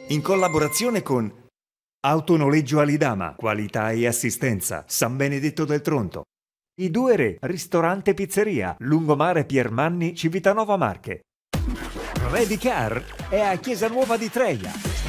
in collaborazione con Autonoleggio Alidama, qualità e assistenza, San Benedetto del Tronto. I Due Re, ristorante e pizzeria, Lungomare Piermanni, Civitanova Marche. Ready Car è a Chiesa Nuova di Treia.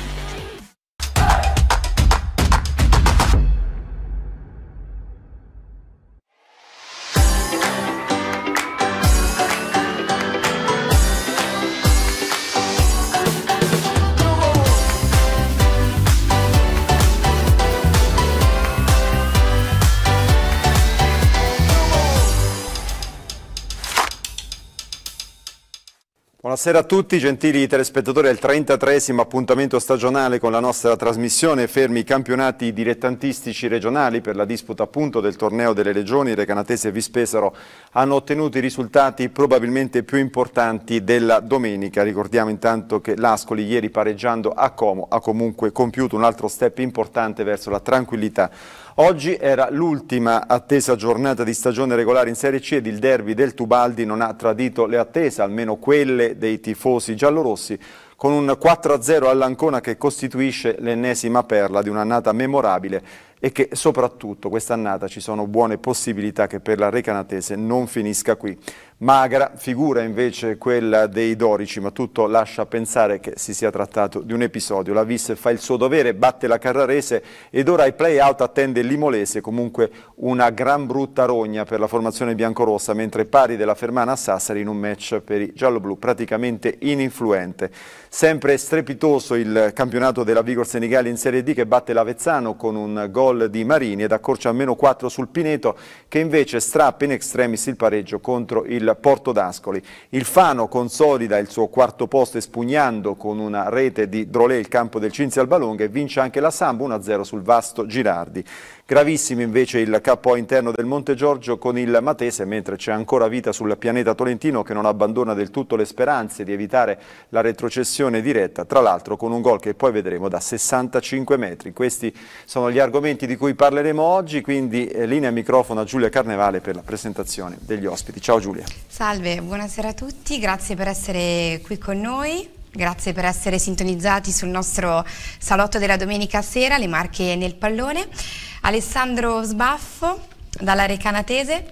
Buonasera a tutti, gentili telespettatori, al 33esimo appuntamento stagionale con la nostra trasmissione. Fermi i campionati dilettantistici regionali per la disputa appunto del torneo delle regioni. Recanatese e Vispesaro hanno ottenuto i risultati probabilmente più importanti della domenica. Ricordiamo intanto che l'Ascoli ieri pareggiando a Como ha comunque compiuto un altro step importante verso la tranquillità. Oggi era l'ultima attesa giornata di stagione regolare in Serie C ed il derby del Tubaldi non ha tradito le attese, almeno quelle dei tifosi giallorossi, con un 4-0 all'Ancona che costituisce l'ennesima perla di un'annata memorabile e che soprattutto quest'annata ci sono buone possibilità che per la Recanatese non finisca qui. Magra figura invece quella dei Dorici, ma tutto lascia pensare che si sia trattato di un episodio. La Vis fa il suo dovere, batte la Carrarese ed ora ai play-out attende l'Imolese, comunque una gran brutta rogna per la formazione biancorossa, mentre pari della Fermana a Sassari in un match per i gialloblu praticamente ininfluente. Sempre strepitoso il campionato della Vigor Senigallia in Serie D che batte l'Avezzano con un gol di Marini ed accorcia almeno 4 sul Pineto, che invece strappa in extremis il pareggio contro il Porto d'Ascoli. Il Fano consolida il suo quarto posto espugnando con una rete di Drolé il campo del Cinzia Albalonghe e vince anche la Sambo 1-0 sul vasto Girardi. Gravissimo invece il KO interno del Monte Giorgio con il Matese, mentre c'è ancora vita sul pianeta tolentino che non abbandona del tutto le speranze di evitare la retrocessione diretta, tra l'altro con un gol che poi vedremo da 65 metri. Questi sono gli argomenti di cui parleremo oggi, quindi linea e microfono a Giulia Carnevale per la presentazione degli ospiti. Ciao Giulia. Salve, buonasera a tutti, grazie per essere qui con noi. Grazie per essere sintonizzati sul nostro salotto della domenica sera, le Marche nel pallone. Alessandro Sbaffo, dalla Recanatese.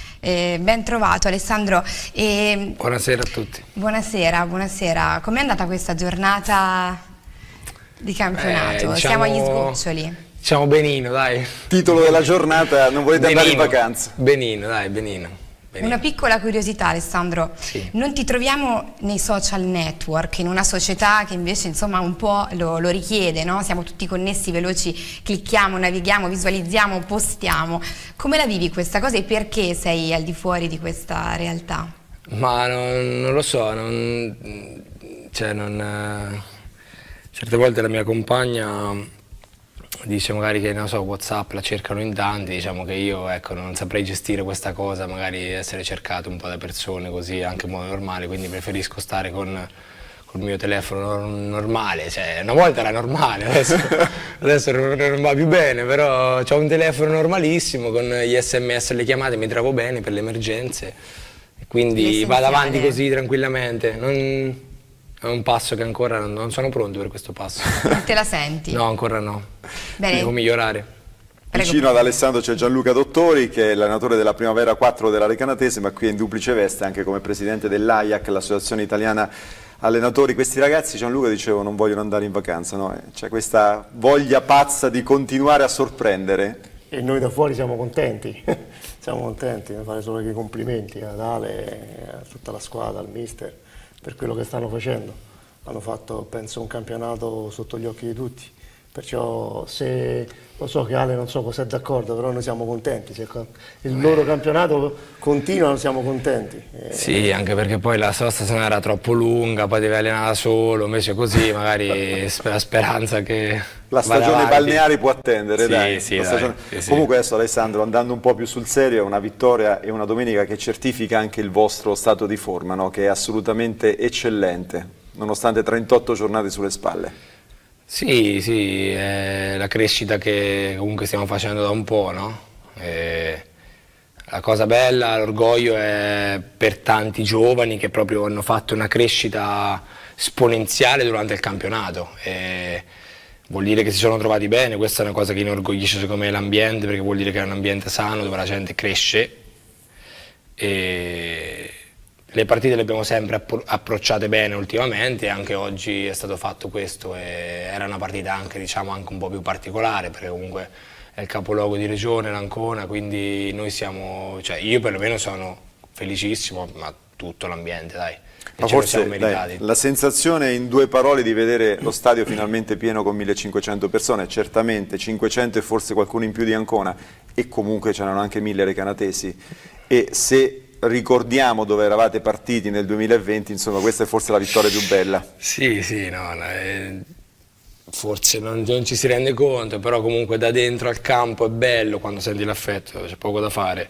Ben trovato Alessandro. Buonasera a tutti. Buonasera, buonasera. Com'è andata questa giornata di campionato? Diciamo, siamo agli sgoccioli. Diciamo benino, dai. Titolo della giornata, non volete andare in vacanza? Benino, dai, benino. Una piccola curiosità Alessandro, sì. Non ti troviamo nei social network, in una società che invece insomma un po' lo richiede, no? Siamo tutti connessi, veloci, clicchiamo, navighiamo, visualizziamo, postiamo. Come la vivi questa cosa e perché sei al di fuori di questa realtà? Ma non lo so, certe volte la mia compagna dice magari che non so, WhatsApp la cercano in tanti, diciamo che io ecco, non saprei gestire questa cosa, magari essere cercato un po' da persone così anche in modo normale, quindi preferisco stare con il mio telefono normale, cioè una volta era normale, adesso non va più bene, però ho un telefono normalissimo con gli SMS e le chiamate, mi trovo bene per le emergenze, quindi vado avanti così tranquillamente. È un passo che ancora non sono pronto per questo passo. Non te la senti? No, ancora no. Bene. Devo migliorare. Vicino ad Alessandro c'è Gianluca Dottori, che è l'allenatore della Primavera 4 della Recanatese, ma qui è in duplice veste anche come presidente dell'AIAC, l'associazione italiana allenatori. Questi ragazzi, Gianluca, dicevo, non vogliono andare in vacanza, no? C'è questa voglia pazza di continuare a sorprendere. E noi da fuori siamo contenti, siamo contenti, ne fare solo i complimenti ad Ale, a tutta la squadra, al mister, per quello che stanno facendo. Hanno fatto, penso, un campionato sotto gli occhi di tutti. Perciò se lo so che Ale non so cosa è d'accordo, però noi siamo contenti. Se il loro campionato continua, siamo contenti. Sì, anche perché poi la sosta se no era troppo lunga, poi devi allenare da solo, invece così magari la speranza che la stagione balneare può attendere, sì, dai. Sì, sì. Comunque adesso Alessandro, andando un po' più sul serio, è una vittoria e una domenica che certifica anche il vostro stato di forma, no? Che è assolutamente eccellente, nonostante 38 giornate sulle spalle. Sì, sì, è la crescita che comunque stiamo facendo da un po', no? La cosa bella, l'orgoglio è per tanti giovani che proprio hanno fatto una crescita esponenziale durante il campionato. Vuol dire che si sono trovati bene, questa è una cosa che inorgoglisce secondo me l'ambiente, perché vuol dire che è un ambiente sano dove la gente cresce. E le partite le abbiamo sempre approcciate bene ultimamente, e anche oggi è stato fatto questo, e era una partita anche, diciamo, anche un po' più particolare, perché comunque è il capoluogo di regione, l'Ancona, quindi noi siamo, cioè io perlomeno sono felicissimo, ma tutto l'ambiente, dai. Ma forse dai, la sensazione in 2 parole di vedere lo stadio finalmente pieno con 1500 persone, certamente 500 e forse qualcuno in più di Ancona, e comunque c'erano anche 1000 recanatesi, e se ricordiamo dove eravate partiti nel 2020, insomma questa è forse la vittoria più bella. Sì, no, forse non ci si rende conto, però comunque da dentro al campo è bello quando senti l'affetto, c'è poco da fare.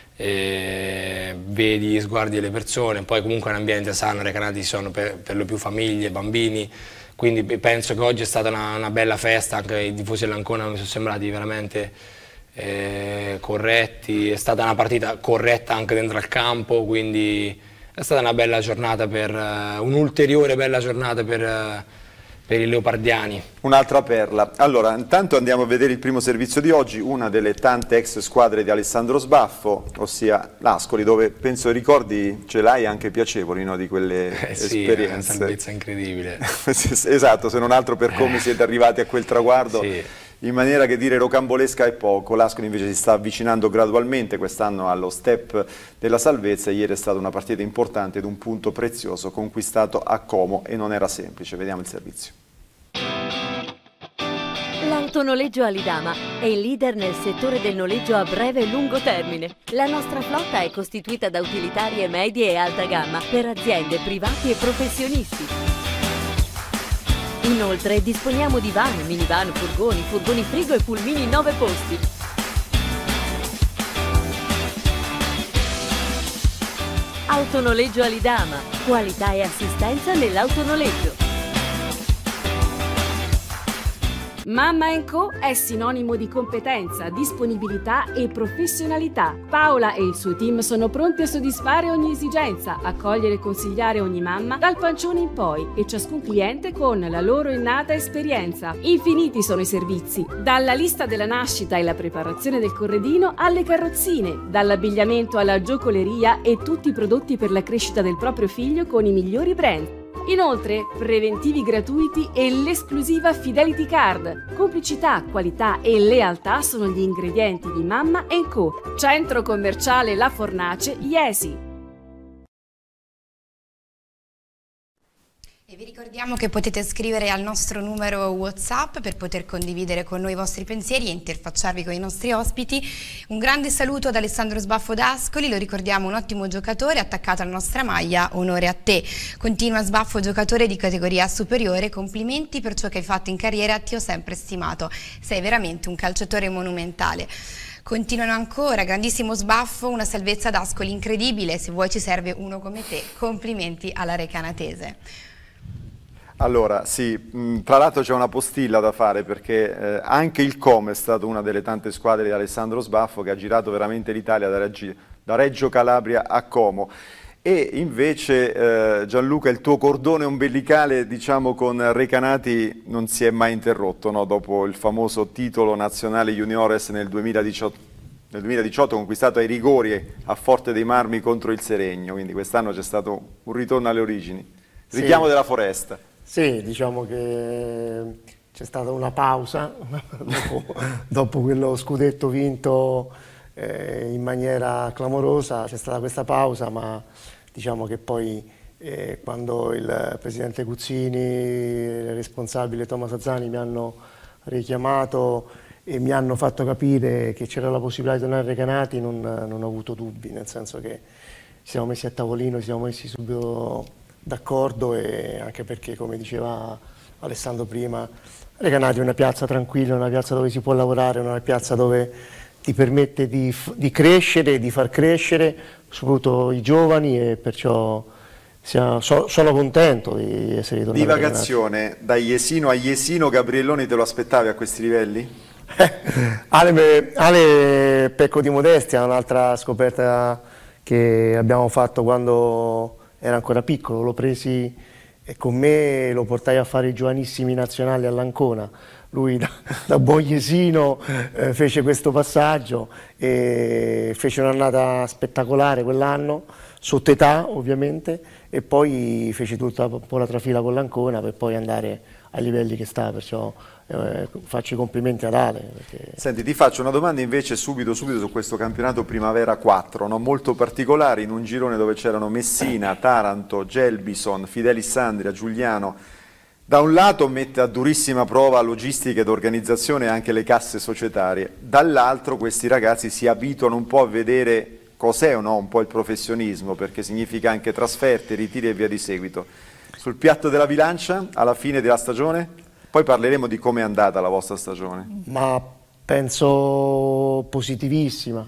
Vedi gli sguardi delle persone, poi comunque è un ambiente sano, Recanati sono per lo più famiglie, bambini, quindi penso che oggi è stata una bella festa, anche i tifosi dell'Ancona mi sono sembrati veramente corretti, è stata una partita corretta anche dentro al campo, quindi è stata una bella giornata, un'ulteriore bella giornata per i leopardiani. Un'altra perla. Allora, intanto andiamo a vedere il primo servizio di oggi, una delle tante ex squadre di Alessandro Sbaffo, ossia l'Ascoli, dove penso ricordi ce l'hai anche piacevoli, no, di quelle esperienze. Sì, una salvezza incredibile. Esatto, se non altro per come siete arrivati a quel traguardo. Sì. In maniera che dire rocambolesca è poco. L'Ascoli invece si sta avvicinando gradualmente quest'anno allo step della salvezza. Ieri è stata una partita importante ed un punto prezioso conquistato a Como, e non era semplice. Vediamo il servizio. L'autonoleggio Alidama è il leader nel settore del noleggio a breve e lungo termine. La nostra flotta è costituita da utilitarie medie e alta gamma per aziende, privati e professionisti. Inoltre disponiamo di van, minivan, furgoni frigo e pulmini 9 posti. Autonoleggio Alidama, qualità e assistenza nell'autonoleggio. Mamma & Co è sinonimo di competenza, disponibilità e professionalità. Paola e il suo team sono pronti a soddisfare ogni esigenza, accogliere e consigliare ogni mamma dal pancione in poi, e ciascun cliente con la loro innata esperienza. Infiniti sono i servizi, dalla lista della nascita e la preparazione del corredino alle carrozzine, dall'abbigliamento alla giocoleria e tutti i prodotti per la crescita del proprio figlio con i migliori brand. Inoltre, preventivi gratuiti e l'esclusiva Fidelity Card. Complicità, qualità e lealtà sono gli ingredienti di Mamma & Co. Centro commerciale La Fornace, Iesi. E vi ricordiamo che potete scrivere al nostro numero WhatsApp per poter condividere con noi i vostri pensieri e interfacciarvi con i nostri ospiti. Un grande saluto ad Alessandro Sbaffo d'Ascoli, lo ricordiamo un ottimo giocatore attaccato alla nostra maglia, onore a te. Continua Sbaffo, giocatore di categoria superiore, complimenti per ciò che hai fatto in carriera, ti ho sempre stimato, sei veramente un calciatore monumentale. Continuano ancora, grandissimo Sbaffo, una salvezza d'Ascoli incredibile, se vuoi ci serve uno come te, complimenti alla Recanatese. Allora, sì, tra l'altro c'è una postilla da fare, perché anche il Como è stato una delle tante squadre di Alessandro Sbaffo, che ha girato veramente l'Italia da Reggio Calabria a Como. E invece Gianluca, il tuo cordone ombelicale, diciamo, con Recanati non si è mai interrotto, no? Dopo il famoso titolo nazionale juniores nel 2018 conquistato ai rigori a Forte dei Marmi contro il Seregno, quindi quest'anno c'è stato un ritorno alle origini. Richiamo della foresta. Sì, diciamo che c'è stata una pausa dopo quello scudetto vinto in maniera clamorosa, c'è stata questa pausa, ma diciamo che poi quando il presidente Guzzini e il responsabile Tommaso Azzani mi hanno richiamato e mi hanno fatto capire che c'era la possibilità di tornare a Recanati, non ho avuto dubbi, nel senso che ci siamo messi a tavolino, ci siamo messi subito d'accordo, e anche perché, come diceva Alessandro prima, Recanati è una piazza tranquilla, una piazza dove si può lavorare, una piazza dove ti permette di crescere, di far crescere soprattutto i giovani, e perciò sono contento di essere ritornato. Divagazione, da Jesino a Jesino, Gabrielloni te lo aspettavi a questi livelli? Ale, pecco di modestia, è un'altra scoperta che abbiamo fatto quando era ancora piccolo, l'ho presi e con me lo portai a fare i giovanissimi nazionali all'Ancona. Lui da buon jesino fece questo passaggio e fece un'annata spettacolare quell'anno, sotto età ovviamente, e poi fece tutta un po' la trafila con l'Ancona per poi andare ai livelli che sta, perciò faccio i complimenti ad Ale. Perché... Senti, ti faccio una domanda invece subito su questo campionato Primavera 4, no? Molto particolare, in un girone dove c'erano Messina, Taranto, Gelbison, Fidelis-Andria, Giuliano. Da un lato mette a durissima prova logistica ed organizzazione anche le casse societarie, dall'altro questi ragazzi si abituano un po' a vedere cos'è o no un po' il professionismo, perché significa anche trasferte, ritiri e via di seguito. Sul piatto della bilancia, alla fine della stagione, poi parleremo di come è andata la vostra stagione. Ma penso positivissima,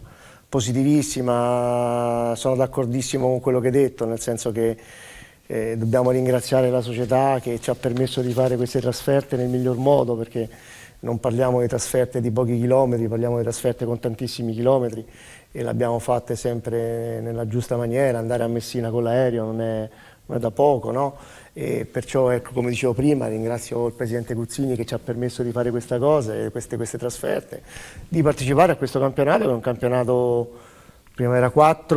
sono d'accordissimo con quello che hai detto, nel senso che dobbiamo ringraziare la società che ci ha permesso di fare queste trasferte nel miglior modo, perché non parliamo di trasferte di pochi chilometri, parliamo di trasferte con tantissimi chilometri e le abbiamo fatte sempre nella giusta maniera. Andare a Messina con l'aereo non è da poco, no? E perciò, ecco, come dicevo prima, ringrazio il presidente Cuzzini che ci ha permesso di fare questa cosa, queste trasferte, di partecipare a questo campionato, che è un campionato Primavera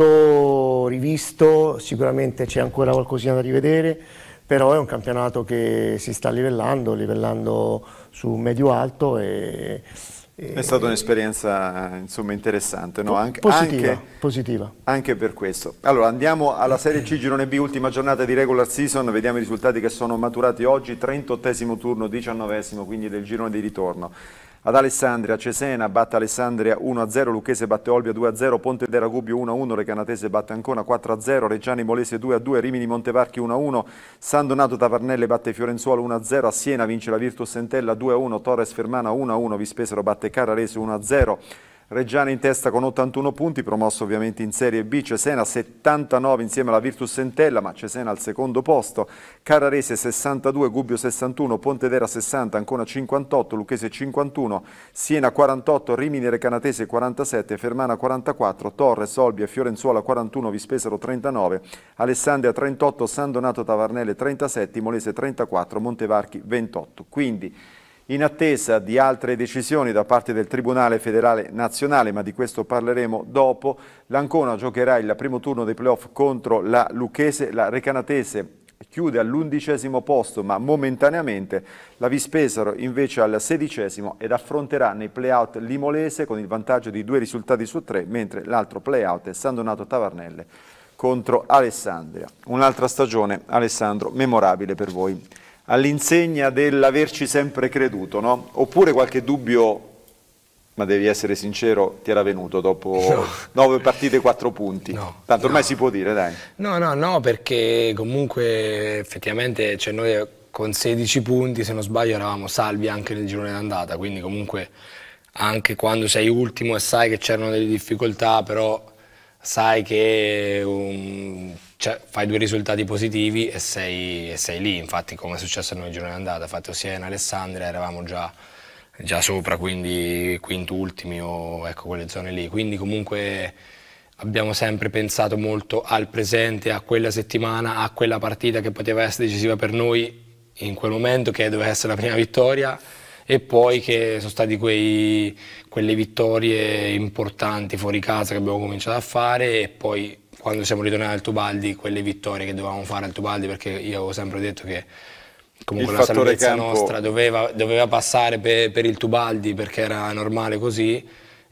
4 rivisto, sicuramente c'è ancora qualcosina da rivedere, però è un campionato che si sta livellando su medio-alto. È stata un'esperienza insomma interessante, no? Positiva. Anche per questo. Allora andiamo alla Serie C Girone B, ultima giornata di regular season, vediamo i risultati che sono maturati oggi, 38esimo turno, 19esimo, quindi del girone di ritorno. Ad Alessandria, Cesena batte Alessandria 1-0, Lucchese batte Olbia 2-0, Pontedera Gubbio 1-1, Recanatese batte Ancona 4-0, Reggiani Molese 2-2, Rimini Montevarchi 1-1, San Donato Tavarnelle batte Fiorenzuolo 1-0, a Siena vince la Virtus Entella 2-1, Torres Fermana 1-1, Vispesaro batte Carrarese 1-0, Reggiani in testa con 81 punti, promosso ovviamente in Serie B, Cesena 79 insieme alla Virtus Entella, ma Cesena al secondo posto, Carrarese 62, Gubbio 61, Pontedera 60, Ancona 58, Lucchese 51, Siena 48, Rimini Recanatese 47, Fermana 44, Torres, Olbia e Fiorenzuola 41, Vispesaro 39, Alessandria 38, San Donato Tavarnelle 37, Molese 34, Montevarchi 28. Quindi in attesa di altre decisioni da parte del Tribunale Federale Nazionale, ma di questo parleremo dopo, l'Ancona giocherà il primo turno dei playoff contro la Lucchese, la Recanatese chiude all'11° posto ma momentaneamente, la Vispesaro invece al 16° ed affronterà nei playout l'Imolese con il vantaggio di 2 risultati su 3, mentre l'altro playout è San Donato Tavarnelle contro Alessandria. Un'altra stagione, Alessandro, memorabile per voi, all'insegna dell'averci sempre creduto, no? Oppure qualche dubbio, ma devi essere sincero, ti era venuto dopo 9 partite e 4 punti? No. Tanto ormai si può dire, dai. No, perché comunque effettivamente cioè, noi con 16 punti, se non sbaglio, eravamo salvi anche nel girone d'andata, quindi comunque anche quando sei ultimo e sai che c'erano delle difficoltà, però sai che cioè, fai 2 risultati positivi e sei lì, infatti come è successo a noi il girone d'andata, fatto sia in Alessandria eravamo già sopra, quindi quinto ultimi o ecco quelle zone lì, quindi comunque abbiamo sempre pensato molto al presente, a quella settimana, a quella partita che poteva essere decisiva per noi in quel momento, che doveva essere la prima vittoria, e poi che sono state quelle vittorie importanti fuori casa che abbiamo cominciato a fare, e poi quando siamo ritornati al Tubaldi quelle vittorie che dovevamo fare al Tubaldi, perché io avevo sempre detto che comunque la salvezza nostra doveva passare per il Tubaldi, perché era normale così,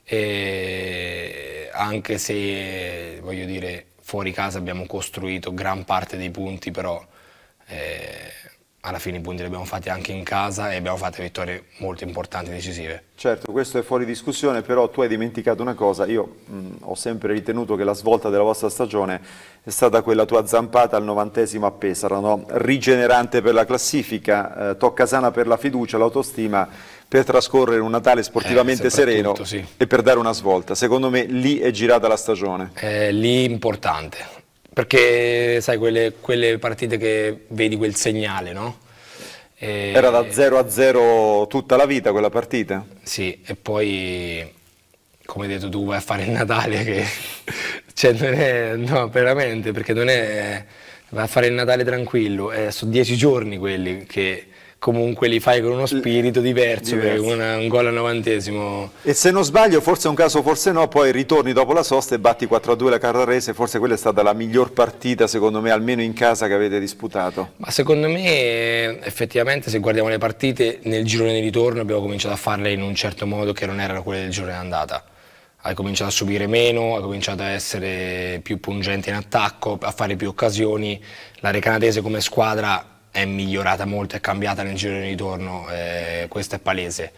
e anche se voglio dire fuori casa abbiamo costruito gran parte dei punti, però alla fine i punti li abbiamo fatti anche in casa e abbiamo fatto vittorie molto importanti e decisive. Certo, questo è fuori discussione, però tu hai dimenticato una cosa. Io ho sempre ritenuto che la svolta della vostra stagione è stata quella tua zampata al 90° a Pesaro, no? Rigenerante per la classifica, toccasana per la fiducia, l'autostima, per trascorrere un Natale sportivamente sereno, sì, e per dare una svolta. Secondo me lì è girata la stagione. Lì importante. Perché sai, quelle partite che vedi quel segnale, no? Era da 0-0 tutta la vita quella partita? Sì, e poi, come hai detto tu, vai a fare il Natale che cioè, non è, no, veramente, perché non è, vai a fare il Natale tranquillo, sono 10 giorni quelli che comunque li fai con uno spirito diverso. Perché un gol al 90°. E se non sbaglio, forse è un caso, forse no, poi ritorni dopo la sosta e batti 4-2 la Carrarese, forse quella è stata la miglior partita secondo me, almeno in casa, che avete disputato. Ma secondo me effettivamente, se guardiamo le partite nel girone di ritorno, abbiamo cominciato a farle in un certo modo che non erano quelle del girone d'andata. Hai cominciato a subire meno, hai cominciato a essere più pungente in attacco, a fare più occasioni. La Recanatese come squadra è migliorata molto, è cambiata nel giro di ritorno, questo è palese.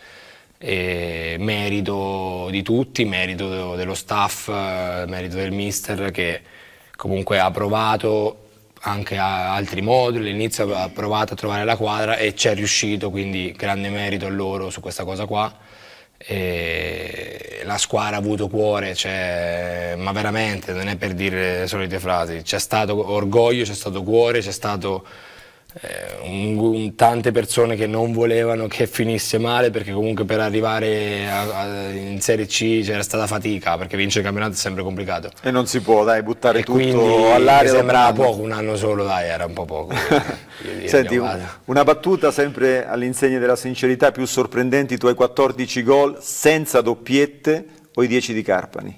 Merito di tutti, merito dello staff, merito del mister, che comunque ha provato anche a altri modi, all'inizio ha provato a trovare la quadra e ci è riuscito, quindi grande merito a loro su questa cosa qua. La squadra ha avuto cuore, ma veramente non è per dire le solite frasi, c'è stato orgoglio, c'è stato cuore, c'è stato tante persone che non volevano che finisse male, perché comunque per arrivare in Serie C c'era stata fatica, perché vincere il campionato è sempre complicato e non si può buttare tutto all'aria. Sembrava poco, un anno solo, era un po' poco. Senti, una battuta sempre all'insegna della sincerità: più sorprendenti i tuoi 14 gol senza doppiette o i 10 di Carpani?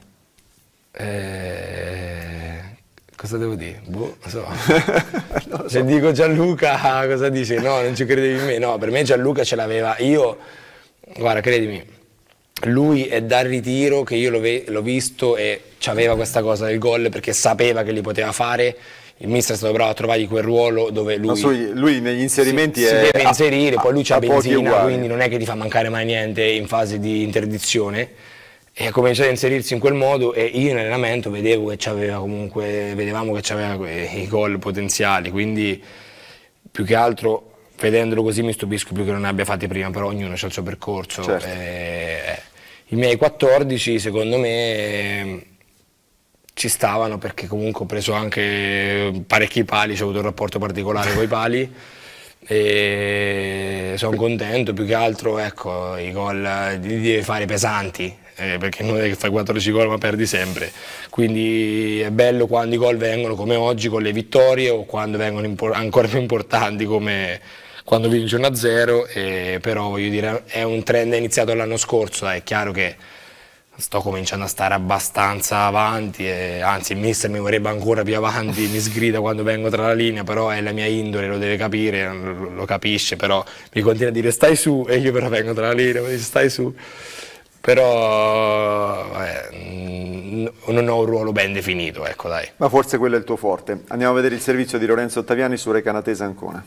Cosa devo dire? Boh, non so. Non lo so. Se dico Gianluca, cosa dici? No, non ci credevi in me. No, per me Gianluca ce l'aveva. Io, guarda, credimi, lui è dal ritiro che io l'ho visto e c'aveva questa cosa del gol, perché sapeva che li poteva fare. Il mister è stato bravo a trovargli quel ruolo dove lui negli inserimenti si deve inserire, poi lui c'ha benzina, quindi non è che ti fa mancare mai niente in fase di interdizione. E ha cominciato a inserirsi in quel modo, e io in allenamento vedevo che c'aveva comunque, vedevamo che c'aveva i gol potenziali, quindi più che altro vedendolo così mi stupisco più che non ne abbia fatti prima, però ognuno ha il suo percorso. Certo. I miei 14 secondo me ci stavano, perché comunque ho preso anche parecchi pali, ho avuto un rapporto particolare con i pali. E sono contento, più che altro ecco, i gol li devi fare pesanti, perché non è che fai 14 gol ma perdi sempre, quindi è bello quando i gol vengono come oggi con le vittorie, o quando vengono ancora più importanti come quando vinci 1-0, però voglio dire è un trend iniziato l'anno scorso, è chiaro che sto cominciando a stare abbastanza avanti, anzi il mister mi vorrebbe ancora più avanti, mi sgrida quando vengo tra la linea, però è la mia indole, lo deve capire, lo capisce, però mi continua a dire stai su, e io però vengo tra la linea, mi dice stai su, però non ho un ruolo ben definito, ecco dai. Ma forse quello è il tuo forte. Andiamo a vedere il servizio di Lorenzo Ottaviani su Recanatese Ancona.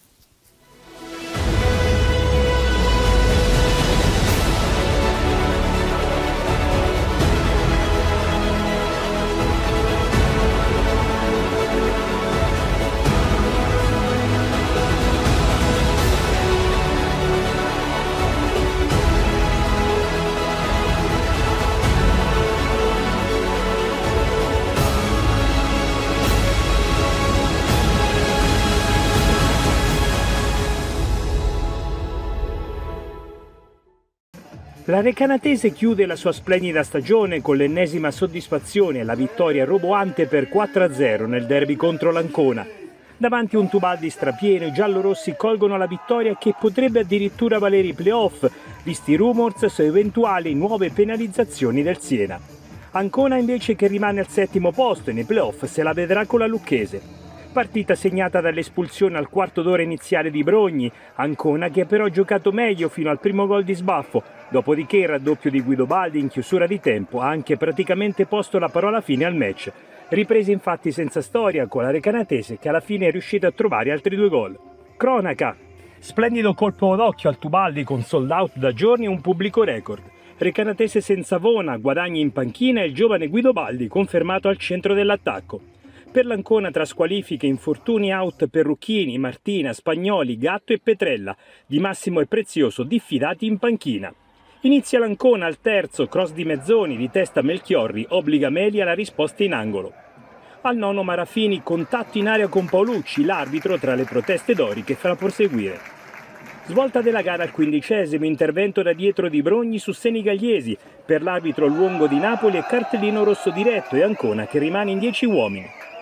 La Recanatese chiude la sua splendida stagione con l'ennesima soddisfazione e la vittoria roboante per 4-0 nel derby contro l'Ancona. Davanti a un Tubaldi strapieno, i giallorossi colgono la vittoria che potrebbe addirittura valere i playoff, visti i rumors su eventuali nuove penalizzazioni del Siena. Ancona invece che rimane al 7° posto e nei playoff se la vedrà con la Lucchese. Partita segnata dall'espulsione al quarto d'ora iniziale di Brogni, Ancona che però ha giocato meglio fino al primo gol di sbaffo, dopodiché il raddoppio di Guidobaldi in chiusura di tempo ha anche praticamente posto la parola fine al match. Riprese infatti senza storia con la Recanatese che alla fine è riuscita a trovare altri 2 gol. Cronaca: splendido colpo d'occhio al Tubaldi con sold out da giorni e un pubblico record. Recanatese senza Vona, guadagni in panchina e il giovane Guidobaldi confermato al centro dell'attacco. Per l'Ancona tra squalifiche, infortuni, out per Rucchini, Martina, Spagnoli, Gatto e Petrella, Di Massimo e Prezioso diffidati in panchina. Inizia l'Ancona al terzo, cross di Mezzoni, di testa Melchiorri, obbliga Meli alla risposta in angolo. Al 9 Marafini, contatto in area con Paolucci, l'arbitro tra le proteste doriche farà proseguire. Svolta della gara al 15°, intervento da dietro di Brogni su Senigalliesi, per l'arbitro Luongo di Napoli e cartellino rosso diretto e Ancona che rimane in 10 uomini.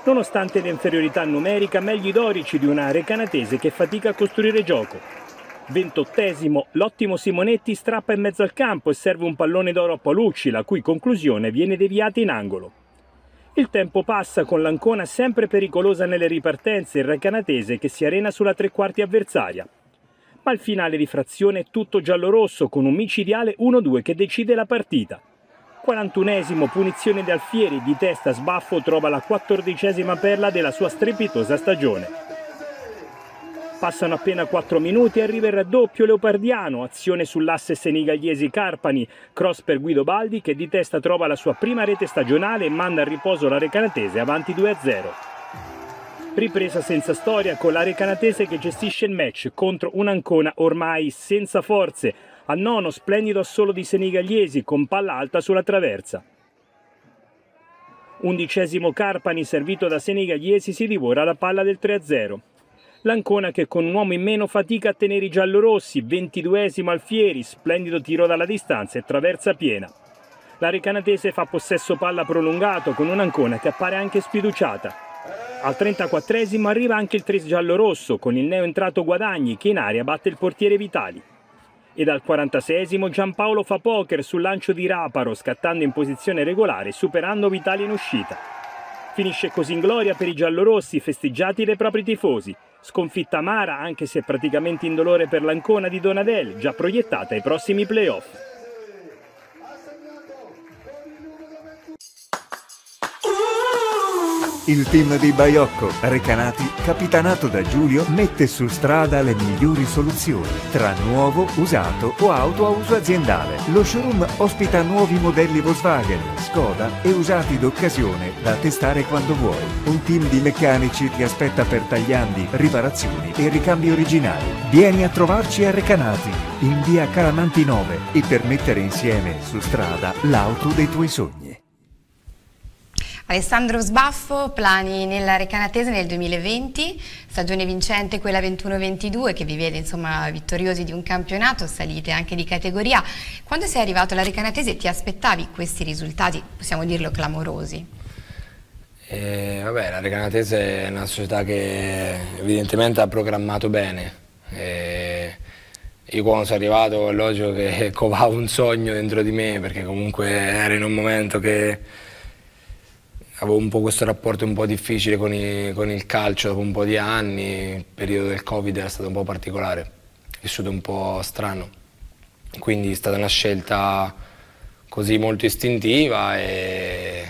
Nonostante l'inferiorità numerica, meglio i dorici di una recanatese che fatica a costruire gioco. 28esimo, l'ottimo Simonetti strappa in mezzo al campo e serve un pallone d'oro a Paolucci, la cui conclusione viene deviata in angolo. Il tempo passa con l'Ancona sempre pericolosa nelle ripartenze e il recanatese che si arena sulla tre quarti avversaria. Ma il finale di frazione è tutto giallorosso con un micidiale 1-2 che decide la partita. 41esimo, punizione di Alfieri, di testa Sbaffo trova la 14esima perla della sua strepitosa stagione. Passano appena 4 minuti e arriva il raddoppio leopardiano, azione sull'asse Senigalliesi-Carpani, cross per Guido Baldi che di testa trova la sua prima rete stagionale e manda a riposo la recanatese avanti 2-0. Ripresa senza storia con la recanatese che gestisce il match contro un'Ancona ormai senza forze. Al nono splendido assolo di Senigalliesi con palla alta sulla traversa. 11esimo Carpani servito da Senigalliesi si divora la palla del 3-0. L'Ancona che con un uomo in meno fatica a tenere i giallorossi, 22esimo Alfieri, splendido tiro dalla distanza e traversa piena. La recanatese fa possesso palla prolungato con un'Ancona che appare anche sfiduciata. Al 34esimo arriva anche il tris giallorosso con il neoentrato Guadagni che in aria batte il portiere Vitali. E al 46esimo Giampaolo fa poker sul lancio di Raparo scattando in posizione regolare superando Vitali in uscita. Finisce così in gloria per i giallorossi festeggiati dai propri tifosi. Sconfitta amara anche se praticamente indolore per l'Ancona di Donadel, già proiettata ai prossimi playoff. Il team di Baiocco, Recanati, capitanato da Giulio, mette su strada le migliori soluzioni tra nuovo, usato o auto a uso aziendale. Lo showroom ospita nuovi modelli Volkswagen, Skoda e usati d'occasione da testare quando vuoi. Un team di meccanici ti aspetta per tagliandi, riparazioni e ricambi originali. Vieni a trovarci a Recanati, in via Caramanti 9 e per mettere insieme su strada l'auto dei tuoi sogni. Alessandro Sbaffo, plani nella recanatese nel 2020, stagione vincente quella 21-22 che vi vede insomma vittoriosi di un campionato, salite anche di categoria. Quando sei arrivato alla recanatese ti aspettavi questi risultati, possiamo dirlo, clamorosi? Vabbè, la recanatese è una società che evidentemente ha programmato bene. Io quando sono arrivato è logico che covavo un sogno dentro di me perché comunque era in un momento che avevo un po' questo rapporto un po' difficile con il calcio dopo un po' di anni, il periodo del Covid era stato un po' particolare, vissuto un po' strano, quindi è stata una scelta così molto istintiva e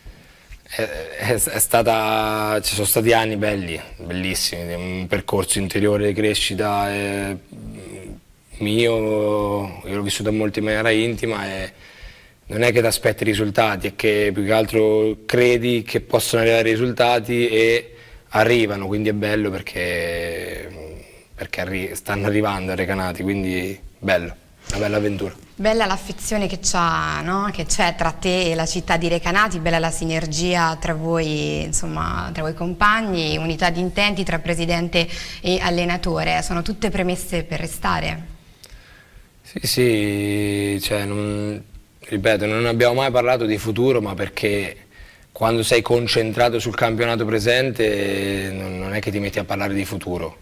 ci sono stati anni belli, bellissimi, un percorso interiore di crescita mio, io l'ho vissuto molto in maniera intima e non è che ti aspetti i risultati, è che più che altro credi che possono arrivare i risultati e arrivano, quindi è bello perché stanno arrivando a Recanati, quindi bello, una bella avventura. Bella l'affezione che c'è, no? Che c'è tra te e la città di Recanati, bella la sinergia tra voi, insomma, tra voi compagni, unità di intenti tra presidente e allenatore, sono tutte premesse per restare? Sì, cioè ripeto, non abbiamo mai parlato di futuro, ma perché quando sei concentrato sul campionato presente non è che ti metti a parlare di futuro.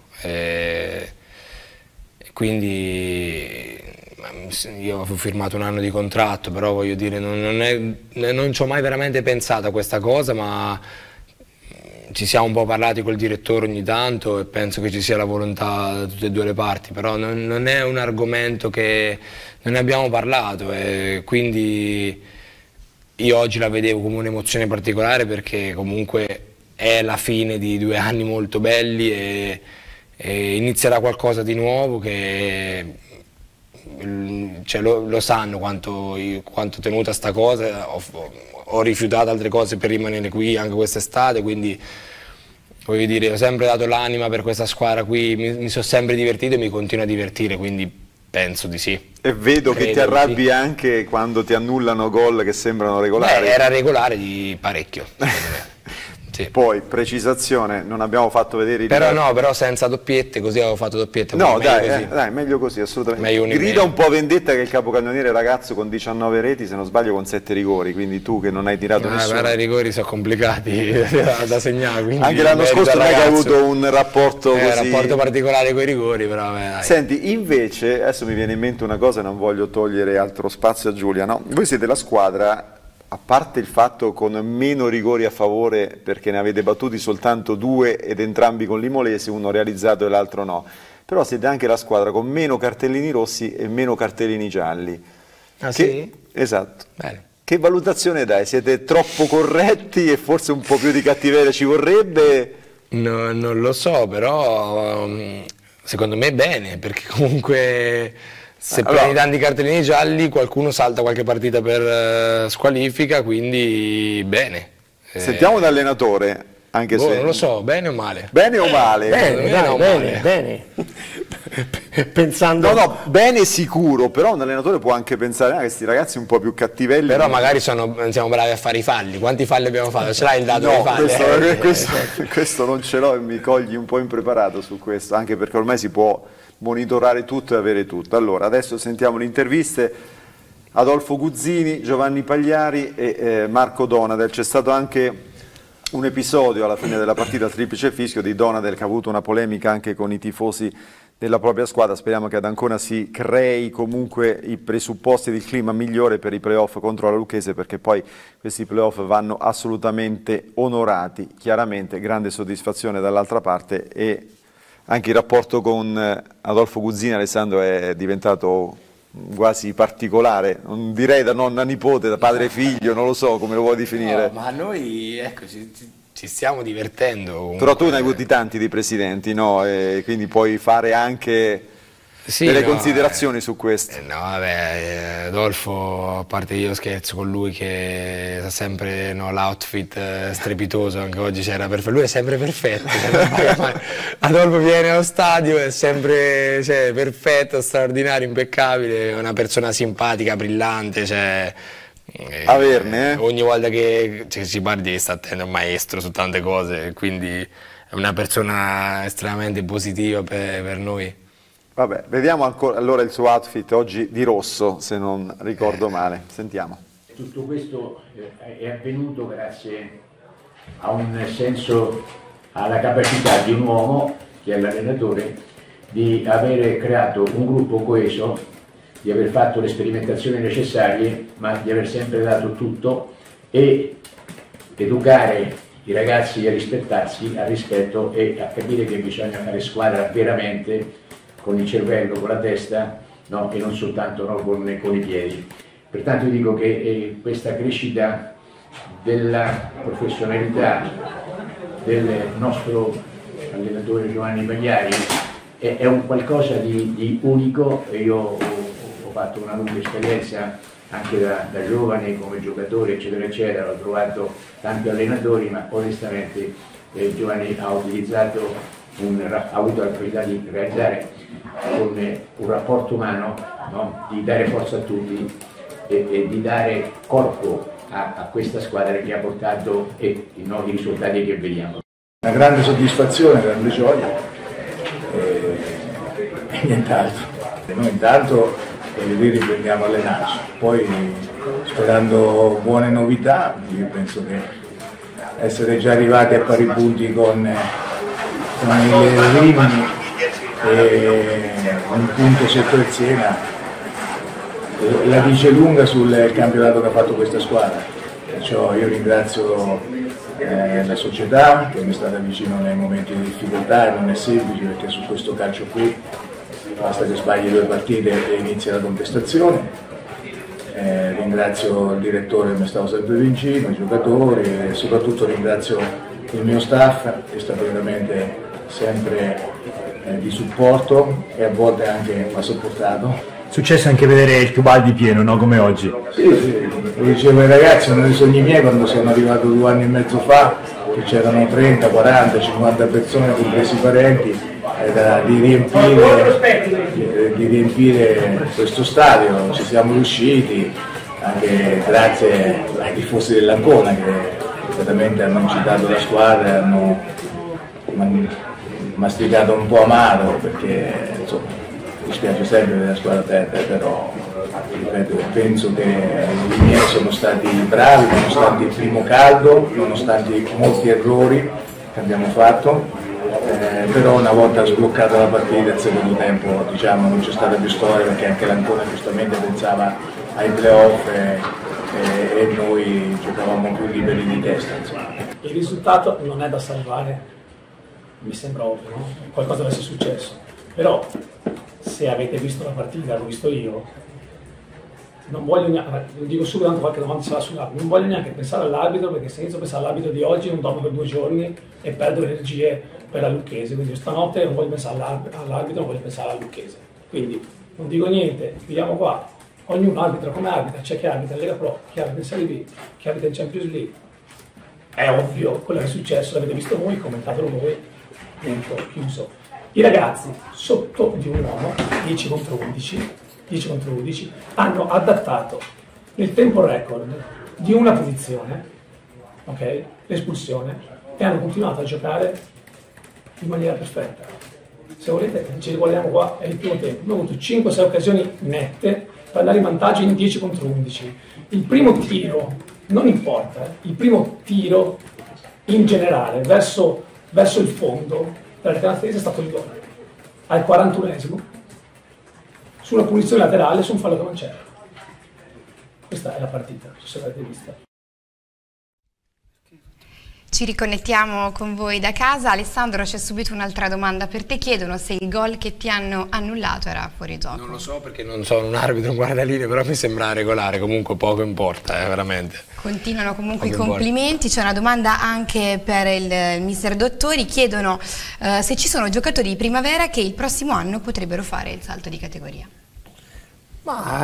Quindi io ho firmato un anno di contratto, però voglio dire, non ci ho mai veramente pensato a questa cosa, ma ci siamo un po' parlati col direttore ogni tanto e penso che ci sia la volontà da tutte e due le parti, però non è un argomento che non ne abbiamo parlato e quindi io oggi la vedevo come un'emozione particolare perché comunque è la fine di 2 anni molto belli e inizierà qualcosa di nuovo che cioè, lo sanno quanto tenuta sta cosa, ho rifiutato altre cose per rimanere qui anche quest'estate, quindi voglio dire, ho sempre dato l'anima per questa squadra qui, mi sono sempre divertito e mi continuo a divertire, quindi penso di sì. E vedo che ti arrabbi anche quando ti annullano gol che sembrano regolari. Era regolare di parecchio. Sì. Poi, precisazione, non abbiamo fatto vedere i però senza doppiette, così avevo fatto doppiette. No, così. dai, meglio così, assolutamente. Meglio Grida un po' vendetta che il capocannoniere ragazzo con 19 reti, se non sbaglio con 7 rigori, quindi tu che non hai tirato nessuno. I rigori sono complicati da segnare. Anche l'anno scorso non hai avuto un rapporto così... Un rapporto particolare con i rigori, però dai. Senti, invece, adesso mi viene in mente una cosa, non voglio togliere altro spazio a Giulia, no? Voi siete la squadra... A parte il fatto con meno rigori a favore, perché ne avete battuti soltanto 2 ed entrambi con l'Imolese, uno realizzato e l'altro no, però siete anche la squadra con meno cartellini rossi e meno cartellini gialli. Sì? Esatto. Bene. Che valutazione dai? Siete troppo corretti e forse un po' più di cattiveria ci vorrebbe? No, non lo so, però secondo me bene, perché comunque... Se prendi tanti cartellini gialli qualcuno salta qualche partita per squalifica, quindi bene. Sentiamo un allenatore, anche se... Non lo so, bene o male? Bene o male? Bene. Pensando... No, bene sicuro, però un allenatore può anche pensare a questi ragazzi un po' più cattivelli. Però magari siamo bravi a fare i falli. Quanti falli abbiamo fatto? Ce l'hai il dato dei falli? Questo non ce l'ho e mi cogli un po' impreparato su questo, anche perché ormai si può monitorare tutto e avere tutto. Allora, adesso sentiamo le interviste. Adolfo Guzzini, Giovanni Pagliari e Marco Donadel. C'è stato anche un episodio alla fine della partita al triplice fischio di Donadel, che ha avuto una polemica anche con i tifosi della propria squadra. Speriamo che ad Ancona si crei comunque i presupposti del clima migliore per i playoff contro la Lucchese, perché poi questi playoff vanno assolutamente onorati. Chiaramente grande soddisfazione dall'altra parte, e anche il rapporto con Adolfo Guzzini, Alessandro, è diventato quasi particolare, non direi da nonna a nipote, da padre e figlio, non lo so come lo vuoi definire. No, ma noi ci stiamo divertendo comunque. Però tu ne hai avuti tanti di presidenti, no? E quindi puoi fare anche delle considerazioni su questo. No, vabbè, Adolfo, a parte io scherzo con lui che ha sempre l'outfit strepitoso, anche oggi c'era perfetto, lui è sempre perfetto. Adolfo viene allo stadio, è sempre perfetto, straordinario, impeccabile, è una persona simpatica, brillante, averne, ogni volta che si parla sta attento, è un maestro su tante cose, quindi è una persona estremamente positiva per noi. Vabbè, vediamo ancora allora il suo outfit oggi di rosso, se non ricordo male. Sentiamo. Tutto questo è avvenuto grazie a un senso, alla capacità di un uomo, che è l'allenatore, di aver creato un gruppo coeso, di aver fatto le sperimentazioni necessarie, ma di aver sempre dato tutto, e educare i ragazzi a rispettarsi, al rispetto, e a capire che bisogna fare squadra veramente con il cervello, con la testa, no? E non soltanto con i piedi. Pertanto io dico che questa crescita della professionalità del nostro allenatore Giovanni Pagliari è un qualcosa di unico, e io ho fatto una lunga esperienza anche da giovane come giocatore, eccetera eccetera, ho trovato tanti allenatori, ma onestamente Giovanni ha avuto la capacità di realizzare con un rapporto umano, no? Di dare forza a tutti e di dare corpo a questa squadra che ha portato i risultati che vediamo. Una grande soddisfazione, grande gioia e nient'altro. Noi intanto riprendiamo a allenarci, poi sperando buone novità. Io penso che essere già arrivati a pari punti con il Rimini e un punto sotto il Siena la dice lunga sul campionato che ha fatto questa squadra. Perciò io ringrazio la società che mi è stata vicino nei momenti di difficoltà, e non è semplice perché su questo calcio qui basta che sbagli 2 partite e inizia la contestazione. Ringrazio il direttore che mi è stato sempre vicino, i giocatori, e soprattutto ringrazio il mio staff che è stato veramente sempre di supporto e a volte anche mi ha sopportato. È successo anche vedere il Tubaldi pieno, no? Come oggi. Sì, lo dicevo ai ragazzi, uno dei sogni miei quando sono arrivato 2 anni e mezzo fa, che c'erano 30, 40, 50 persone, compresi i parenti, era di riempire questo stadio. Ci siamo riusciti, anche grazie ai tifosi dell'Ancona che Certamente hanno incitato la squadra e hanno masticato un po' amaro, perché insomma mi spiace sempre vedere la squadra perdere, però ripeto, penso che i miei sono stati bravi nonostante il primo caldo, nonostante molti errori che abbiamo fatto, però una volta sbloccata la partita il secondo tempo diciamo non c'è stata più storia, perché anche l'Ancona giustamente pensava ai playoff e noi giocavamo più liberi di testa, insomma. Il risultato non è da salvare, mi sembra ovvio, no? Qualcosa deve essere successo, però se avete visto la partita, l'ho visto io, non voglio neanche, lo dico subito, tanto qualche domanda sarà sull'arbitro, non voglio neanche pensare all'arbitro, perché se inizio a pensare all'arbitro di oggi non dormo per 2 giorni e perdo energie per la Lucchese, quindi stanotte non voglio pensare all'arbitro, non voglio pensare alla Lucchese, quindi non dico niente, vediamo qua, ognuno arbitra come arbitra, c'è chi arbitra in Lega Pro, chi arbitra in Serie B, chi arbitra in Champions League, è ovvio quello che è successo, l'avete visto voi, commentatelo voi, punto, chiuso. I ragazzi sotto di un uomo, 10 contro 11, hanno adattato nel tempo record di una posizione, okay, l'espulsione, e hanno continuato a giocare in maniera perfetta. Se volete ci riguardiamo qua, è il primo tempo. Abbiamo avuto 5-6 occasioni nette per andare in vantaggio in 10 contro 11. Il primo tiro, non importa, il primo tiro in generale verso il fondo per la Canatese è stato il gol. Al 41esimo, su una punizione laterale su un fallo che non c'era. Questa è la partita, se l'avete vista. Ci riconnettiamo con voi da casa. Alessandro, c'è subito un'altra domanda per te. Chiedono se il gol che ti hanno annullato era fuori gioco. Non lo so, perché non sono un arbitro, un guardalinee, però mi sembra regolare, comunque poco importa, veramente. Continuano comunque i complimenti. C'è una domanda anche per il mister Dottori. Chiedono se ci sono giocatori di primavera che il prossimo anno potrebbero fare il salto di categoria. Ma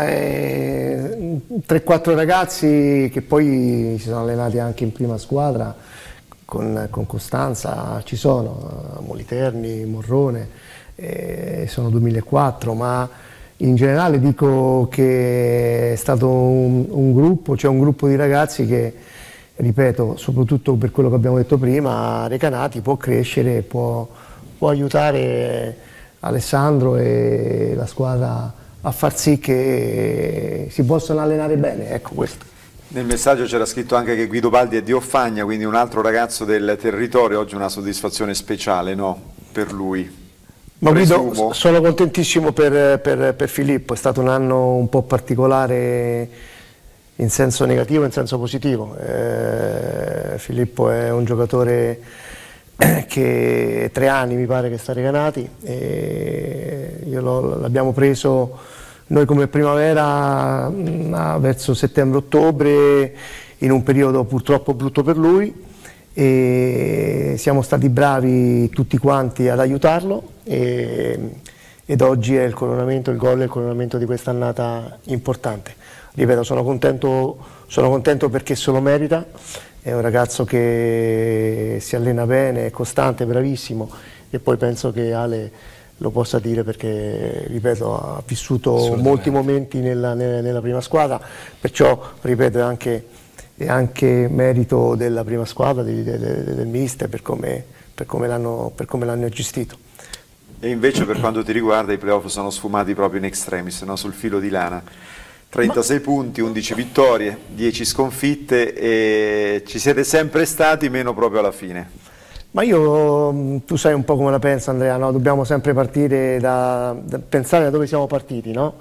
3-4 ragazzi che poi si sono allenati anche in prima squadra con costanza, ci sono Moliterni, Morrone, sono 2004, ma in generale dico che è stato un gruppo, cioè un gruppo di ragazzi che, ripeto, soprattutto per quello che abbiamo detto prima, Recanati può crescere, può aiutare Alessandro e la squadra a far sì che si possano allenare bene, ecco questo. Nel messaggio c'era scritto anche che Guido Baldi è di Offagna, quindi un altro ragazzo del territorio, oggi una soddisfazione speciale, no? Per lui. Ma Guido, sono contentissimo per Filippo, è stato un anno un po' particolare in senso negativo e in senso positivo. Filippo è un giocatore che 3 anni mi pare che sta a Recanati, l'abbiamo preso noi come primavera verso settembre-ottobre, in un periodo purtroppo brutto per lui, e siamo stati bravi tutti quanti ad aiutarlo ed oggi è il gol e il coronamento di quest'annata importante. Ripeto, sono contento perché se lo merita, è un ragazzo che si allena bene, è costante, bravissimo, e poi penso che Ale lo possa dire perché, ripeto, ha vissuto molti momenti nella prima squadra, perciò, ripeto, è anche merito della prima squadra, del mister, per come l'hanno gestito. E invece per quanto ti riguarda i playoff sono sfumati proprio in extremis, no? Sul filo di lana. 36 punti, 11 vittorie, 10 sconfitte, e ci siete sempre stati, meno proprio alla fine. Ma tu sai un po' come la penso, Andrea, no? Dobbiamo sempre partire pensare da dove siamo partiti, no?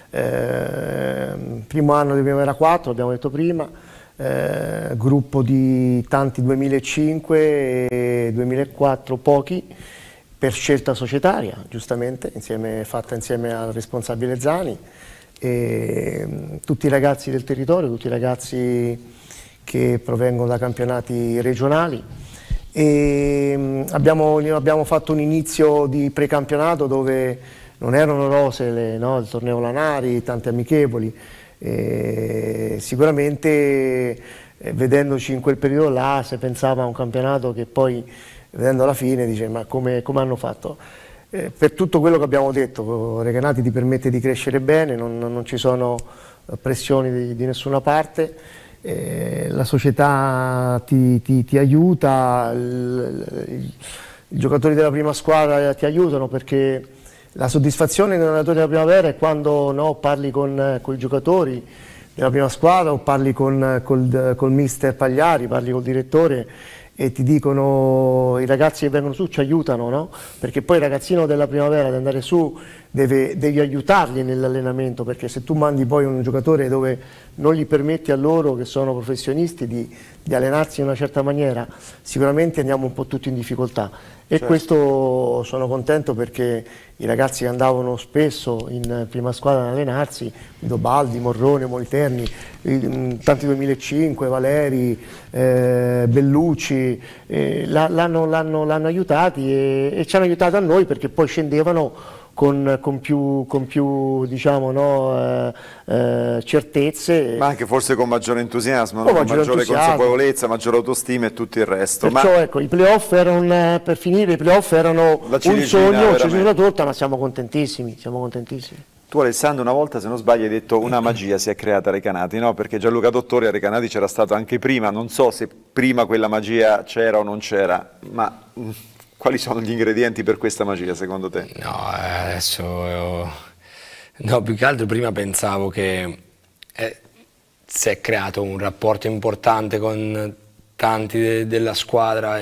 Primo anno di primavera 4, abbiamo detto prima, gruppo di tanti 2005 e 2004 pochi, per scelta societaria, giustamente, fatta insieme al responsabile Zani, e tutti i ragazzi del territorio, tutti i ragazzi che provengono da campionati regionali. E abbiamo fatto un inizio di precampionato dove non erano rose, no? Il torneo Lanari, tante amichevoli, e sicuramente vedendoci in quel periodo là si pensava a un campionato che poi vedendo la fine dice ma come hanno fatto? Per tutto quello che abbiamo detto, Recanati ti permette di crescere bene, non ci sono pressioni di nessuna parte, la società ti aiuta, i giocatori della prima squadra ti aiutano, perché la soddisfazione dell'allenatore della primavera è quando parli con i giocatori della prima squadra o parli col mister Pagliari, parli col direttore e ti dicono i ragazzi che vengono su ci aiutano, no? Perché poi il ragazzino della primavera ad andare su devi aiutarli nell'allenamento, perché se tu mandi poi un giocatore dove non gli permetti a loro, che sono professionisti, di allenarsi in una certa maniera, sicuramente andiamo un po' tutti in difficoltà. E certo, questo sono contento, perché i ragazzi che andavano spesso in prima squadra ad allenarsi, Guido Baldi, Morrone, Moliterni, tanti 2005, Valeri, Bellucci, l'hanno aiutati e ci hanno aiutato a noi, perché poi scendevano con più diciamo, certezze. Ma anche forse con maggiore entusiasmo, con maggiore consapevolezza, maggiore autostima e tutto il resto. Perciò ecco, i playoff erano, per finire, i playoff erano un sogno, ci sulla torta, ma siamo contentissimi, siamo contentissimi. Tu Alessandro una volta, se non sbaglio, hai detto una magia si è creata a Recanati, no? Perché Gianluca Dottori a Recanati c'era stato anche prima, non so se prima quella magia c'era o non c'era, ma quali sono gli ingredienti per questa magia secondo te? No, adesso no, più che altro prima pensavo che si è creato un rapporto importante con tanti della squadra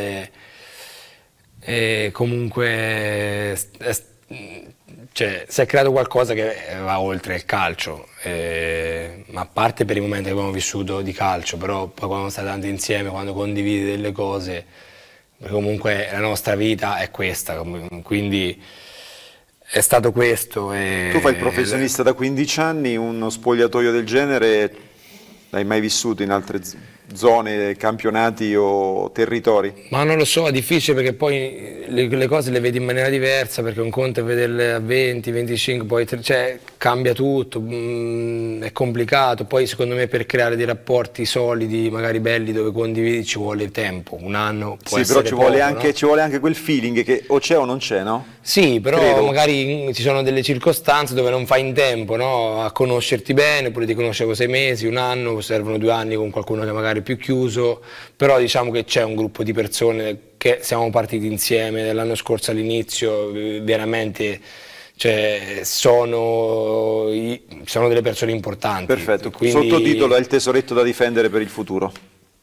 e comunque cioè, si è creato qualcosa che va oltre il calcio, ma a parte per i momenti che abbiamo vissuto di calcio, però poi quando stai tanti insieme, quando condividi delle cose, perché comunque la nostra vita è questa, quindi è stato questo. Tu fai il professionista da 15 anni, uno spogliatoio del genere l'hai mai vissuto in altre zone, campionati o territori? Ma non lo so, è difficile, perché poi le cose le vedi in maniera diversa, perché un conto è vederle a 20, 25, poi cioè, cambia tutto, è complicato. Poi secondo me per creare dei rapporti solidi, magari belli, dove condividi, ci vuole tempo, un anno può essere però ci vuole, poco, anche, no? Ci vuole anche quel feeling che o c'è o non c'è, no? Sì, però credo, magari ci sono delle circostanze dove non fai in tempo, no? A conoscerti bene, oppure ti conosci con 6 mesi, un anno, servono 2 anni con qualcuno che magari è più chiuso, però diciamo che c'è un gruppo di persone che siamo partiti insieme l'anno scorso all'inizio, veramente, cioè, sono delle persone importanti. Perfetto, quindi... sottotitolo è il tesoretto da difendere per il futuro.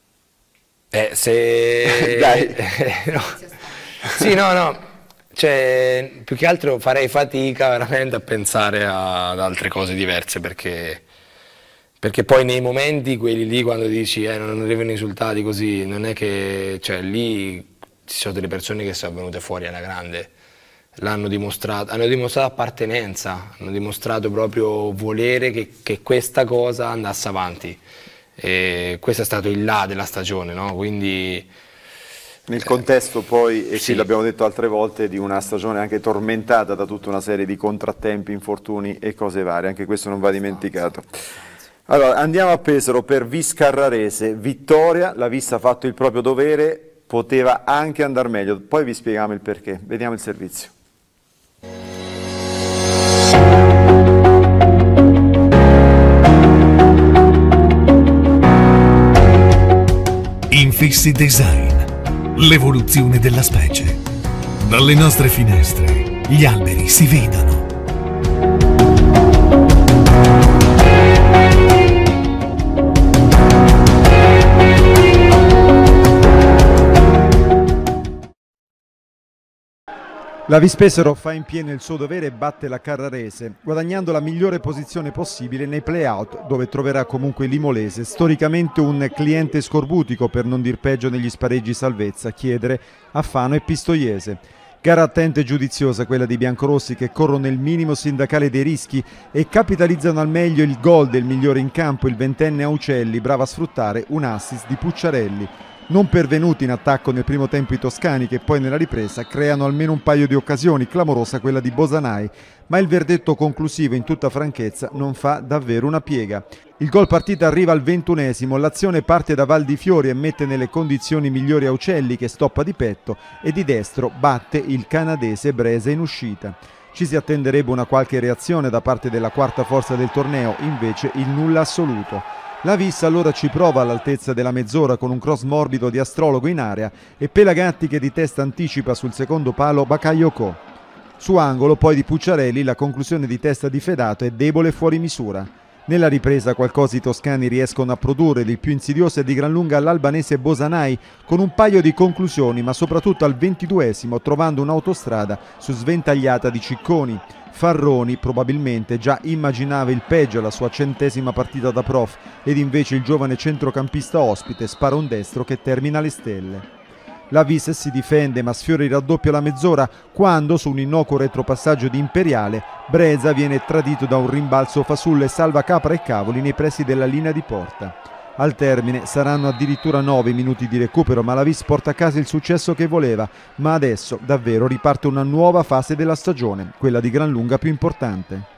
Se... Dai. No. Sì, no. Cioè, più che altro farei fatica veramente a pensare ad altre cose diverse, perché poi nei momenti quelli lì, quando dici non arrivano i risultati così, non è che, cioè, lì ci sono delle persone che sono venute fuori alla grande, hanno dimostrato appartenenza, hanno dimostrato proprio volere che questa cosa andasse avanti, e questo è stato il là della stagione, no? Quindi nel contesto poi, e sì, sì, l'abbiamo detto altre volte, di una stagione anche tormentata da tutta una serie di contrattempi, infortuni e cose varie, anche questo non va dimenticato. Allora, andiamo a Pesaro per Vis Carrarese, vittoria, la Vis ha fatto il proprio dovere, poteva anche andare meglio, poi vi spieghiamo il perché, vediamo il servizio. Infissi Design, l'evoluzione della specie. Dalle nostre finestre gli alberi si vedono. La Vis Pesaro fa in pieno il suo dovere e batte la Carrarese, guadagnando la migliore posizione possibile nei play-out, dove troverà comunque l'Imolese, storicamente un cliente scorbutico, per non dir peggio negli spareggi salvezza, Chiedere, Affano e Pistoiese. Gara attenta e giudiziosa quella dei biancorossi, che corrono nel minimo sindacale dei rischi e capitalizzano al meglio il gol del migliore in campo, il 20enne Aucelli, bravo a sfruttare un assist di Pucciarelli. Non pervenuti in attacco nel primo tempo i toscani, che poi nella ripresa creano almeno un paio di occasioni, clamorosa quella di Bosanai, ma il verdetto conclusivo in tutta franchezza non fa davvero una piega. Il gol partita arriva al 21esimo, l'azione parte da Val di Fiori e mette nelle condizioni migliori Aucelli, che stoppa di petto e di destro batte il canadese Bresa in uscita. Ci si attenderebbe una qualche reazione da parte della quarta forza del torneo, invece il nulla assoluto. La Vis allora ci prova all'altezza della mezz'ora con un cross morbido di Astrologo in area e Pelagatti che di testa anticipa sul secondo palo Bakayoko. Su angolo poi di Pucciarelli la conclusione di testa di Fedato è debole fuori misura. Nella ripresa qualcosa i toscani riescono a produrre, il più insidioso è di gran lunga l'albanese Bosanai con un paio di conclusioni, ma soprattutto al 22esimo trovando un'autostrada su sventagliata di Cicconi. Farroni probabilmente già immaginava il peggio alla sua 100ª partita da prof ed invece il giovane centrocampista ospite spara un destro che termina alle stelle. La Vis si difende ma sfiora il raddoppio alla mezz'ora quando, su un innocuo retropassaggio di Imperiale, Breza viene tradito da un rimbalzo fasulle e salva capra e cavoli nei pressi della linea di porta. Al termine saranno addirittura 9 minuti di recupero, ma la Vis porta a casa il successo che voleva, ma adesso davvero riparte una nuova fase della stagione, quella di gran lunga più importante.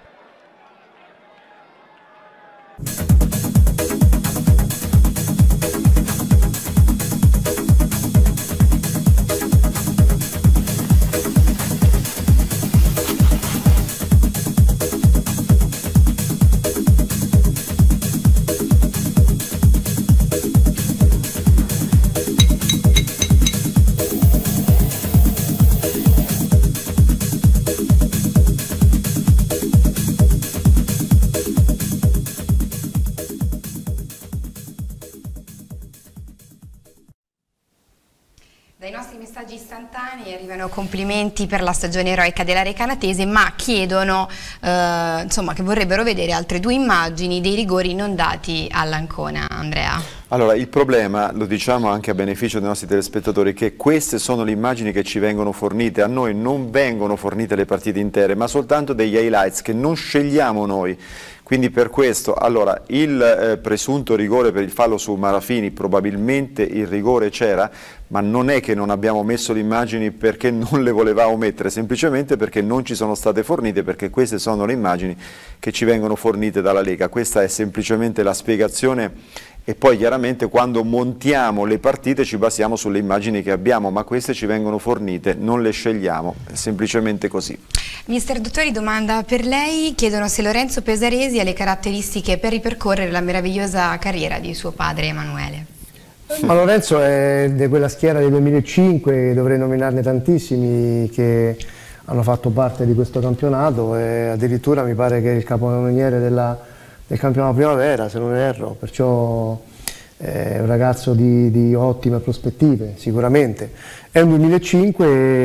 Dai nostri messaggi istantanei arrivano complimenti per la stagione eroica della Recanatese, ma chiedono insomma, che vorrebbero vedere altre 2 immagini dei rigori non dati all'Ancona. Andrea. Allora, il problema, lo diciamo anche a beneficio dei nostri telespettatori, che queste sono le immagini che ci vengono fornite. A noi non vengono fornite le partite intere, ma soltanto degli highlights che non scegliamo noi. Quindi per questo, allora, il presunto rigore per il fallo su Marafini, probabilmente il rigore c'era, ma non è che non abbiamo messo le immagini perché non le volevamo mettere, semplicemente perché non ci sono state fornite, perché queste sono le immagini che ci vengono fornite dalla Lega. Questa è semplicemente la spiegazione e poi chiaramente quando montiamo le partite ci basiamo sulle immagini che abbiamo, ma queste ci vengono fornite, non le scegliamo, è semplicemente così. Mister Dottori, domanda per lei, chiedono se Lorenzo Pesaresi ha le caratteristiche per ripercorrere la meravigliosa carriera di suo padre Emanuele. Ma Lorenzo è di quella schiera del 2005, dovrei nominarne tantissimi che hanno fatto parte di questo campionato e addirittura mi pare che è il capocannoniere del campionato primavera, se non erro, perciò è un ragazzo di ottime prospettive, sicuramente. È un 2005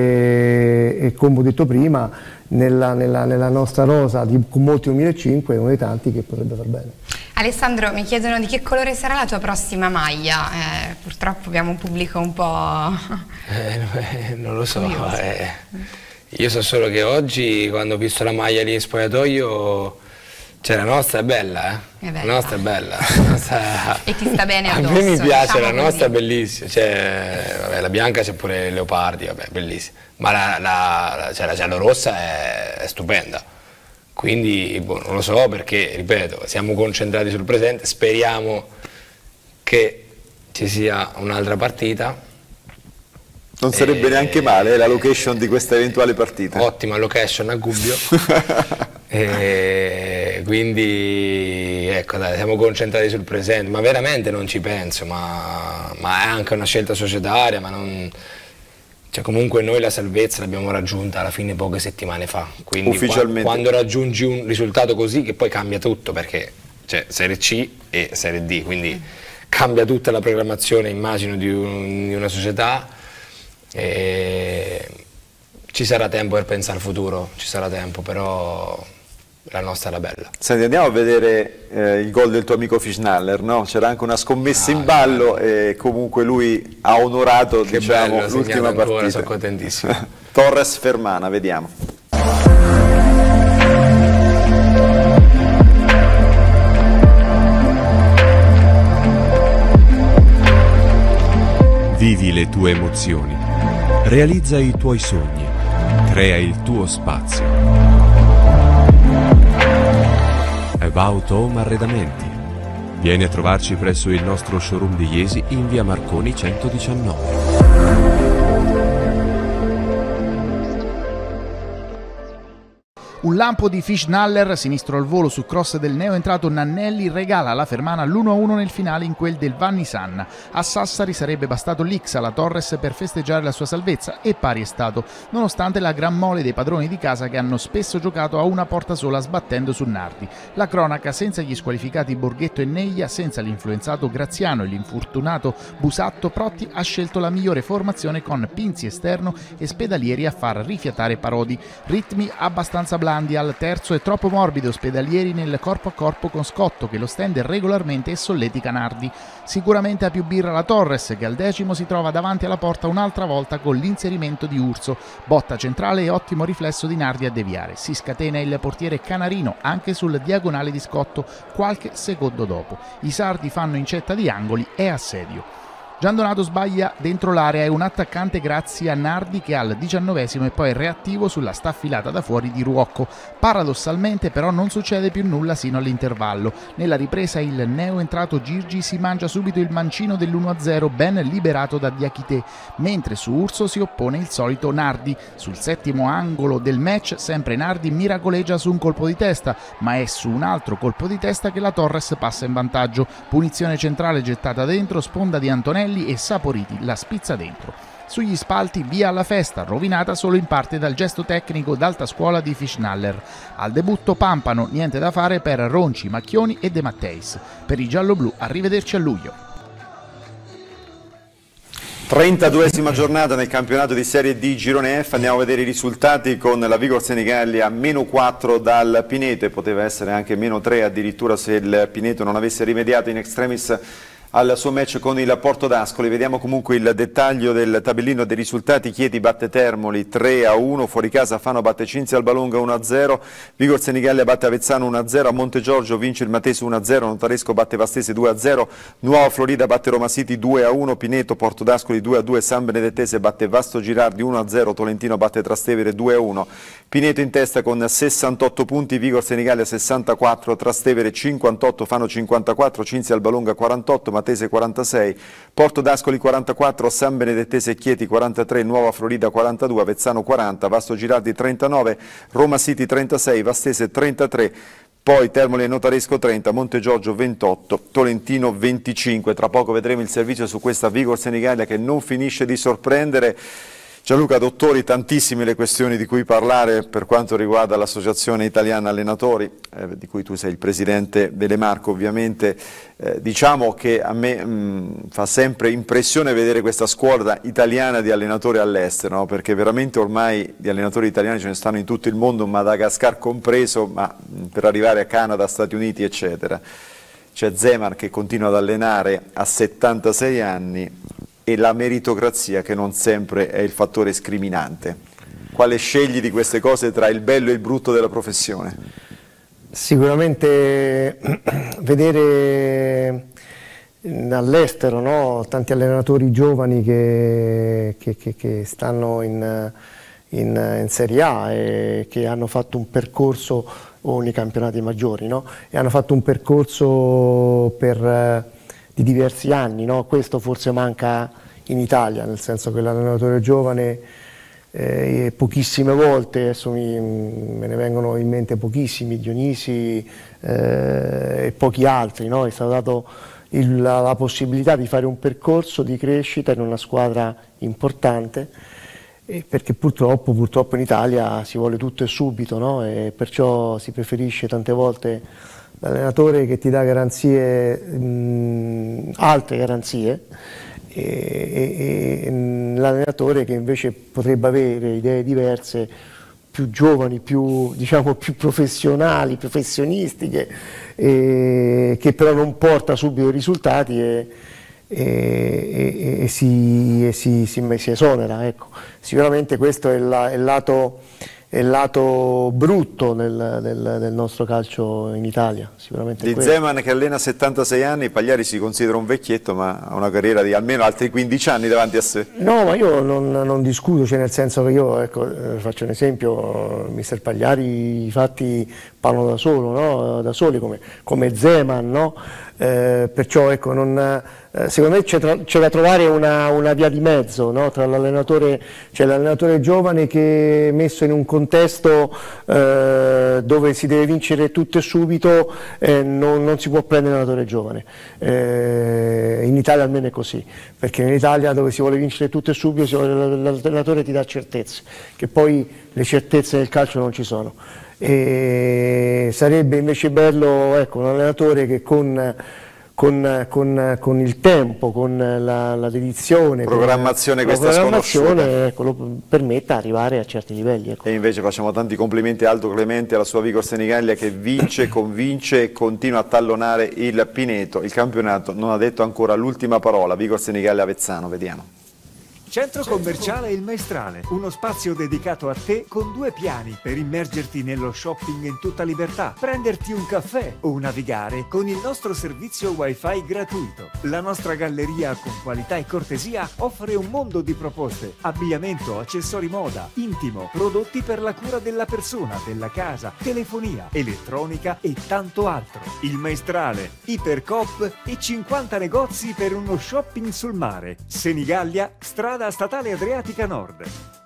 e come ho detto prima, nella nostra rosa con molti 2005 è uno dei tanti che potrebbe far bene. Alessandro, mi chiedono di che colore sarà la tua prossima maglia. Purtroppo abbiamo un pubblico un po'... non lo so, io so solo che oggi quando ho visto la maglia lì in spogliatoio, cioè la nostra è bella, la nostra è bella. E ti sta bene addosso. A me mi piace, diciamo la nostra è bellissima, cioè, vabbè, la bianca c'è pure leopardi, vabbè, bellissima, ma la giallorossa è stupenda. Quindi non lo so perché, ripeto, siamo concentrati sul presente, speriamo che ci sia un'altra partita. Non sarebbe neanche male la location di questa eventuale partita. Ottima location a Gubbio. Quindi ecco, dai, siamo concentrati sul presente, ma veramente non ci penso, ma è anche una scelta societaria, ma non... Cioè, comunque noi la salvezza l'abbiamo raggiunta alla fine poche settimane fa, quindi quando raggiungi un risultato così che poi cambia tutto, perché c'è Serie C e Serie D, quindi cambia tutta la programmazione, immagino, di una società. E ci sarà tempo per pensare al futuro, ci sarà tempo, però la nostra era bella. Senti, andiamo a vedere il gol del tuo amico Fischnaller, no? C'era anche una scommessa in ballo e comunque lui ha onorato, diciamo, l'ultima partita. Sono contentissimo. Torres Fermana, vediamo. Vivi le tue emozioni, realizza i tuoi sogni, crea il tuo spazio. About Home Arredamenti. Vieni a trovarci presso il nostro showroom di Iesi in via Marconi 119. Un lampo di Fischnaller, sinistro al volo su cross del neoentrato Nannelli, regala alla Fermana l'1-1 nel finale in quel del Vanni Sanna. A Sassari sarebbe bastato l'X alla Torres per festeggiare la sua salvezza e pari è stato, nonostante la gran mole dei padroni di casa che hanno spesso giocato a una porta sola sbattendo su Nardi. La cronaca senza gli squalificati Borghetto e Neglia, senza l'influenzato Graziano e l'infortunato Busatto, Protti ha scelto la migliore formazione con Pinzi esterno e Spedalieri a far rifiatare Parodi. Ritmi abbastanza blandi al terzo e troppo morbido Spedalieri nel corpo a corpo con Scotto che lo stende regolarmente e solletica Nardi. Sicuramente ha più birra la Torres che al 10° si trova davanti alla porta un'altra volta con l'inserimento di Urso. Botta centrale e ottimo riflesso di Nardi a deviare. Si scatena il portiere Canarino anche sul diagonale di Scotto qualche secondo dopo. I sardi fanno incetta di angoli e assedio. Giandonato sbaglia dentro l'area e un attaccante grazie a Nardi che al 19° è poi reattivo sulla staffilata da fuori di Ruocco. Paradossalmente però non succede più nulla sino all'intervallo. Nella ripresa il neoentrato Girgi si mangia subito il mancino dell'1-0 ben liberato da Diakité, mentre su Urso si oppone il solito Nardi. Sul 7° angolo del match sempre Nardi miracoleggia su un colpo di testa, ma è su un altro colpo di testa che la Torres passa in vantaggio. Punizione centrale gettata dentro, sponda di Antonelli e Saporiti la spizza dentro. Sugli spalti via alla festa, rovinata solo in parte dal gesto tecnico d'alta scuola di Fischnaller. Al debutto Pampano, niente da fare per Ronci, Macchioni e De Matteis. Per i gialloblu arrivederci a luglio. 32esima giornata nel campionato di Serie D Girone F, andiamo a vedere i risultati con la Vigor Senigallia a -4 dal Pineto, poteva essere anche -3 addirittura se il Pineto non avesse rimediato in extremis al suo match con il Porto d'Ascoli. Vediamo comunque il dettaglio del tabellino dei risultati. Chieti batte Termoli 3-1, fuori casa Fano batte Cinzia Albalonga 1-0, Vigor Senigallia batte Avezzano 1-0, a Montegiorgio vince il Matese 1-0, Notaresco batte Vastese 2-0, Nuova Florida batte Roma City 2-1, Pineto Porto d'Ascoli 2-2, San Benedettese batte Vasto Girardi 1-0, Tolentino batte Trastevere 2-1, Pineto in testa con 68 punti, Vigor Senigallia 64, Trastevere 58, Fano 54, Cinzia Albalonga 48, Matese 46, Porto d'Ascoli 44, San Benedettese e Chieti 43, Nuova Florida 42, Avezzano 40, Vasto Girardi 39, Roma City 36, Vastese 33, poi Termoli e Notaresco 30, Montegiorgio 28, Tolentino 25. Tra poco vedremo il servizio su questa Vigor Senigallia che non finisce di sorprendere. Gianluca Dottori, tantissime le questioni di cui parlare per quanto riguarda l'Associazione Italiana Allenatori, di cui tu sei il presidente delle Marche ovviamente. Diciamo che a me fa sempre impressione vedere questa scuola italiana di allenatori all'estero, no? Perché veramente ormai di allenatori italiani ce ne stanno in tutto il mondo, Madagascar compreso, ma per arrivare a Canada, Stati Uniti eccetera. C'è Zeman che continua ad allenare a 76 anni, e la meritocrazia che non sempre è il fattore scriminante. Quale scegli di queste cose tra il bello e il brutto della professione? Sicuramente vedere all'estero, no? Tanti allenatori giovani che stanno in Serie A e che hanno fatto un percorso o nei campionati maggiori, no? E hanno fatto un percorso di diversi anni, no? Questo forse manca in Italia, nel senso che l'allenatore giovane pochissime volte, adesso me ne vengono in mente pochissimi, Dionisi e pochi altri, no? È stato dato la possibilità di fare un percorso di crescita in una squadra importante, perché purtroppo in Italia si vuole tutto e subito, no? E perciò si preferisce tante volte l'allenatore che ti dà garanzie, altre garanzie, e l'allenatore che invece potrebbe avere idee diverse, più giovani, più professionali, professionistiche, che però non porta subito i risultati e si esonera. Ecco. Sicuramente questo è il lato brutto del nostro calcio in Italia. Sicuramente di Zeman che allena 76 anni, Pagliari si considera un vecchietto ma ha una carriera di almeno altri 15 anni davanti a sé. No, ma io non discuto, cioè nel senso che io, ecco, faccio un esempio, mister Pagliari i fatti parlano da solo, no? Da soli come Zeman, no? perciò ecco, secondo me c'è da trovare una via di mezzo, no? Tra l'allenatore giovane che messo in un contesto dove si deve vincere tutto e subito, non si può prendere l'allenatore giovane. In Italia almeno è così, perché in Italia dove si vuole vincere tutto e subito l'allenatore ti dà certezze, che poi le certezze nel calcio non ci sono. E sarebbe invece bello, ecco, un allenatore che con il tempo, con la dedizione, programmazione, ecco, lo permetta di arrivare a certi livelli. Ecco. E invece facciamo tanti complimenti a Aldo Clemente, alla sua Vigor Senigallia, che vince, convince e continua a tallonare il Pineto. Il campionato non ha detto ancora l'ultima parola. Vigor Senigallia Avezzano, vediamo. Centro commerciale Il Maestrale, uno spazio dedicato a te con 2 piani per immergerti nello shopping in tutta libertà, prenderti un caffè o navigare con il nostro servizio wifi gratuito. La nostra galleria con qualità e cortesia offre un mondo di proposte, abbigliamento, accessori moda, intimo, prodotti per la cura della persona, della casa, telefonia, elettronica e tanto altro. Il Maestrale, Ipercoop e 50 negozi per uno shopping sul mare. Senigallia, strada statale Adriatica Nord.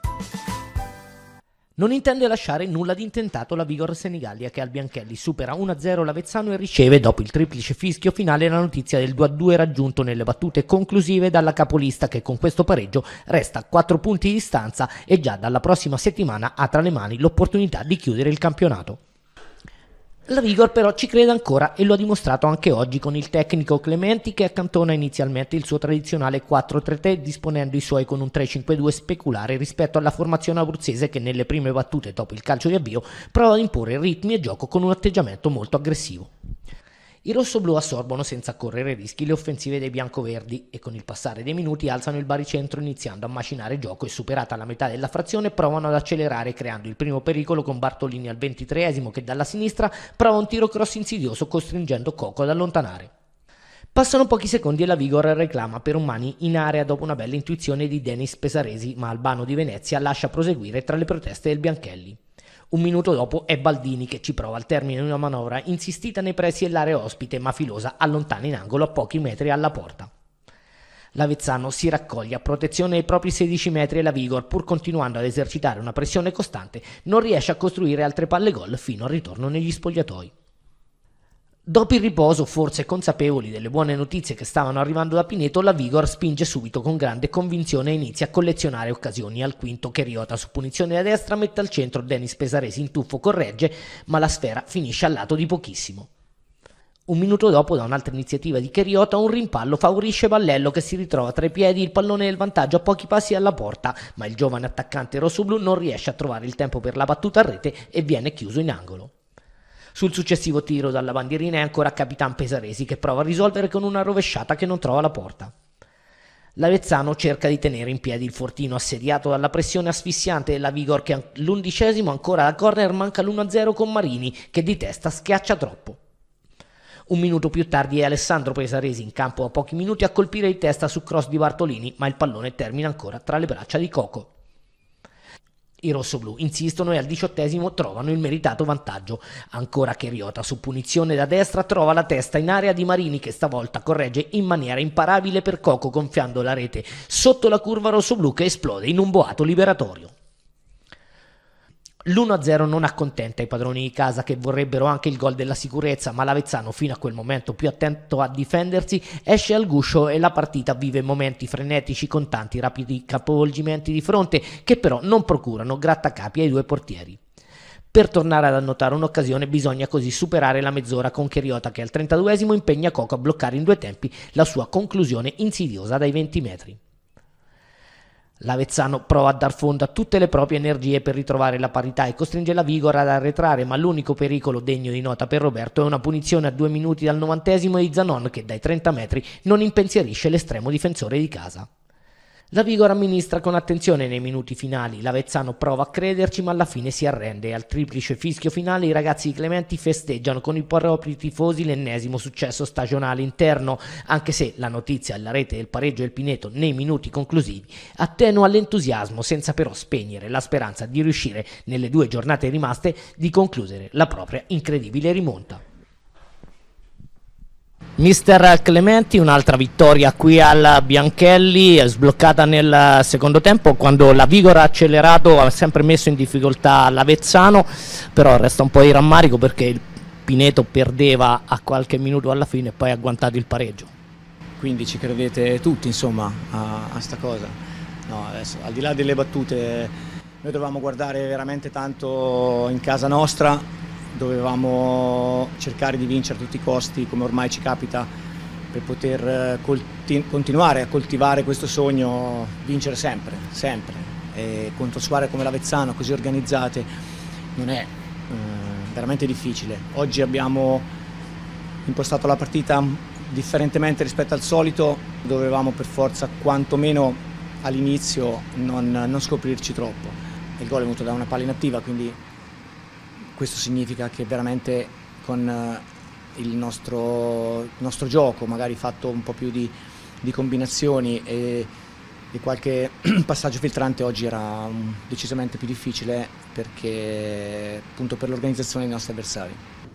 Non intende lasciare nulla di intentato la Vigor Senigallia, che al Bianchelli supera 1-0 l'Avezzano e riceve, dopo il triplice fischio finale, la notizia del 2-2 raggiunto nelle battute conclusive dalla capolista, che con questo pareggio resta a 4 punti di distanza e già dalla prossima settimana ha tra le mani l'opportunità di chiudere il campionato. La Vigor però ci crede ancora e lo ha dimostrato anche oggi con il tecnico Clementi, che accantona inizialmente il suo tradizionale 4-3-3 disponendo i suoi con un 3-5-2 speculare rispetto alla formazione abruzzese, che nelle prime battute dopo il calcio di avvio prova ad imporre ritmi e gioco con un atteggiamento molto aggressivo. I rossoblù assorbono senza correre rischi le offensive dei biancoverdi e con il passare dei minuti alzano il baricentro iniziando a macinare gioco e, superata la metà della frazione, provano ad accelerare creando il primo pericolo con Bartolini al 23esimo, che dalla sinistra prova un tiro cross insidioso costringendo Coco ad allontanare. Passano pochi secondi e la Vigor reclama per un mani in area dopo una bella intuizione di Denis Pesaresi, ma Albano di Venezia lascia proseguire tra le proteste del Bianchelli. Un minuto dopo è Baldini che ci prova al termine di una manovra insistita nei pressi dell'area ospite, ma filosa allontana in angolo a pochi metri alla porta. L'Avezzano si raccoglie a protezione dei propri 16 metri e la Vigor, pur continuando ad esercitare una pressione costante, non riesce a costruire altre palle gol fino al ritorno negli spogliatoi. Dopo il riposo, forse consapevoli delle buone notizie che stavano arrivando da Pineto, la Vigor spinge subito con grande convinzione e inizia a collezionare occasioni. Al quinto, Cheriota su punizione da destra mette al centro, Denis Pesaresi in tuffo corregge, ma la sfera finisce al lato di pochissimo. Un minuto dopo, da un'altra iniziativa di Cheriota, un rimpallo favorisce Vallello, che si ritrova tra i piedi il pallone del vantaggio a pochi passi dalla porta, ma il giovane attaccante rossoblu non riesce a trovare il tempo per la battuta a rete e viene chiuso in angolo. Sul successivo tiro dalla bandierina è ancora Capitan Pesaresi, che prova a risolvere con una rovesciata che non trova la porta. L'Avezzano cerca di tenere in piedi il fortino assediato dalla pressione asfissiante della Vigor, che all'11esimo ancora da corner manca l'1-0 con Marini, che di testa schiaccia troppo. Un minuto più tardi è Alessandro Pesaresi in campo a pochi minuti a colpire di testa su cross di Bartolini, ma il pallone termina ancora tra le braccia di Coco. I rossoblù insistono e al 18esimo trovano il meritato vantaggio. Ancora Cheriota su punizione da destra trova la testa in area di Marini, che stavolta corregge in maniera imparabile per Coco, gonfiando la rete sotto la curva rossoblù, che esplode in un boato liberatorio. L'1-0 non accontenta i padroni di casa, che vorrebbero anche il gol della sicurezza, ma l'Avezzano, fino a quel momento più attento a difendersi, esce al guscio e la partita vive momenti frenetici con tanti rapidi capovolgimenti di fronte, che però non procurano grattacapi ai due portieri. Per tornare ad annotare un'occasione bisogna così superare la mezz'ora con Cheriota, che al 32esimo impegna Coco a bloccare in 2 tempi la sua conclusione insidiosa dai 20 metri. L'Avezzano prova a dar fondo a tutte le proprie energie per ritrovare la parità e costringe la Vigor ad arretrare, ma l'unico pericolo degno di nota per Roberto è una punizione a 2 minuti dal 90esimo di Zanon, che dai 30 metri non impensierisce l'estremo difensore di casa. La Vigor amministra con attenzione nei minuti finali, l'Avezzano prova a crederci ma alla fine si arrende e al triplice fischio finale i ragazzi di Clementi festeggiano con i propri tifosi l'ennesimo successo stagionale interno, anche se la notizia alla rete del pareggio del Pineto nei minuti conclusivi attenua l'entusiasmo, senza però spegnere la speranza di riuscire nelle 2 giornate rimaste di concludere la propria incredibile rimonta. Mister Clementi, un'altra vittoria qui al Bianchelli, sbloccata nel secondo tempo quando la Vigor ha accelerato, ha sempre messo in difficoltà l'Avezzano, però resta un po' di rammarico perché il Pineto perdeva a qualche minuto alla fine e poi ha agguantato il pareggio. Quindi ci credete tutti insomma a sta cosa? No, adesso, al di là delle battute, noi dovevamo guardare veramente tanto in casa nostra, dovevamo cercare di vincere a tutti i costi, come ormai ci capita, per poter continuare a coltivare questo sogno, vincere sempre, sempre. E contro squadre come l'Avezzano, così organizzate, non è veramente difficile. Oggi abbiamo impostato la partita differentemente rispetto al solito, dovevamo per forza quantomeno all'inizio non scoprirci troppo. Il gol è venuto da una palla inattiva, quindi questo significa che veramente con il nostro gioco, magari fatto un po' più di combinazioni e qualche passaggio filtrante, oggi era decisamente più difficile perché appunto per l'organizzazione dei nostri avversari.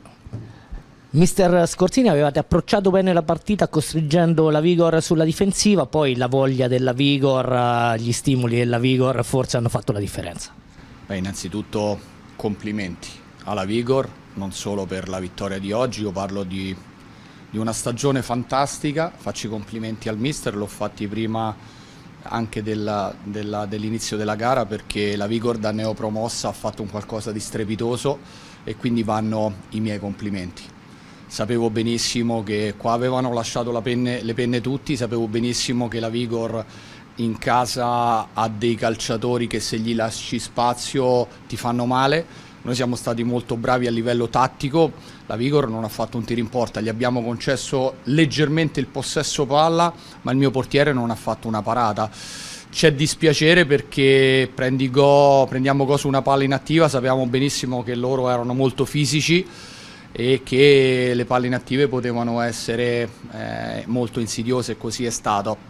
Mister Scorzini, avevate approcciato bene la partita costringendo la Vigor sulla difensiva, poi la voglia della Vigor, gli stimoli della Vigor forse hanno fatto la differenza. Beh, innanzitutto complimenti alla Vigor, non solo per la vittoria di oggi, io parlo di una stagione fantastica, faccio i complimenti al mister, l'ho fatti prima anche dell'inizio della gara, perché la Vigor da neopromossa ha fatto un qualcosa di strepitoso e quindi vanno i miei complimenti. Sapevo benissimo che qua avevano lasciato le penne tutti, sapevo benissimo che la Vigor in casa ha dei calciatori che se gli lasci spazio ti fanno male. Noi siamo stati molto bravi a livello tattico, la Vigor non ha fatto un tiro in porta, gli abbiamo concesso leggermente il possesso palla, ma il mio portiere non ha fatto una parata. C'è dispiacere perché prendiamo gol su una palla inattiva, sapevamo benissimo che loro erano molto fisici e che le palle inattive potevano essere molto insidiose, e così è stato.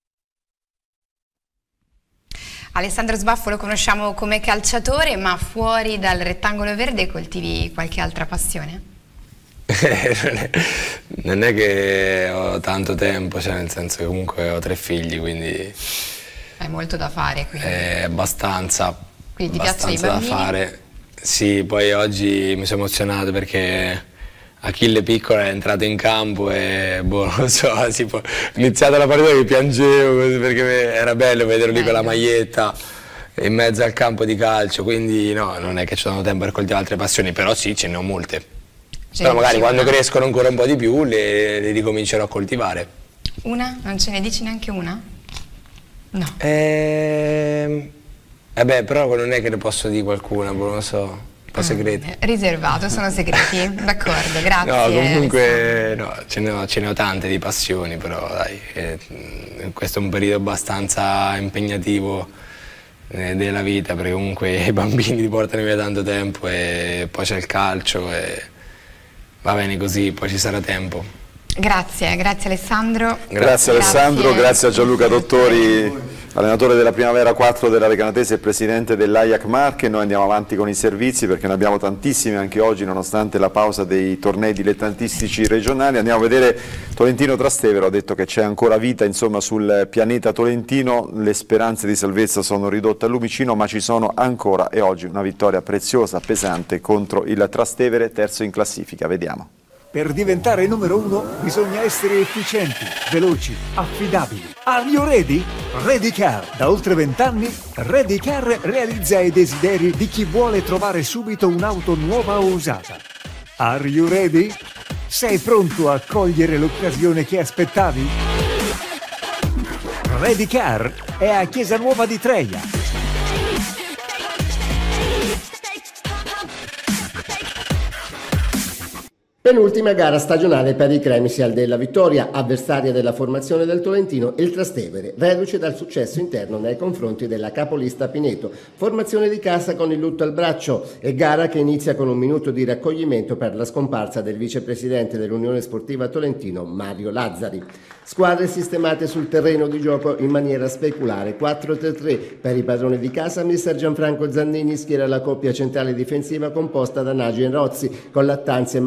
Alessandro Sbaffo lo conosciamo come calciatore, ma fuori dal rettangolo verde coltivi qualche altra passione? Non è che ho tanto tempo, cioè nel senso che comunque ho 3 figli, quindi... Hai molto da fare, quindi. Abbastanza. Quindi ti piacciono i bambini? Da fare. Sì, poi oggi mi sono emozionato perché Achille piccolo è entrato in campo e boh, non so, ho iniziato la partita che piangevo perché era bello vederlo lì con la maglietta in mezzo al campo di calcio, quindi no, non è che ci ho dato tempo per coltivare altre passioni, però sì, ce ne ho molte. Però magari quando crescono ancora un po' di più le ricomincerò a coltivare. Una? Non ce ne dici neanche una? No. Beh, però non è che ne posso dire qualcuna, non lo so. Segreti. Riservato, sono segreti, d'accordo, grazie. No, comunque no, ce ne ho tante di passioni, però dai, questo è un periodo abbastanza impegnativo della vita, perché comunque i bambini ti portano via tanto tempo e poi c'è il calcio e va bene così, poi ci sarà tempo. Grazie Alessandro. Grazie Alessandro, grazie a Gianluca Dottori, allenatore della Primavera 4 della Recanatese e presidente dell'Ajax Marche. Noi andiamo avanti con i servizi perché ne abbiamo tantissimi anche oggi nonostante la pausa dei tornei dilettantistici regionali. Andiamo a vedere Tolentino-Trastevere, ho detto che c'è ancora vita insomma sul pianeta tolentino, le speranze di salvezza sono ridotte al lumicino ma ci sono ancora e oggi una vittoria preziosa, pesante contro il Trastevere, terzo in classifica, vediamo. Per diventare numero 1 bisogna essere efficienti, veloci, affidabili. Are you ready? Readycar. Da oltre 20 anni, Readycar realizza i desideri di chi vuole trovare subito un'auto nuova o usata. Are you ready? Sei pronto a cogliere l'occasione che aspettavi? Readycar è a Chiesa Nuova di Treia. Penultima gara stagionale per i Cremisial della Vittoria, avversaria della formazione del Tolentino, il Trastevere, reduce dal successo interno nei confronti della capolista Pineto, formazione di casa con il lutto al braccio e gara che inizia con un minuto di raccoglimento per la scomparsa del vicepresidente dell'Unione Sportiva Tolentino, Mario Lazzari. Squadre sistemate sul terreno di gioco in maniera speculare, 4-3-3 per i padroni di casa. Mister Gianfranco Zannini schiera la coppia centrale difensiva composta da Nagy e Rozzi con Lattanzi e Mazzerotti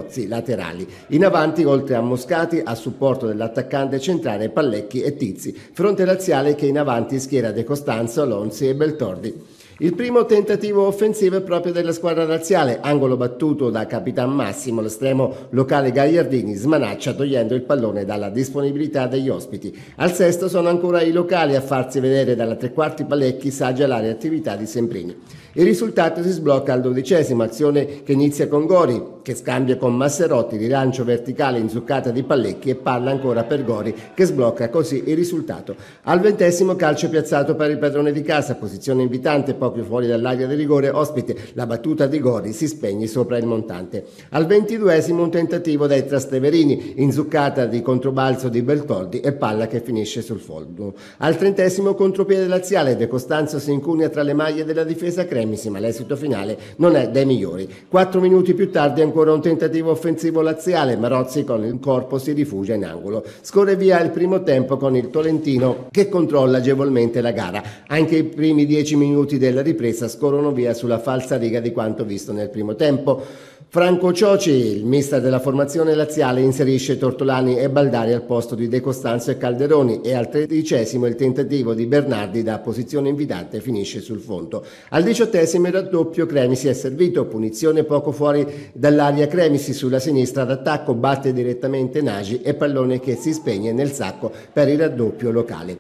sì, laterali. In avanti, oltre a Moscati, a supporto dell'attaccante centrale Pallecchi e Tizzi, fronte laziale che in avanti schiera De Costanzo, Lonzi e Beltordi. Il primo tentativo offensivo è proprio della squadra laziale, angolo battuto da Capitan Massimo, l'estremo locale Gagliardini smanaccia togliendo il pallone dalla disponibilità degli ospiti. Al sesto sono ancora i locali a farsi vedere dalla tre quarti Pallecchi, saggia l'area attività di Semprini. Il risultato si sblocca al 12°, azione che inizia con Gori, che scambia con Masserotti, rilancio verticale inzuccata di Pallecchi e palla ancora per Gori, che sblocca così il risultato. Al 20° calcio piazzato per il padrone di casa, posizione invitante, poco fuori dall'area di rigore, ospite, la battuta di Gori si spegne sopra il montante. Al 22° un tentativo dai Trasteverini, inzuccata di controbalzo di Beltordi e palla che finisce sul fondo. Al 30° contropiede laziale, De Costanzo si incunia tra le maglie della difesa Cremisi, ma l'esito finale non è dei migliori. 4 minuti più tardi ancora un tentativo offensivo laziale, Marozzi con il corpo si rifugia in angolo. Scorre via il primo tempo con il Tolentino che controlla agevolmente la gara. Anche i primi 10 minuti della ripresa scorrono via sulla falsa riga di quanto visto nel primo tempo. Franco Cioci, il mister della formazione laziale, inserisce Tortolani e Baldari al posto di De Costanzo e Calderoni e al 13° il tentativo di Bernardi da posizione invitante finisce sul fondo. Al 18° il raddoppio, Cremisi è servito, punizione poco fuori dall'area Cremisi sulla sinistra d'attacco, batte direttamente Nagy e pallone che si spegne nel sacco per il raddoppio locale.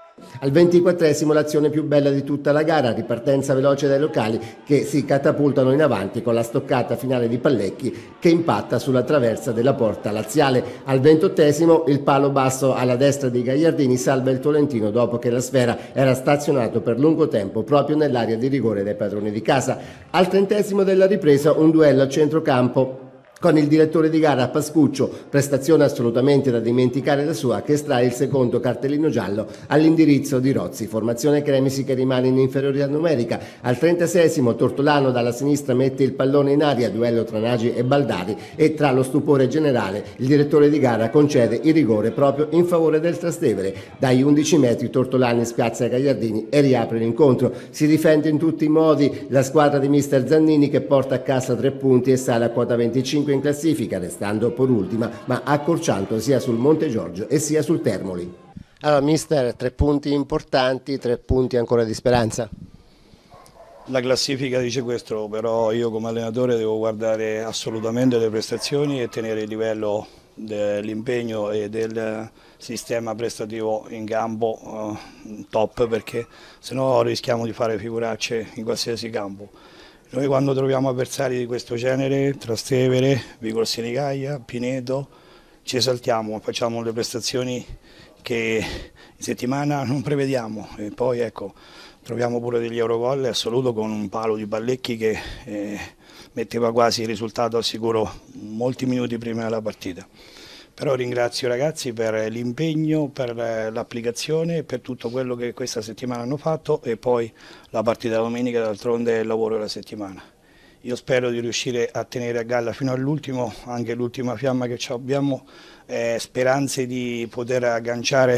Al 24° l'azione più bella di tutta la gara, ripartenza veloce dai locali che si catapultano in avanti con la stoccata finale di Pallecchi che impatta sulla traversa della porta laziale. Al 28° il palo basso alla destra di Gagliardini salva il Tolentino dopo che la sfera era stazionato per lungo tempo proprio nell'area di rigore dei padroni di casa. Al 30° della ripresa un duello a centrocampo con il direttore di gara Pascuccio, prestazione assolutamente da dimenticare la sua, che estrae il secondo cartellino giallo all'indirizzo di Rozzi. Formazione Cremisi che rimane in inferiorità numerica. Al 36° Tortolano dalla sinistra mette il pallone in aria, duello tra Nagy e Baldari e tra lo stupore generale il direttore di gara concede il rigore proprio in favore del Trastevere. Dai 11 metri Tortolani spiazza Gagliardini e riapre l'incontro. Si difende in tutti i modi la squadra di mister Zannini che porta a casa 3 punti e sale a quota 25 in classifica, restando per ultima ma accorciando sia sul Monte Giorgio e sia sul Termoli. Allora mister, 3 punti importanti, 3 punti ancora di speranza? La classifica dice questo, però io come allenatore devo guardare assolutamente le prestazioni e tenere il livello dell'impegno e del sistema prestativo in campo top, perché sennò rischiamo di fare figuracce in qualsiasi campo. Noi quando troviamo avversari di questo genere, Trastevere, Vigor Senigallia, Pineto, ci esaltiamo, facciamo le prestazioni che in settimana non prevediamo e poi ecco, troviamo pure degli Eurogol assoluto con un palo di Pallecchi che metteva quasi il risultato al sicuro molti minuti prima della partita. Però ringrazio i ragazzi per l'impegno, per l'applicazione e per tutto quello che questa settimana hanno fatto e poi la partita domenica d'altronde è il lavoro della settimana. Io spero di riuscire a tenere a galla fino all'ultimo, anche l'ultima fiamma che abbiamo, speranze di poter agganciare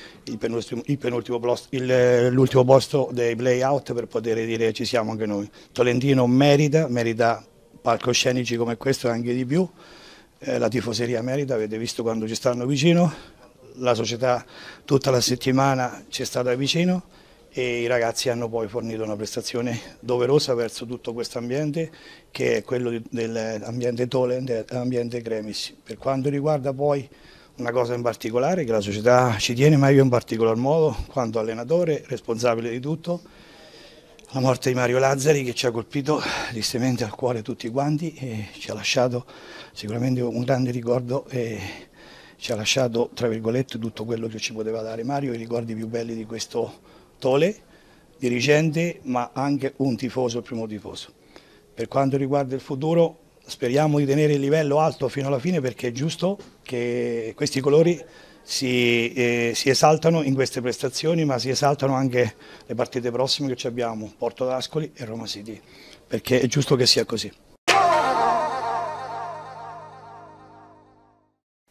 l'ultimo posto dei play-out per poter dire ci siamo anche noi. Tolentino merita palcoscenici come questo e anche di più. La tifoseria merita, avete visto quando ci stanno vicino, la società tutta la settimana ci è stata vicino e i ragazzi hanno poi fornito una prestazione doverosa verso tutto questo ambiente che è quello dell'ambiente Tolent, l'ambiente Cremisi. Per quanto riguarda poi una cosa in particolare che la società ci tiene, ma io in particolar modo, quanto allenatore, responsabile di tutto, la morte di Mario Lazzari che ci ha colpito tristemente al cuore tutti quanti e ci ha lasciato sicuramente un grande ricordo e ci ha lasciato, tra virgolette, tutto quello che ci poteva dare Mario, i ricordi più belli di questo Tole, dirigente ma anche un tifoso, il primo tifoso. Per quanto riguarda il futuro speriamo di tenere il livello alto fino alla fine perché è giusto che questi colori si esaltano in queste prestazioni, ma si esaltano anche le partite prossime che abbiamo, Porto d'Ascoli e Roma City, perché è giusto che sia così.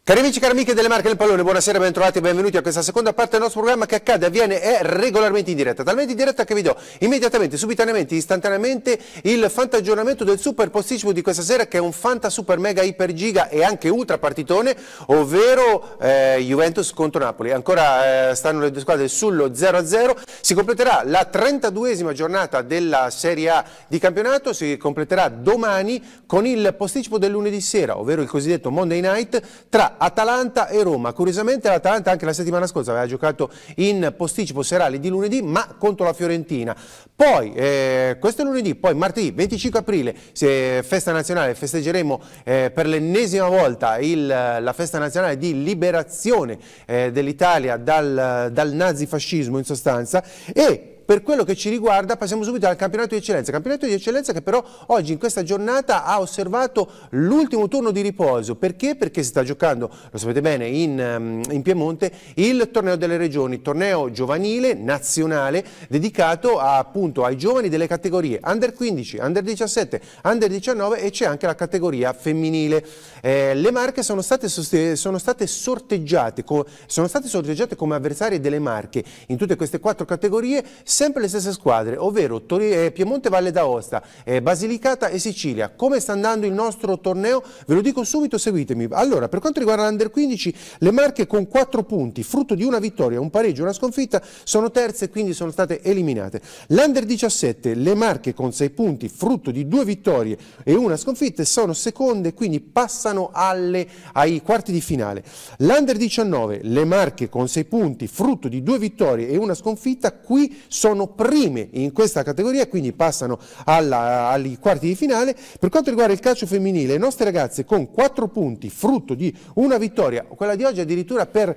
Cari amici, cari amiche delle Marche del Pallone, buonasera, bentrovati e benvenuti a questa seconda parte del nostro programma che accade, avviene e è regolarmente in diretta, talmente in diretta che vi do immediatamente, subitaneamente, istantaneamente il fantaggiornamento del super posticipo di questa sera, che è un fanta super mega iper giga e anche ultra partitone, ovvero Juventus contro Napoli. Ancora stanno le due squadre sullo 0-0, si completerà la 32esima giornata della Serie A di campionato, si completerà domani con il posticipo del lunedì sera, ovvero il cosiddetto Monday Night, tra Atalanta e Roma. Curiosamente l'Atalanta anche la settimana scorsa aveva giocato in posticipo serale di lunedì, ma contro la Fiorentina. Poi questo è lunedì, poi martedì 25 aprile festa nazionale, festeggeremo per l'ennesima volta la festa nazionale di liberazione dell'Italia dal nazifascismo in sostanza. E per quello che ci riguarda passiamo subito al campionato di eccellenza che però oggi in questa giornata ha osservato l'ultimo turno di riposo. Perché? Perché si sta giocando, lo sapete bene, in Piemonte il torneo delle regioni, torneo giovanile nazionale dedicato appunto ai giovani delle categorie Under 15, Under 17, Under 19 e c'è anche la categoria femminile. Le Marche sono state sorteggiate come avversarie delle Marche in tutte queste 4 categorie, sempre le stesse squadre, ovvero Piemonte, Valle d'Aosta, Basilicata e Sicilia. Come sta andando il nostro torneo? Ve lo dico subito, seguitemi. Allora, per quanto riguarda l'Under 15, le Marche con 4 punti, frutto di una vittoria, un pareggio, una sconfitta, sono terze e quindi sono state eliminate. L'Under 17, le Marche con 6 punti, frutto di 2 vittorie e una sconfitta, sono seconde, quindi passano ai quarti di finale. L'Under 19, le Marche con 6 punti, frutto di 2 vittorie e una sconfitta, qui sono prime in questa categoria, quindi passano ai quarti di finale. Per quanto riguarda il calcio femminile, le nostre ragazze con 4 punti, frutto di una vittoria, quella di oggi addirittura per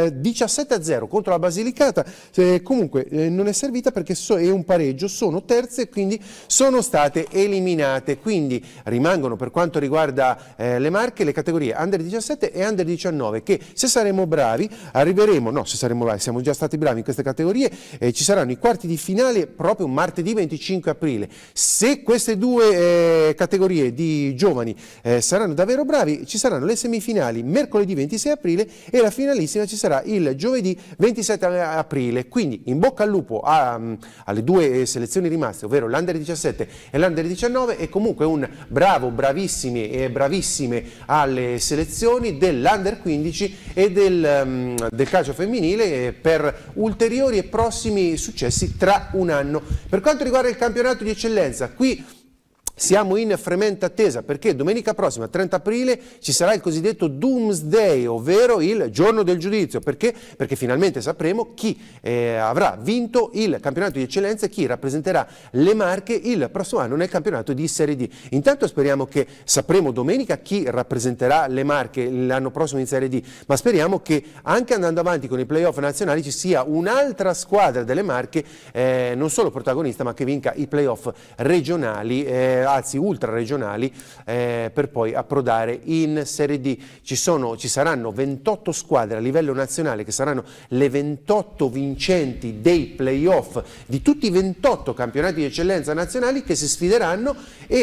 17-0 contro la Basilicata, comunque non è servita perché è un pareggio, sono terze e quindi sono state eliminate. Quindi rimangono, per quanto riguarda le Marche, le categorie Under 17 e Under 19, che se saremo bravi siamo già stati bravi in queste categorie, ci saranno i quarti di finale proprio martedì 25 aprile. Se queste due categorie di giovani saranno davvero bravi, ci saranno le semifinali mercoledì 26 aprile e la finalissima ci sarà il giovedì 27 aprile. Quindi in bocca al lupo alle due selezioni rimaste, ovvero l'Under 17 e l'Under 19, e comunque un bravissimi e bravissime alle selezioni dell'Under 15 e del calcio femminile per ulteriori e prossimi successi tra un anno. Per quanto riguarda il campionato di eccellenza, qui siamo in fremente attesa perché domenica prossima, 30 aprile, ci sarà il cosiddetto Doomsday, ovvero il giorno del giudizio. Perché? Perché finalmente sapremo chi avrà vinto il campionato di eccellenza e chi rappresenterà le Marche il prossimo anno nel campionato di Serie D. Intanto speriamo che sapremo domenica chi rappresenterà le Marche l'anno prossimo in Serie D, ma speriamo che anche andando avanti con i playoff nazionali ci sia un'altra squadra delle Marche, non solo protagonista, ma che vinca i playoff regionali, anzi ultra regionali, per poi approdare in Serie D. Ci saranno 28 squadre a livello nazionale che saranno le 28 vincenti dei playoff di tutti i 28 campionati di eccellenza nazionali che si sfideranno,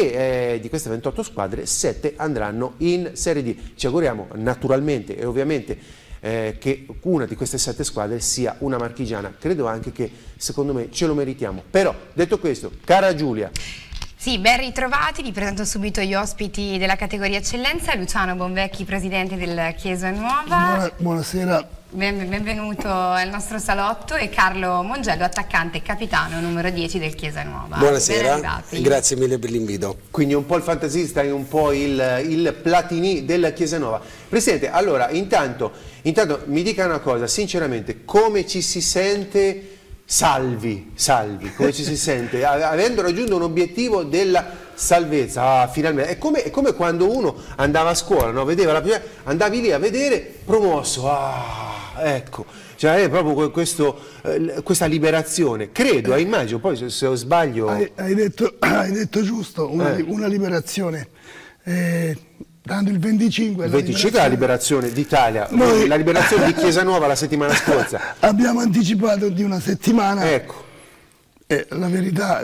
e di queste 28 squadre 7 andranno in Serie D. Ci auguriamo naturalmente e ovviamente che una di queste 7 squadre sia una marchigiana. Credo anche che, secondo me, ce lo meritiamo. Però, detto questo, cara Giulia. Sì, ben ritrovati, vi presento subito gli ospiti della categoria eccellenza. Luciano Bonvecchi, presidente del Chiesa Nuova. Buonasera. Benvenuto al nostro salotto, e Carlo Mongello, attaccante e capitano numero 10 del Chiesa Nuova. Buonasera, grazie mille per l'invito. Quindi un po' il fantasista e un po' il Platini della Chiesa Nuova. Presidente, allora intanto mi dica una cosa, sinceramente, come ci si sente? Salvi, come ci si sente? Avendo raggiunto un obiettivo della salvezza, finalmente. È come quando uno andava a scuola, no? Vedeva andavi lì a vedere, promosso, ecco. Cioè è proprio questa liberazione, credo, immagino, poi se sbaglio... Hai detto giusto, una liberazione. Tanto il 25 è la liberazione d'Italia, la liberazione di Chiesa Nuova la settimana scorsa. Abbiamo anticipato di una settimana. Ecco. La verità,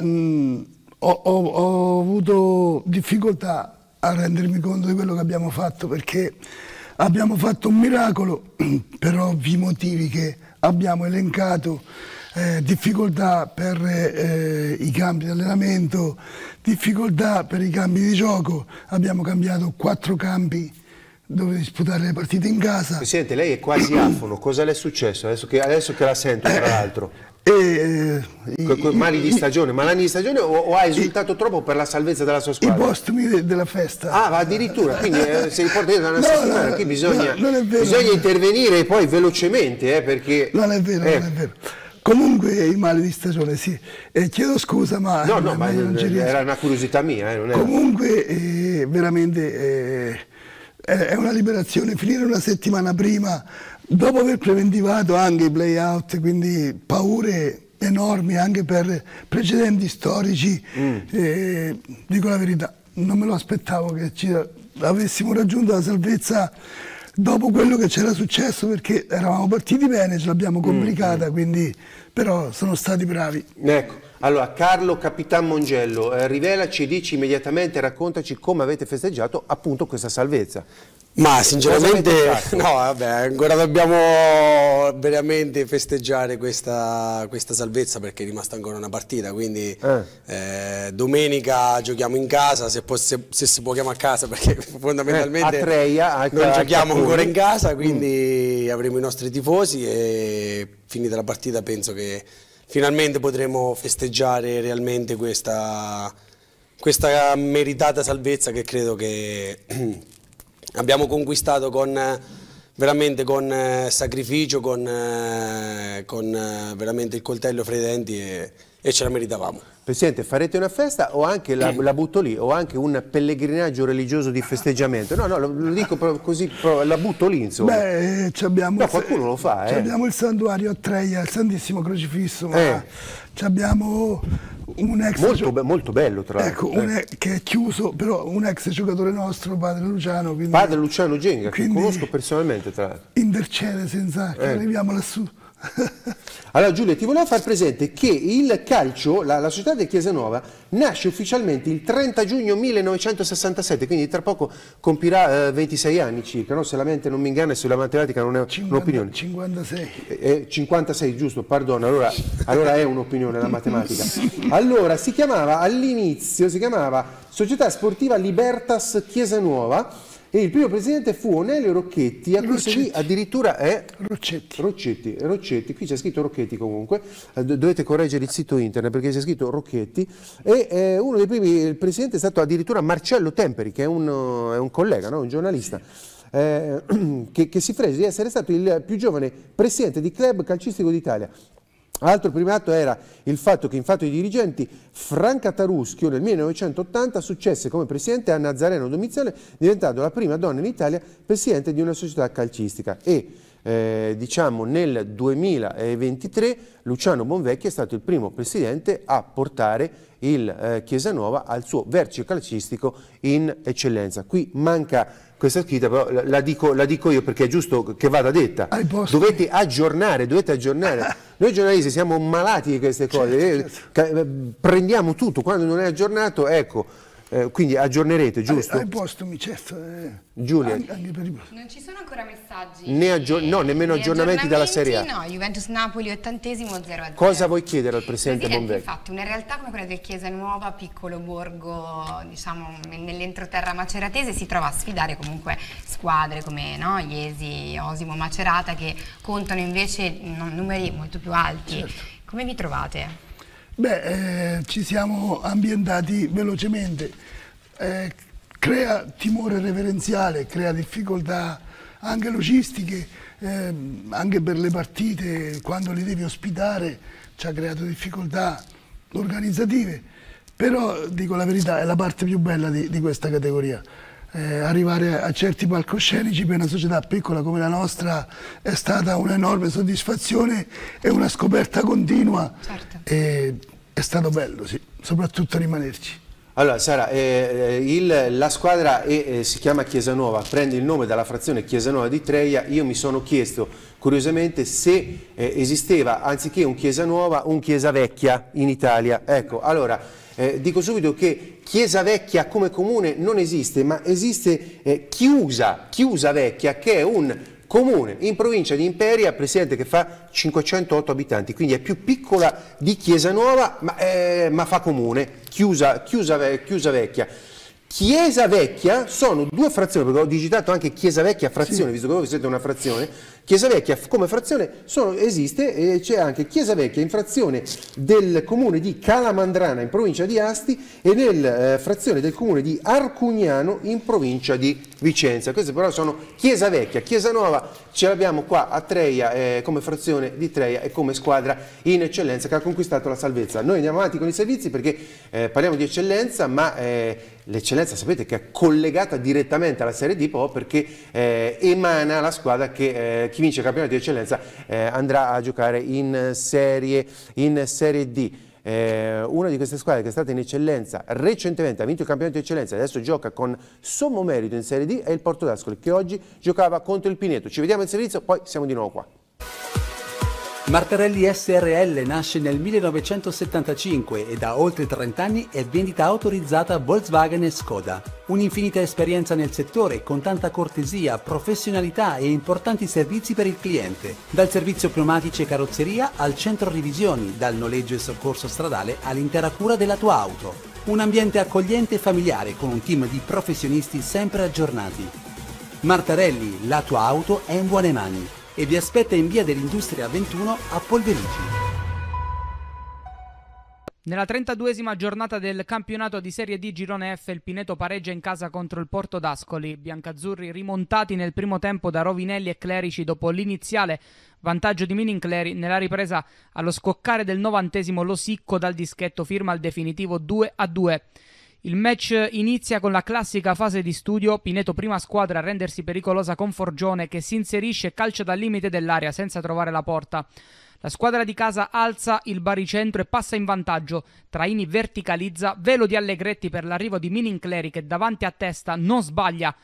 ho avuto difficoltà a rendermi conto di quello che abbiamo fatto, perché abbiamo fatto un miracolo per ovvi motivi che abbiamo elencato, difficoltà per i campi di allenamento, difficoltà per i cambi di gioco, abbiamo cambiato 4 campi dove disputare le partite in casa. Presidente, lei è quasi afono, cosa le è successo adesso che la sento tra l'altro? Mali di stagione, malanni di stagione o ha esultato troppo per la salvezza della sua squadra? I postumi della festa. Ah, ma addirittura, quindi se riporta da una settimana, qui bisogna intervenire poi velocemente, perché... Non è vero, non è vero. Comunque i mali di stagione, sì. Chiedo scusa, ma... No, ma era una curiosità mia, non era... Comunque, veramente... è una liberazione finire una settimana prima, dopo aver preventivato anche i play-out, quindi paure enormi anche per precedenti storici. Dico la verità, non me lo aspettavo che avessimo raggiunto la salvezza dopo quello che c'era successo, perché eravamo partiti bene, ce l'abbiamo complicata, quindi però sono stati bravi. Ecco. Allora, Carlo Capitan Mongello, rivelaci, dici immediatamente, raccontaci come avete festeggiato appunto questa salvezza. Ma sinceramente no, vabbè, ancora dobbiamo veramente festeggiare questa salvezza, perché è rimasta ancora una partita, quindi domenica giochiamo in casa, se si può chiamare a casa, perché fondamentalmente a Treia, non giochiamo ancora in casa, quindi avremo i nostri tifosi e finita la partita penso che finalmente potremo festeggiare realmente questa meritata salvezza che credo che abbiamo conquistato veramente con sacrificio, con veramente il coltello fra i denti e ce la meritavamo. Presidente, farete una festa o anche, la butto lì, o anche un pellegrinaggio religioso di festeggiamento? No, lo dico proprio così, la butto lì, insomma. Beh, abbiamo, qualcuno lo fa, abbiamo il santuario a Treia, il Santissimo Crocifisso, ma abbiamo un ex... Molto bello, tra l'altro. Ecco, che è chiuso, però un ex giocatore nostro, padre Luciano. Quindi, padre Luciano Genga, che conosco personalmente, tra l'altro. Intercede senza che arriviamo lassù. Allora Giulia, ti volevo far presente che il calcio, la società del Chiesa Nuova, nasce ufficialmente il 30 giugno 1967, quindi tra poco compirà 26 anni circa, no? Se la mente non mi inganna e sulla matematica non è un'opinione. 56. 56, giusto, perdono, allora è un'opinione la matematica. Allora, all'inizio si chiamava Società Sportiva Libertas Chiesa Nuova, e il primo presidente fu Onelio Rocchetti, a cui seguì addirittura Rocchetti, qui c'è scritto Rocchetti comunque, dovete correggere il sito internet perché c'è scritto Rocchetti, e uno dei primi, il presidente è stato addirittura Marcello Temperi, che è un collega, no? Un giornalista, che si frega di essere stato il più giovane presidente di club calcistico d'Italia. Altro primato era il fatto che in fatto di dirigenti Franca Taruschio nel 1980 successe come presidente a Nazareno Domiziale, diventando la prima donna in Italia presidente di una società calcistica, e diciamo nel 2023 Luciano Bonvecchi è stato il primo presidente a portare il Chiesa Nuova al suo vertice calcistico in eccellenza. Qui manca questa scritta, però la dico io perché è giusto che vada detta. Dovete aggiornare. Noi giornalisti siamo malati di queste cose, prendiamo tutto, quando non è aggiornato, ecco. Quindi aggiornerete, giusto? Ai postumi, certo. Giulia. Anche per i... Non ci sono ancora messaggi. Nemmeno aggiornamenti dalla Serie A. No, Juventus Napoli 80°, 0-0. Cosa vuoi chiedere al Presidente Bonvecchi? Infatti, una realtà come quella del Chiesa Nuova, piccolo borgo, diciamo, nell'entroterra maceratese, si trova a sfidare comunque squadre come Iesi, Osimo, Macerata, che contano invece numeri molto più alti. Certo. Come vi trovate? Beh, ci siamo ambientati velocemente, crea timore reverenziale, crea difficoltà anche logistiche, anche per le partite, quando li devi ospitare ci ha creato difficoltà organizzative, però dico la verità, è la parte più bella di questa categoria. Arrivare a certi palcoscenici per una società piccola come la nostra è stata un'enorme soddisfazione e una scoperta continua. Certo. E è stato bello, sì, soprattutto rimanerci. Allora Sara, la squadra si chiama Chiesanuova, prende il nome dalla frazione Chiesanuova di Treia. Io mi sono chiesto curiosamente se esisteva anziché un Chiesanuova un Chiesavecchia in Italia. Ecco, allora dico subito che Chiesavecchia come comune non esiste, ma esiste Chiusavecchia, che è un comune in provincia di Imperia, Presidente, che fa 508 abitanti, quindi è più piccola di Chiesanuova, ma fa comune. Chiusavecchia. Chiesavecchia sono due frazioni, perché ho digitato anche Chiesavecchia frazione, visto che voi siete una frazione. Chiesavecchia come frazione esiste, e c'è anche Chiesavecchia in frazione del comune di Calamandrana in provincia di Asti e nel frazione del comune di Arcugnano in provincia di Vicenza. Queste però sono Chiesavecchia. Chiesanuova ce l'abbiamo qua a Treia come frazione di Treia e come squadra in eccellenza che ha conquistato la salvezza. Noi andiamo avanti con i servizi perché parliamo di eccellenza, ma l'eccellenza sapete che è collegata direttamente alla Serie D proprio perché emana la squadra che chi vince il campionato di eccellenza andrà a giocare in Serie D. Una di queste squadre che è stata in eccellenza recentemente, ha vinto il campionato di eccellenza e adesso gioca con sommo merito in Serie D, è il Porto d'Ascoli, che oggi giocava contro il Pineto. Ci vediamo in servizio, poi siamo di nuovo qua. Martarelli SRL nasce nel 1975 e da oltre 30 anni è vendita autorizzata Volkswagen e Skoda. Un'infinita esperienza nel settore con tanta cortesia, professionalità e importanti servizi per il cliente. Dal servizio pneumatici e carrozzeria al centro revisioni, dal noleggio e soccorso stradale all'intera cura della tua auto. Un ambiente accogliente e familiare con un team di professionisti sempre aggiornati. Martarelli, la tua auto è in buone mani. E vi aspetta in via dell'Industria 21 a Polverici. Nella 32esima giornata del campionato di Serie D Girone F il Pineto pareggia in casa contro il Porto d'Ascoli. Biancazzurri rimontati nel primo tempo da Rovinelli e Clerici dopo l'iniziale vantaggio di Minincleri. Nella ripresa allo scoccare del 90° Losicco dal dischetto firma il definitivo 2-2. Il match inizia con la classica fase di studio, Pineto prima squadra a rendersi pericolosa con Forgione che si inserisce e calcia dal limite dell'area senza trovare la porta. La squadra di casa alza il baricentro e passa in vantaggio. Traini verticalizza, velo di Allegretti per l'arrivo di Minincleri che davanti a testa non sbaglia.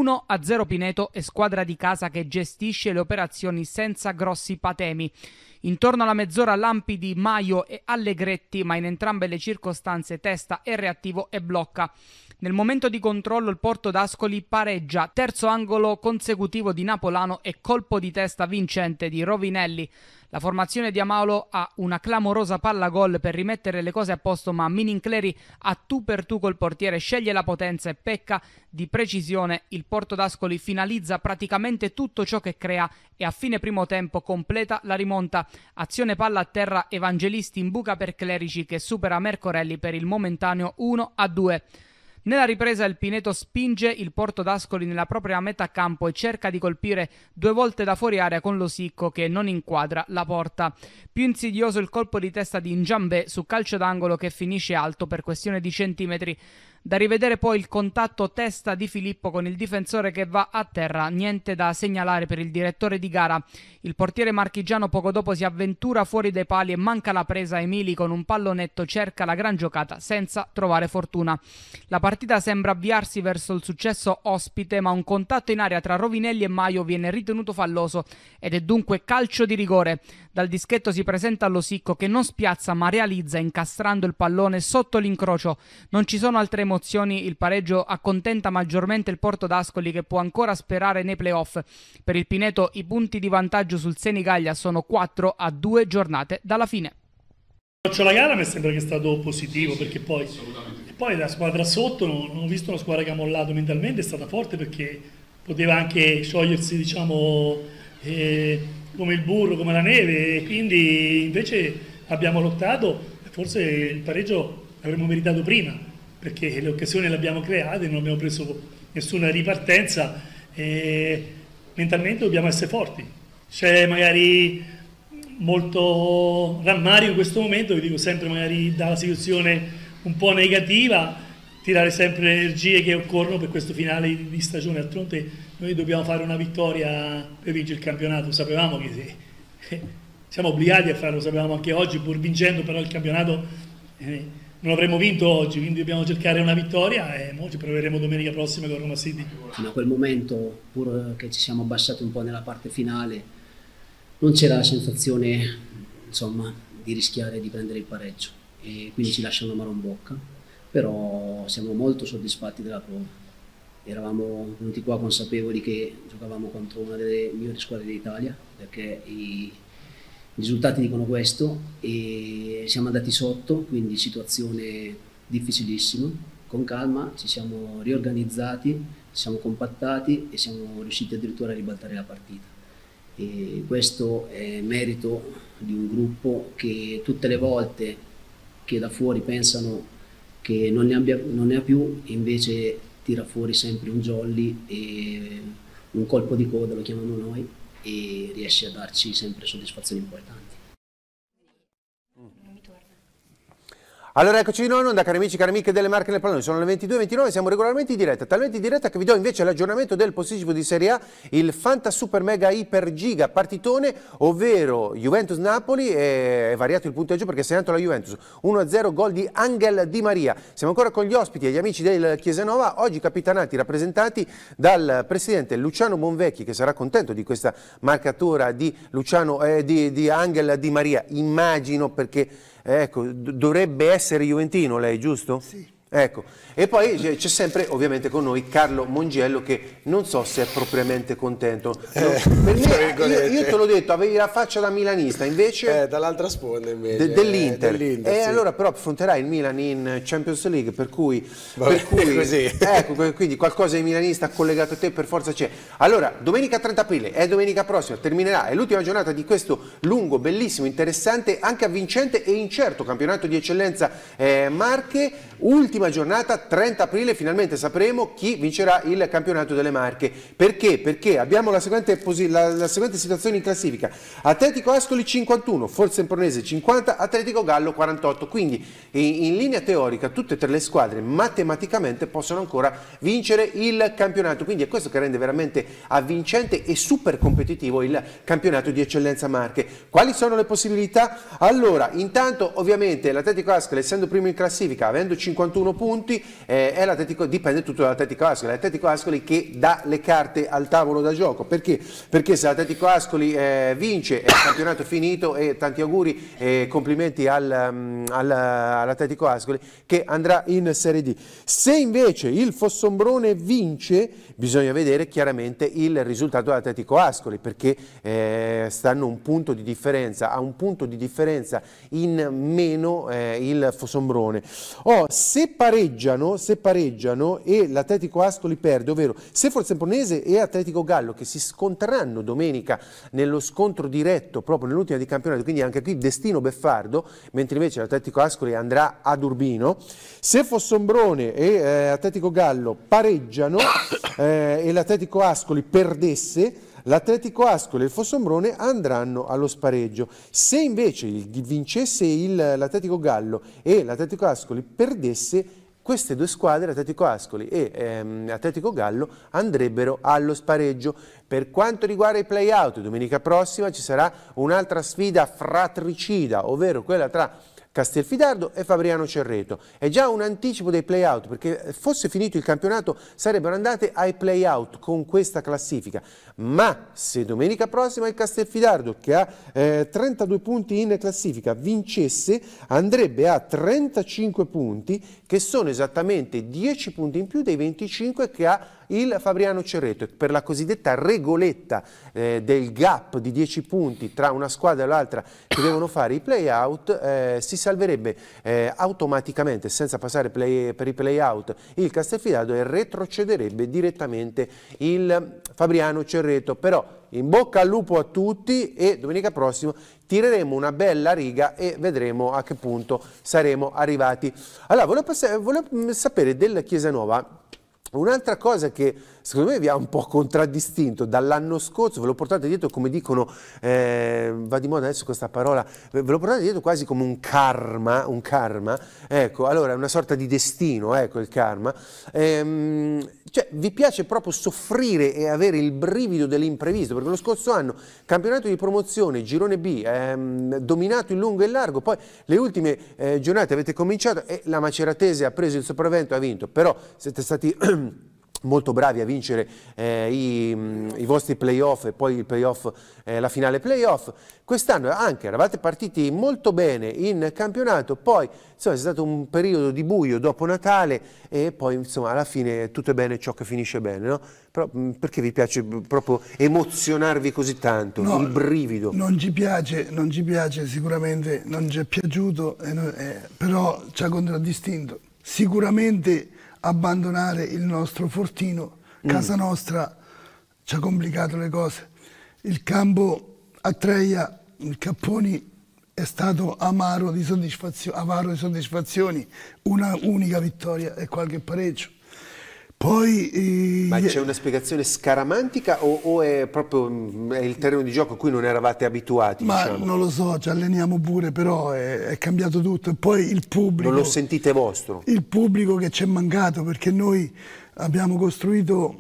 1-0 Pineto e squadra di casa che gestisce le operazioni senza grossi patemi. Intorno alla mezz'ora lampi di Maio e Allegretti, ma in entrambe le circostanze testa è reattivo e blocca. Nel momento di controllo il Porto d'Ascoli pareggia, terzo angolo consecutivo di Napolano e colpo di testa vincente di Rovinelli. La formazione di Amaulo ha una clamorosa palla gol per rimettere le cose a posto, ma Minincleri a tu per tu col portiere sceglie la potenza e pecca di precisione. Il Porto d'Ascoli finalizza praticamente tutto ciò che crea e a fine primo tempo completa la rimonta. Azione palla a terra, Evangelisti in buca per Clerici che supera Mercorelli per il momentaneo 1-2. Nella ripresa il Pineto spinge il Porto d'Ascoli nella propria metà campo e cerca di colpire due volte da fuori area con Losicco che non inquadra la porta. Più insidioso il colpo di testa di Njambé su calcio d'angolo che finisce alto per questione di centimetri. Da rivedere poi il contatto testa di Filippo con il difensore che va a terra, niente da segnalare per il direttore di gara. Il portiere marchigiano poco dopo si avventura fuori dai pali e manca la presa. Emili con un pallonetto cerca la gran giocata senza trovare fortuna. La partita sembra avviarsi verso il successo ospite, ma un contatto in area tra Rovinelli e Maio viene ritenuto falloso ed è dunque calcio di rigore. Dal dischetto si presenta Losicco che non spiazza ma realizza incastrando il pallone sotto l'incrocio. Non ci sono altre emozioni, il pareggio accontenta maggiormente il Porto d'Ascoli che può ancora sperare nei playoff. Per il Pineto i punti di vantaggio sul Senigallia sono 4 a 2 giornate dalla fine. La gara mi sembra che è stato positivo perché poi la squadra sotto non ho visto una squadra che ha mollato mentalmente, è stata forte perché poteva anche sciogliersi diciamo come il burro, come la neve, e quindi invece abbiamo lottato e forse il pareggio l'avremmo meritato prima perché le occasioni le abbiamo create, non abbiamo preso nessuna ripartenza e mentalmente dobbiamo essere forti. C'è magari molto rammarico in questo momento, vi dico sempre magari dalla situazione un po' negativa, tirare sempre le energie che occorrono per questo finale di stagione. D'altronde noi dobbiamo fare una vittoria per vincere il campionato, sapevamo che siamo obbligati a farlo, sapevamo anche oggi, pur vincendo però il campionato non avremmo vinto oggi, quindi dobbiamo cercare una vittoria e ci proveremo domenica prossima con Roma City. Fino a quel momento, pur che ci siamo abbassati un po' nella parte finale, non c'era la sensazione, insomma, di rischiare di prendere il pareggio, e quindi ci lascia un amaro in bocca, però siamo molto soddisfatti della prova. Eravamo venuti qua consapevoli che giocavamo contro una delle migliori squadre d'Italia, perché i risultati dicono questo, e siamo andati sotto, quindi situazione difficilissima. Con calma ci siamo riorganizzati, ci siamo compattati e siamo riusciti addirittura a ribaltare la partita. E questo è merito di un gruppo che tutte le volte che da fuori pensano che non ne ha più, invece tira fuori sempre un jolly e un colpo di coda, lo chiamiamo noi, e riesce a darci sempre soddisfazioni importanti. Allora eccoci di nuovo in onda, cari amici, cari amiche delle Marche nel Pallone, sono le 22:29, siamo regolarmente in diretta, talmente in diretta che vi do invece l'aggiornamento del posticipo di Serie A, il Fanta Super Mega Iper Giga partitone, ovvero Juventus-Napoli, è variato il punteggio perché è segnato la Juventus, 1-0, gol di Angel Di Maria. Siamo ancora con gli ospiti e gli amici del Chiesanova, oggi capitanati, rappresentati dal presidente Luciano Bonvecchi, che sarà contento di questa marcatura di Angel Di Maria, immagino, perché ecco, dovrebbe essere juventino lei, giusto? Sì. Ecco, e poi c'è sempre ovviamente con noi Carlo Mongiello, che non so se è propriamente contento. Per me, io te l'ho detto, avevi la faccia da milanista, invece dall'altra sponda invece dell'Inter, sì. Allora però affronterai il Milan in Champions League, per cui così. Ecco, quindi qualcosa di milanista collegato a te per forza c'è. Allora, domenica 30 aprile è domenica prossima, terminerà, è l'ultima giornata di questo lungo, bellissimo, interessante, anche avvincente e incerto campionato di eccellenza Marche. Ultima giornata, 30 aprile, finalmente sapremo chi vincerà il campionato delle Marche. Perché? Perché abbiamo la seguente situazione in classifica: Atletico Ascoli 51, Folsempronese 50, Atletico Gallo 48. Quindi in linea teorica tutte e tre le squadre matematicamente possono ancora vincere il campionato. Quindi è questo che rende veramente avvincente e super competitivo il campionato di eccellenza Marche. Quali sono le possibilità? Allora, intanto ovviamente l'Atletico Ascoli, essendo primo in classifica, avendo 51 punti, dipende tutto dall'Atletico Ascoli. L'Atletico Ascoli che dà le carte al tavolo da gioco. Perché? Perché se l'Atletico Ascoli vince, è il campionato finito, e tanti auguri e complimenti all'Atletico Ascoli, che andrà in Serie D. Se invece il Fossombrone vince, bisogna vedere chiaramente il risultato dell'Atletico Ascoli, perché stanno un punto di differenza, ha un punto di differenza in meno il Fossombrone. Se pareggiano e l'Atletico Ascoli perde, ovvero se Folsempronese e Atletico Gallo, che si scontreranno domenica nello scontro diretto proprio nell'ultima di campionato, quindi anche qui destino beffardo, mentre invece l'Atletico Ascoli andrà ad Urbino. Se Fossombrone e Atletico Gallo pareggiano e l'Atletico Ascoli perdesse, l'Atletico Ascoli e il Fossombrone andranno allo spareggio. Se invece vincesse l'Atletico Gallo e l'Atletico Ascoli perdesse, queste due squadre, Atletico Ascoli e Atletico Gallo, andrebbero allo spareggio. Per quanto riguarda i play-out, domenica prossima ci sarà un'altra sfida fratricida, ovvero quella tra Castelfidardo e Fabriano Cerreto. È già un anticipo dei play-out, perché fosse finito il campionato sarebbero andate ai play-out con questa classifica, ma se domenica prossima il Castelfidardo, che ha 32 punti in classifica, vincesse, andrebbe a 35 punti, che sono esattamente 10 punti in più dei 25 che ha il Fabriano Cerreto. Per la cosiddetta regoletta del gap di 10 punti tra una squadra e l'altra che devono fare i play-out, si salverebbe automaticamente, senza passare per i play-out, il Castelfidardo, e retrocederebbe direttamente il Fabriano Cerreto. Però in bocca al lupo a tutti, e domenica prossima tireremo una bella riga e vedremo a che punto saremo arrivati. Allora, volevo sapere del Chiesanova un'altra cosa che secondo me vi ha un po' contraddistinto dall'anno scorso, ve lo portate dietro, come dicono, va di moda adesso questa parola, ve lo portate dietro quasi come un karma, ecco, allora è una sorta di destino, ecco il karma, cioè vi piace proprio soffrire e avere il brivido dell'imprevisto, perché lo scorso anno campionato di promozione, girone B, dominato in lungo e in largo, poi le ultime giornate avete cominciato e la Maceratese ha preso il sopravvento e ha vinto, però siete stati molto bravi a vincere i vostri playoff e poi il playoff, la finale playoff. Quest'anno anche eravate partiti molto bene in campionato, poi insomma è stato un periodo di buio dopo Natale e poi insomma alla fine tutto è bene ciò che finisce bene, no? Però perché vi piace proprio emozionarvi così tanto, no, il brivido? Non ci piace, sicuramente non ci è piaciuto, però ci ha contraddistinto. Sicuramente abbandonare il nostro fortino, casa nostra, ci ha complicato le cose. Il campo a Treia, il Capponi, è stato amaro di soddisfazioni, una unica vittoria e qualche pareggio. Poi, ma c'è una spiegazione scaramantica o è proprio il terreno di gioco a cui non eravate abituati? Ma diciamo? Non lo so, ci alleniamo pure, però è cambiato tutto. E poi il pubblico... Non lo sentite vostro? Il pubblico che ci è mancato, perché noi abbiamo costruito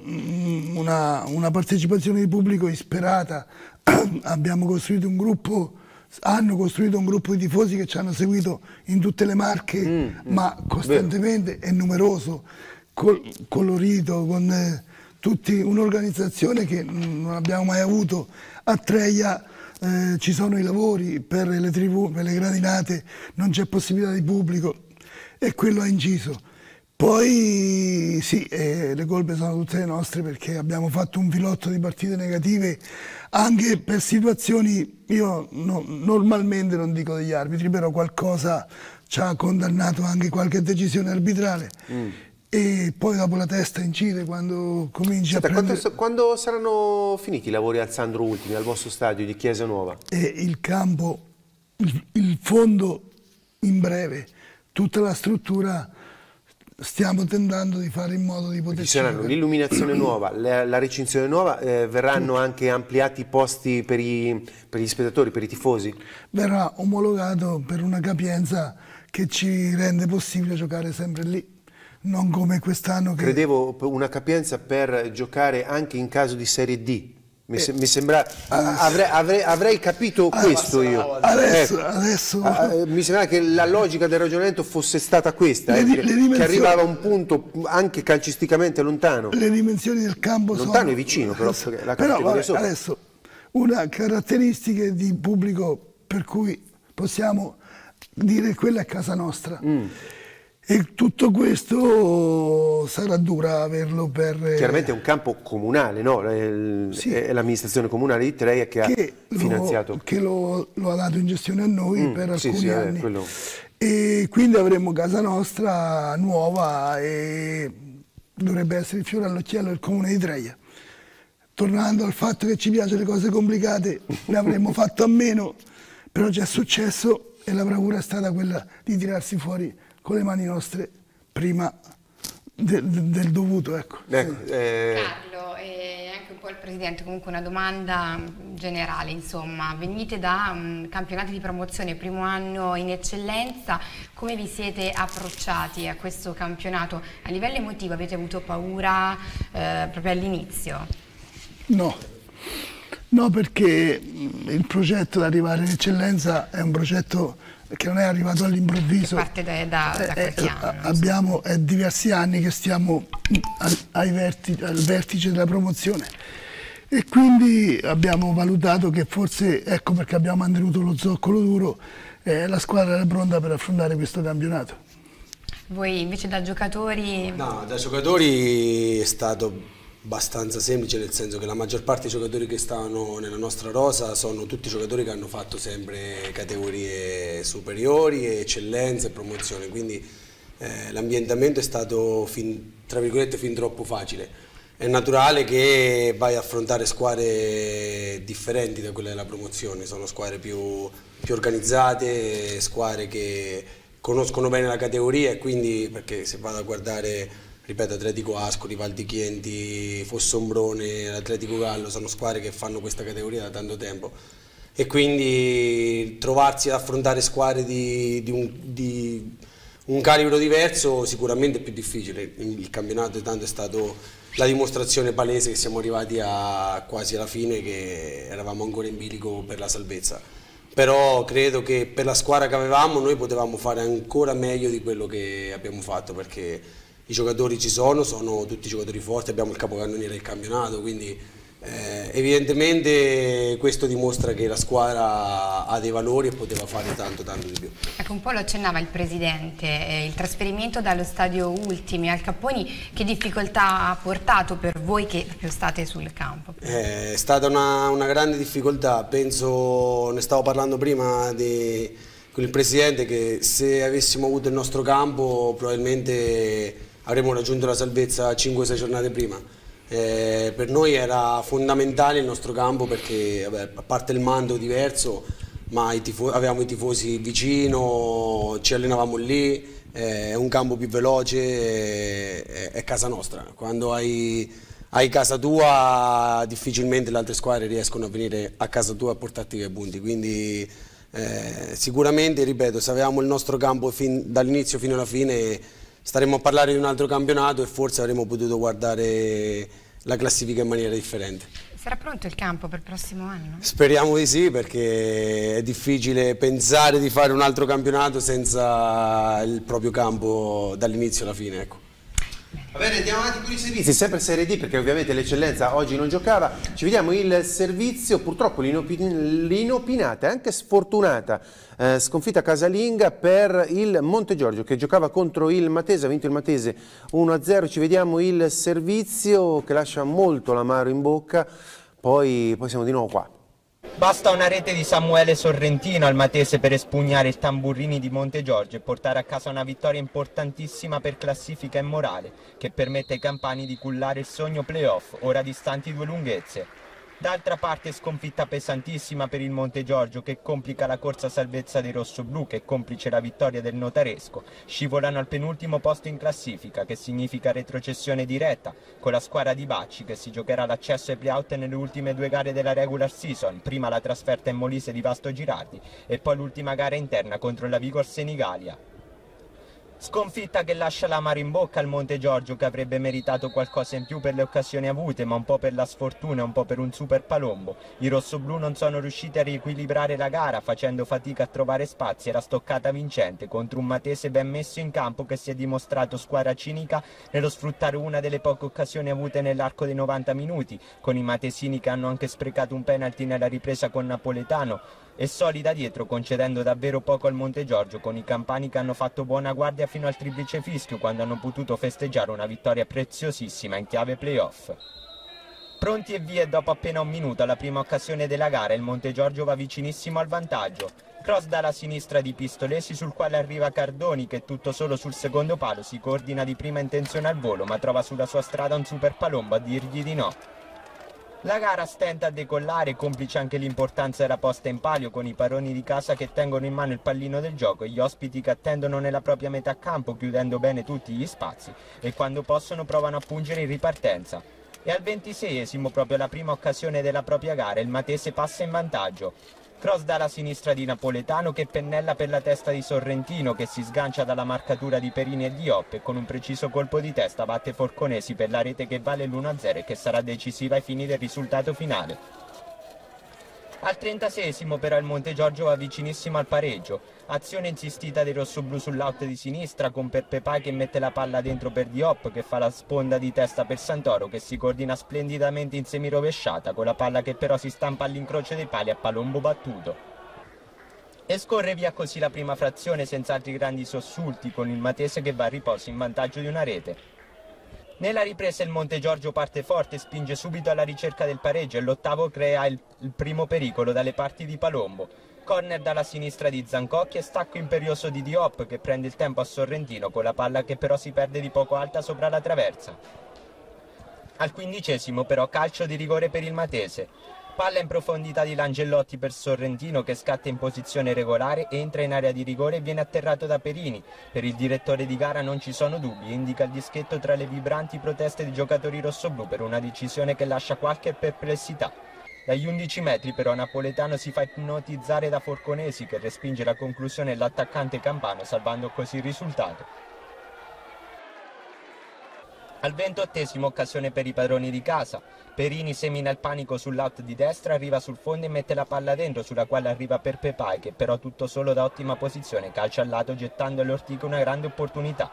una partecipazione di pubblico isperata, abbiamo costruito un gruppo... Hanno costruito un gruppo di tifosi che ci hanno seguito in tutte le Marche, ma costantemente e numeroso, colorito, con tutti un'organizzazione che non abbiamo mai avuto. A Treia ci sono i lavori per le tribù, per le gradinate, non c'è possibilità di pubblico e quello ha inciso. Poi sì, le colpe sono tutte le nostre perché abbiamo fatto un filotto di partite negative anche per situazioni, io normalmente non dico degli arbitri, però qualcosa ci ha condannato, anche qualche decisione arbitrale. E poi dopo la testa incide quando cominci a prendere... Quando saranno finiti i lavori al Sandro Ultimi, al vostro stadio di Chiesa Nuova? Il campo, il fondo in breve, tutta la struttura stiamo tentando di fare in modo di poter... Ci saranno l'illuminazione nuova, la recinzione nuova, verranno anche ampliati i posti per gli spettatori, per i tifosi? Verrà omologato per una capienza che ci rende possibile giocare sempre lì. Non come quest'anno che... Credevo una capienza per giocare anche in caso di Serie D. Mi sembra... avrei capito questo io. Adesso... mi sembra che la logica del ragionamento fosse stata questa, che arrivava a un punto anche calcisticamente lontano. Le dimensioni del campo lontano sono... e vicino, però la categoria sopra. Adesso, una caratteristica di pubblico per cui possiamo dire quella è casa nostra. E tutto questo sarà dura averlo per... Chiaramente è un campo comunale, no? Sì. È l'amministrazione comunale di Treia che ha finanziato. Che lo ha dato in gestione a noi per alcuni anni. Quello... E quindi avremo casa nostra nuova e dovrebbe essere il fiore all'occhiello del comune di Treia. Tornando al fatto che ci piacciono le cose complicate, ne avremmo fatto a meno, però ci è successo e la bravura è stata quella di tirarsi fuori con le mani nostre prima del dovuto. Ecco. Carlo e anche un po' il Presidente, comunque una domanda generale, insomma, venite da campionati di promozione, primo anno in eccellenza, come vi siete approcciati a questo campionato? A livello emotivo avete avuto paura proprio all'inizio? No, perché il progetto di arrivare in eccellenza è un progetto che non è arrivato all'improvviso. Parte da qualche anno. È diversi anni che stiamo al vertice della promozione e quindi abbiamo valutato che forse, ecco perché abbiamo mantenuto lo zoccolo duro, la squadra era pronta per affrontare questo campionato. Voi invece da giocatori? No, da giocatori è stato abbastanza semplice, nel senso che la maggior parte dei giocatori che stavano nella nostra rosa sono tutti giocatori che hanno fatto sempre categorie superiori, eccellenze e promozione, quindi l'ambientamento è stato tra virgolette fin troppo facile. È naturale che vai a affrontare squadre differenti da quelle della promozione, sono squadre più organizzate, squadre che conoscono bene la categoria e quindi, perché se vado a guardare ripeto, Atletico Ascoli, Val di Chieti, Fossombrone, Atletico Gallo sono squadre che fanno questa categoria da tanto tempo e quindi trovarsi ad affrontare squadre di un calibro diverso sicuramente è più difficile. Il campionato tanto è stato la dimostrazione palese che siamo arrivati quasi alla fine, che eravamo ancora in bilico per la salvezza. Però credo che per la squadra che avevamo noi potevamo fare ancora meglio di quello che abbiamo fatto, perché i giocatori ci sono tutti giocatori forti, abbiamo il capocannoniere del campionato, quindi evidentemente questo dimostra che la squadra ha dei valori e poteva fare tanto di più. Ecco, un po' lo accennava il Presidente, il trasferimento dallo stadio Ultimi al Capponi, che difficoltà ha portato per voi che proprio state sul campo? È stata una grande difficoltà, penso, ne stavo parlando prima con il Presidente, che se avessimo avuto il nostro campo probabilmente avremmo raggiunto la salvezza 5-6 giornate prima. Per noi era fondamentale il nostro campo perché, a parte il mando diverso, ma avevamo i tifosi vicino, ci allenavamo lì, è un campo più veloce, è casa nostra. Quando hai casa tua difficilmente le altre squadre riescono a venire a casa tua a portarti via punti, quindi sicuramente, ripeto, se avevamo il nostro campo dall'inizio fino alla fine staremmo a parlare di un altro campionato e forse avremmo potuto guardare la classifica in maniera differente. Sarà pronto il campo per il prossimo anno? Speriamo di sì, perché è difficile pensare di fare un altro campionato senza il proprio campo dall'inizio alla fine, ecco. Va bene, andiamo avanti con i servizi, sempre Serie D, perché ovviamente l'Eccellenza oggi non giocava. Ci vediamo il servizio, purtroppo l'inopinata e anche sfortunata sconfitta casalinga per il Montegiorgio, che giocava contro il Matese, ha vinto il Matese 1-0. Ci vediamo il servizio che lascia molto l'amaro in bocca, poi siamo di nuovo qua. Basta una rete di Samuele Sorrentino al Matese per espugnare il Tamburrini di Montegiorgio e portare a casa una vittoria importantissima per classifica e morale, che permette ai campani di cullare il sogno playoff, ora distanti 2 lunghezze. D'altra parte sconfitta pesantissima per il Montegiorgio, che complica la corsa salvezza dei rossoblù, che complice la vittoria del Notaresco scivolano al penultimo posto in classifica, che significa retrocessione diretta, con la squadra di Bacci che si giocherà l'accesso ai playout nelle ultime 2 gare della regular season, prima la trasferta in Molise di Vasto Girardi e poi l'ultima gara interna contro la Vigor Senigallia. Sconfitta che lascia l'amaro in bocca al Montegiorgio, che avrebbe meritato qualcosa in più per le occasioni avute, ma un po' per la sfortuna e un po' per un super palombo. I rossoblù non sono riusciti a riequilibrare la gara, facendo fatica a trovare spazi e la stoccata vincente contro un Matese ben messo in campo, che si è dimostrato squadra cinica nello sfruttare una delle poche occasioni avute nell'arco dei 90 minuti, con i matesini che hanno anche sprecato un penalty nella ripresa con Napoletano, e solida dietro, concedendo davvero poco al Montegiorgio, con i campani che hanno fatto buona guardia fino al triplice fischio, quando hanno potuto festeggiare una vittoria preziosissima in chiave playoff. Pronti e via, dopo appena un minuto alla prima occasione della gara il Montegiorgio va vicinissimo al vantaggio. Cross dalla sinistra di Pistolesi, sul quale arriva Cardoni, che tutto solo sul secondo palo si coordina di prima intenzione al volo, ma trova sulla sua strada un super palombo a dirgli di no. La gara stenta a decollare, complice anche l'importanza della posta in palio, con i padroni di casa che tengono in mano il pallino del gioco e gli ospiti che attendono nella propria metà campo, chiudendo bene tutti gli spazi, e quando possono provano a pungere in ripartenza. E al 26esimo, proprio la prima occasione della propria gara, il Matese passa in vantaggio. Cross dalla sinistra di Napoletano, che pennella per la testa di Sorrentino, che si sgancia dalla marcatura di Perini e Diop e con un preciso colpo di testa batte Forconesi per la rete che vale l'1-0 e che sarà decisiva ai fini del risultato finale. Al 36esimo però il Montegiorgio va vicinissimo al pareggio. Azione insistita dei rossoblù sull'out di sinistra, con Peppe Pai che mette la palla dentro per Diop, che fa la sponda di testa per Santoro, che si coordina splendidamente in semirovesciata, con la palla che però si stampa all'incrocio dei pali a palombo battuto. E scorre via così la prima frazione senza altri grandi sussulti, con il Matese che va a riposo in vantaggio di una rete. Nella ripresa il Montegiorgio parte forte e spinge subito alla ricerca del pareggio, e l'8° crea il primo pericolo dalle parti di Palombo. Corner dalla sinistra di Zancocchi e stacco imperioso di Diop, che prende il tempo a Sorrentino, con la palla che però si perde di poco alta sopra la traversa. Al 15esimo però calcio di rigore per il Matese. Palla in profondità di Langellotti per Sorrentino che scatta in posizione regolare, entra in area di rigore e viene atterrato da Perini. Per il direttore di gara non ci sono dubbi, indica il dischetto tra le vibranti proteste dei giocatori rossoblù per una decisione che lascia qualche perplessità. Dagli 11 metri però Napoletano si fa ipnotizzare da Forconesi che respinge la conclusione dell'attaccante campano salvando così il risultato. Al 28esimo occasione per i padroni di casa, Perini semina il panico sull'out di destra, arriva sul fondo e mette la palla dentro sulla quale arriva per Pepai che però tutto solo da ottima posizione calcia al lato gettando all'Ortico una grande opportunità.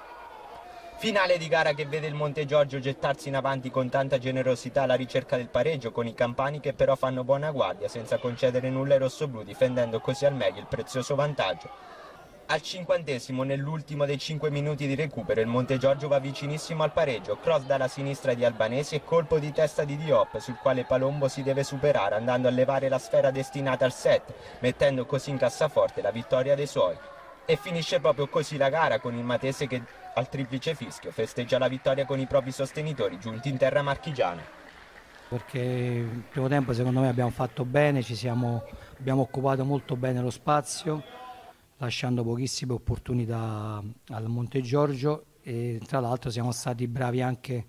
Finale di gara che vede il Montegiorgio gettarsi in avanti con tanta generosità alla ricerca del pareggio con i campani che però fanno buona guardia senza concedere nulla ai rossoblù difendendo così al meglio il prezioso vantaggio. Al 50esimo, nell'ultimo dei 5 minuti di recupero, il Montegiorgio va vicinissimo al pareggio, cross dalla sinistra di Albanesi e colpo di testa di Diop, sul quale Palombo si deve superare andando a levare la sfera destinata al set, mettendo così in cassaforte la vittoria dei suoi. E finisce proprio così la gara con il Matese che al triplice fischio festeggia la vittoria con i propri sostenitori giunti in terra marchigiana. Perché il primo tempo secondo me abbiamo fatto bene, abbiamo occupato molto bene lo spazio, lasciando pochissime opportunità al Montegiorgio e tra l'altro siamo stati bravi anche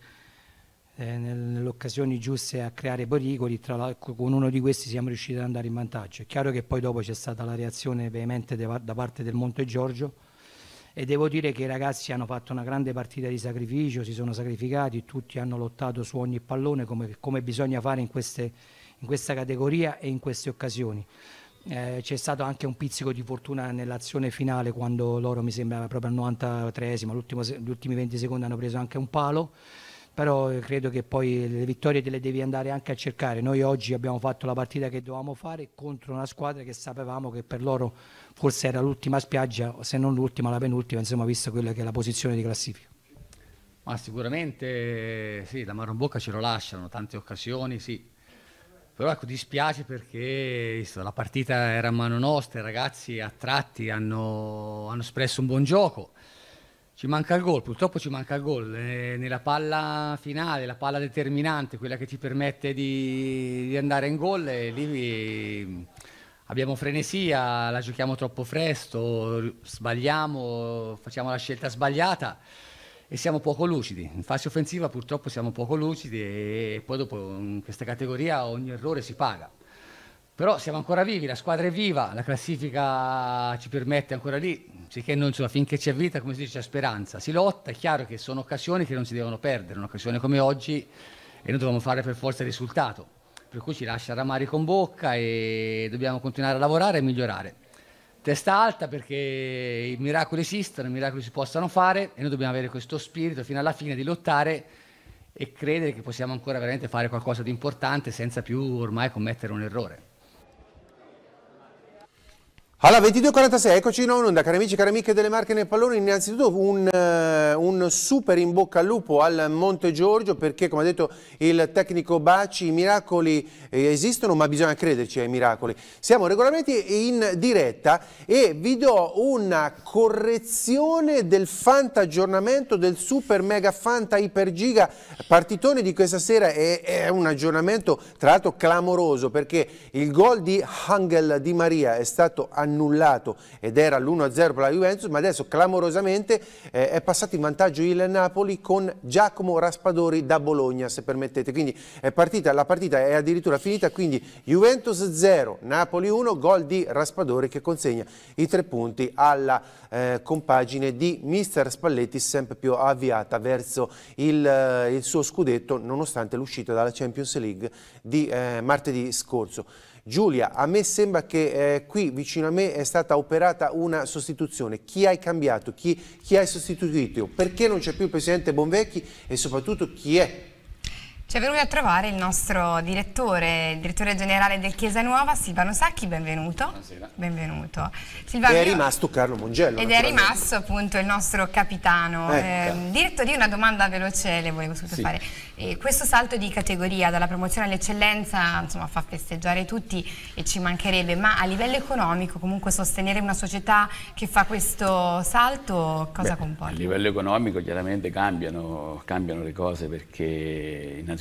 nelle occasioni giuste a creare pericoli, con uno di questi siamo riusciti ad andare in vantaggio. È chiaro che poi dopo c'è stata la reazione veemente da parte del Montegiorgio e devo dire che i ragazzi hanno fatto una grande partita di sacrificio, si sono sacrificati, tutti hanno lottato su ogni pallone come bisogna fare in questa categoria e in queste occasioni. C'è stato anche un pizzico di fortuna nell'azione finale quando loro, mi sembra proprio al 93esimo, gli ultimi 20 secondi hanno preso anche un palo, però credo che poi le vittorie te le devi andare anche a cercare. Noi oggi abbiamo fatto la partita che dovevamo fare contro una squadra che sapevamo che per loro forse era l'ultima spiaggia, se non l'ultima, la penultima, insomma, visto quella che è la posizione di classifica. Ma sicuramente sì, l'amaro in bocca ce lo lasciano, tante occasioni, sì. Però ecco, dispiace perché la partita era a mano nostra, i ragazzi a tratti hanno espresso un buon gioco. Ci manca il gol, purtroppo ci manca il gol. Nella palla finale, la palla determinante, quella che ti permette di andare in gol, lì abbiamo frenesia, la giochiamo troppo presto, sbagliamo, facciamo la scelta sbagliata e siamo poco lucidi. In fase offensiva purtroppo siamo poco lucidi e poi dopo in questa categoria ogni errore si paga. Però siamo ancora vivi, la squadra è viva, la classifica ci permette ancora lì, sicché non, finché c'è vita, come si dice, c'è speranza. Si lotta, è chiaro che sono occasioni che non si devono perdere, un'occasione come oggi e noi dobbiamo fare per forza il risultato. Per cui ci lascia rammarico in bocca e dobbiamo continuare a lavorare e migliorare. Testa alta perché i miracoli esistono, i miracoli si possano fare e noi dobbiamo avere questo spirito fino alla fine di lottare e credere che possiamo ancora veramente fare qualcosa di importante senza più ormai commettere un errore. Alla 22:46, eccoci in onda, cari amici e cari amiche delle Marche nel pallone. Innanzitutto un super in bocca al lupo al Montegiorgio perché, come ha detto il tecnico Bacci, i miracoli esistono ma bisogna crederci ai miracoli. Siamo regolarmente in diretta e vi do una correzione del Fanta aggiornamento del Super Mega Fanta Iper Giga partitone di questa sera. È un aggiornamento tra l'altro clamoroso perché il gol di Angel Di Maria è stato annullato ed era l'1-0 per la Juventus, ma adesso clamorosamente è passato in vantaggio il Napoli con Giacomo Raspadori da Bologna, se permettete. Quindi la partita è addirittura finita, quindi Juventus 0, Napoli 1, gol di Raspadori che consegna i 3 punti alla compagine di mister Spalletti, sempre più avviata verso il suo scudetto nonostante l'uscita dalla Champions League di martedì scorso. Giulia, a me sembra che qui vicino a me è stata operata una sostituzione. Chi hai cambiato? Chi hai sostituito? Perché non c'è più il presidente Bonvecchi e soprattutto chi è? Ci è venuto a trovare il nostro direttore, il direttore generale del Chiesa Nuova, Silvano Sacchi, benvenuto. Buonasera. Benvenuto. Silvano, è rimasto Carlo Mongello. Ed è rimasto appunto il nostro capitano. Direttori, una domanda veloce le volevo subito fare. Questo salto di categoria dalla promozione all'eccellenza insomma fa festeggiare tutti e ci mancherebbe, ma a livello economico comunque sostenere una società che fa questo salto cosa comporta? A livello economico chiaramente cambiano le cose perché innanzitutto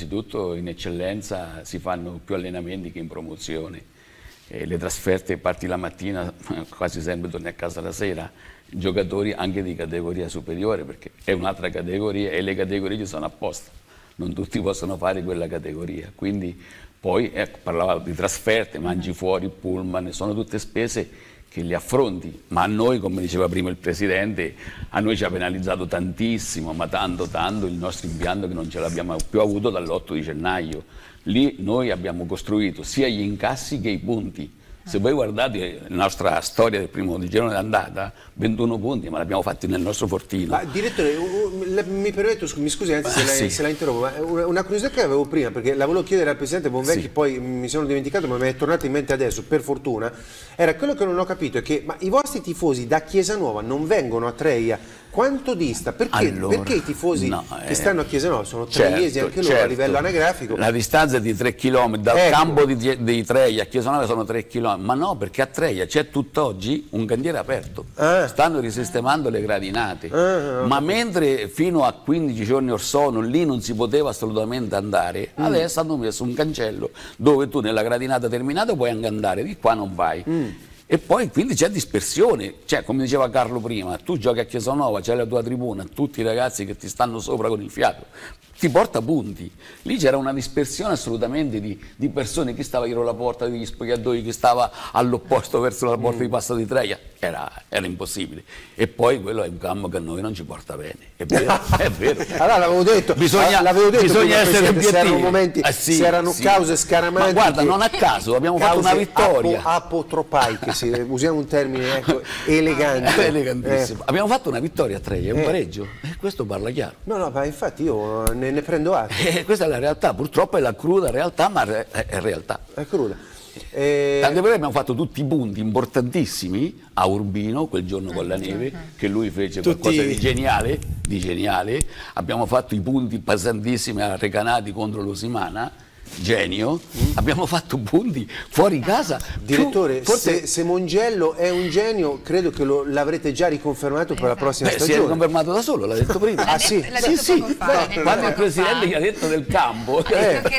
innanzitutto in eccellenza si fanno più allenamenti che in promozione. Le trasferte, parti la mattina, quasi sempre torni a casa la sera, giocatori anche di categoria superiore, perché è un'altra categoria e le categorie ci sono apposta, non tutti possono fare quella categoria, quindi poi parlavo di trasferte, mangi fuori, pullman, sono tutte spese che li affronti, ma a noi, come diceva prima il Presidente, a noi ci ha penalizzato tantissimo, ma tanto il nostro impianto che non ce l'abbiamo più avuto dall'8 di gennaio. Lì noi abbiamo costruito sia gli incassi che i punti. Se voi guardate la nostra storia del primo di girone d'andata, 21 punti, ma l'abbiamo fatti nel nostro fortino. Ma direttore, mi permetto, mi scusi se la interrompo, ma una curiosità che avevo prima, perché la volevo chiedere al Presidente Bonvecchi, poi mi sono dimenticato, ma mi è tornato in mente adesso, per fortuna, era quello che non ho capito, è che i vostri tifosi da Chiesa Nuova non vengono a Treia. Quanto dista? Perché i tifosi che stanno a Chiesa Nuova sono treviesi anche loro a livello anagrafico? La distanza è di 3 km, dal campo di Treia a Chiesa Nuova sono 3 km, ma no, perché a Treia c'è tutt'oggi un cantiere aperto, stanno risistemando le gradinate, ma mentre fino a 15 giorni or sono lì non si poteva assolutamente andare, adesso hanno messo un cancello dove tu nella gradinata terminata puoi anche andare, di qua non vai. E poi quindi c'è dispersione, cioè come diceva Carlo prima, tu giochi a Chiesa Nuova, c'è la tua tribuna, tutti i ragazzi che ti stanno sopra con il fiato, ti porta punti. Lì c'era una dispersione assolutamente di persone, chi stava dietro la porta degli spogliatoi, chi stava all'opposto verso la porta di Passo di Treia, era impossibile. E poi quello è un campo che a noi non ci porta bene, è vero, è vero. Allora l'avevo detto, bisogna essere obiettivi. C'erano momenti, c'erano cause scaramantiche. Ma guarda, non a caso, abbiamo fatto una vittoria. Apotropaiche, usiamo un termine elegante. Elegantissimo. Abbiamo fatto una vittoria a Treia, un pareggio, e questo parla chiaro. No, ma infatti io ne prendo atto. Questa è la realtà, purtroppo è la cruda realtà, ma è realtà. È cruda. Tant'è vero che abbiamo fatto tutti i punti importantissimi a Urbino quel giorno con la neve, che lui fece qualcosa di geniale. Abbiamo fatto i punti pesantissimi a Recanati contro l'Osimana, genio. Abbiamo fatto punti fuori casa. Direttore, se Mongello è un genio, credo che l'avrete già riconfermato per la prossima stagione. Si è riconfermato da solo, l'ha detto prima. Ah sì? Quando il Presidente gli ha detto del campo, ho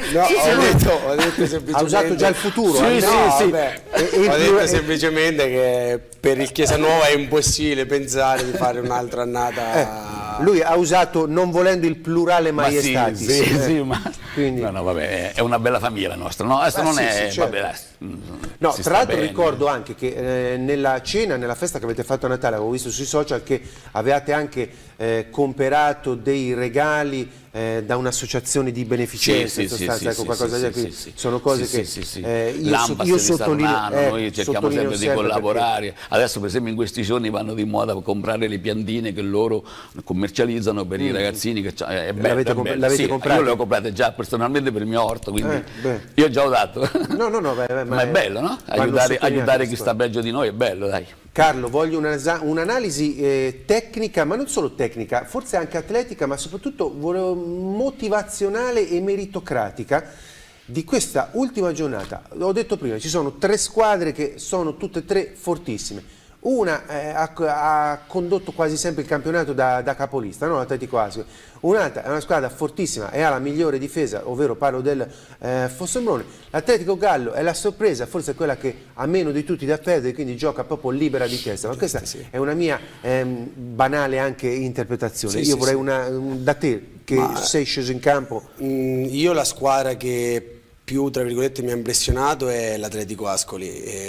detto semplicemente, ha usato già il futuro. Ho detto semplicemente che per il Chiesa Nuova è impossibile pensare di fare un'altra annata. Lui ha usato, non volendo, il plurale maiestatis. Quindi... No, vabbè, è una bella famiglia la nostra, no? Adesso non è... Certo. Vabbè, no, tra l'altro ricordo anche che nella cena, nella festa che avete fatto a Natale, avevo visto sui social che avevate anche comperato dei regali da un'associazione di beneficenza, in sostanza, qualcosa del genere. Sono cose che io sottolineo. Noi cerchiamo sempre di collaborare. Perché... Adesso per esempio in questi giorni vanno di moda a comprare le piantine che loro commercializzano per i ragazzini. Che l'avete comprate? Io le ho comprate già personalmente per il mio orto, quindi io già ho dato. Ma è bello, no? Aiutare chi sta peggio di noi è bello, dai. Carlo, voglio un'analisi tecnica, ma non solo tecnica, forse anche atletica, ma soprattutto motivazionale e meritocratica di questa ultima giornata. L'ho detto prima, ci sono 3 squadre che sono tutte e 3 fortissime. Una ha condotto quasi sempre il campionato da capolista, no? L'Atletico Ascoli. Un'altra è una squadra fortissima e ha la migliore difesa, ovvero parlo del Fossombrone. L'Atletico Gallo è la sorpresa, forse è quella che ha meno di tutti da perdere, quindi gioca proprio libera di testa. Ma questa è una mia banale anche interpretazione. Io vorrei da te, che sei sceso in campo. Io la squadra che più, tra virgolette, mi ha impressionato è l'Atletico Ascoli.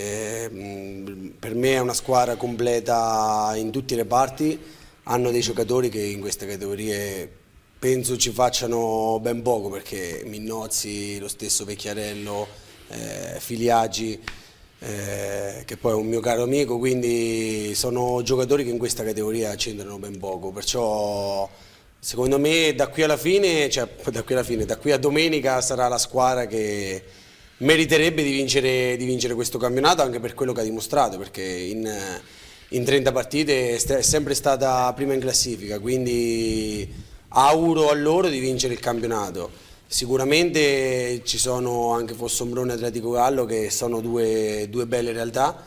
Per me è una squadra completa in tutti i reparti, hanno dei giocatori che in queste categorie penso ci facciano ben poco, perché Minnozzi, lo stesso Vecchiarello, Filiaggi, che poi è un mio caro amico, quindi sono giocatori che in questa categoria c'entrano ben poco, perciò secondo me da qui alla fine, da qui a domenica sarà la squadra che meriterebbe di vincere questo campionato, anche per quello che ha dimostrato, perché in 30 partite è sempre stata prima in classifica, quindi auguro a loro di vincere il campionato. Sicuramente ci sono anche Fossombrone e Atletico Gallo, che sono due belle realtà,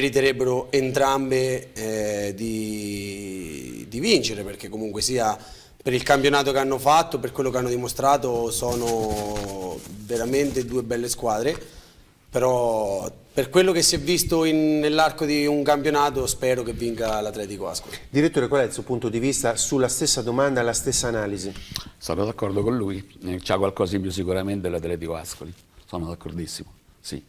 meriterebbero entrambe di vincere, perché comunque sia per il campionato che hanno fatto, per quello che hanno dimostrato, sono veramente due belle squadre, però per quello che si è visto nell'arco di un campionato spero che vinca l'Atletico Ascoli. Direttore, qual è il suo punto di vista sulla stessa domanda e la stessa analisi? Sono d'accordo con lui, c'ha qualcosa in più sicuramente l'Atletico Ascoli, sono d'accordissimo, sì.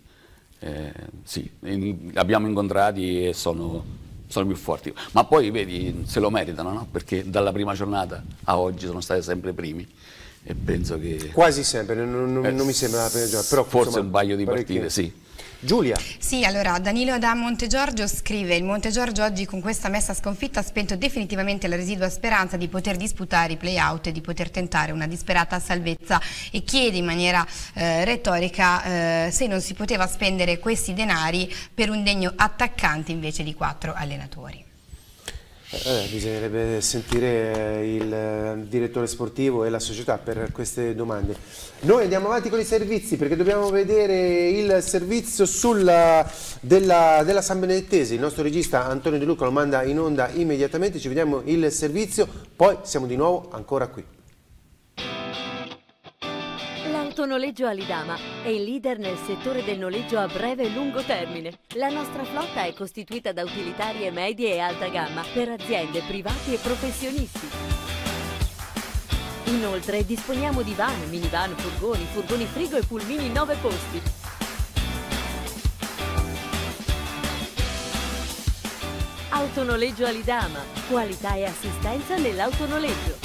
Abbiamo incontrati e sono più forti, ma poi vedi se lo meritano, no? Perché dalla prima giornata a oggi sono stati sempre primi e penso che... Quasi sempre, non mi sembra la prima giornata, però forse insomma, un paio di parecchie. partite, sì. Giulia. Sì, allora Danilo da Montegiorgio scrive: il Montegiorgio oggi con questa messa sconfitta ha spento definitivamente la residua speranza di poter disputare i play-out e di poter tentare una disperata salvezza, e chiede in maniera retorica se non si poteva spendere questi denari per un degno attaccante invece di 4 allenatori. Bisognerebbe sentire il direttore sportivo e la società per queste domande. Noi andiamo avanti con i servizi perché dobbiamo vedere il servizio della San Benedettese. Il nostro regista Antonio De Luca lo manda in onda immediatamente, ci vediamo il servizio, poi siamo di nuovo ancora qui. L'autonoleggio Alidama è il leader nel settore del noleggio a breve e lungo termine. La nostra flotta è costituita da utilitarie medie e alta gamma per aziende, privati e professionisti. Inoltre disponiamo di van, minivan, furgoni frigo e pulmini 9 posti. Autonoleggio Alidama, qualità e assistenza nell'autonoleggio.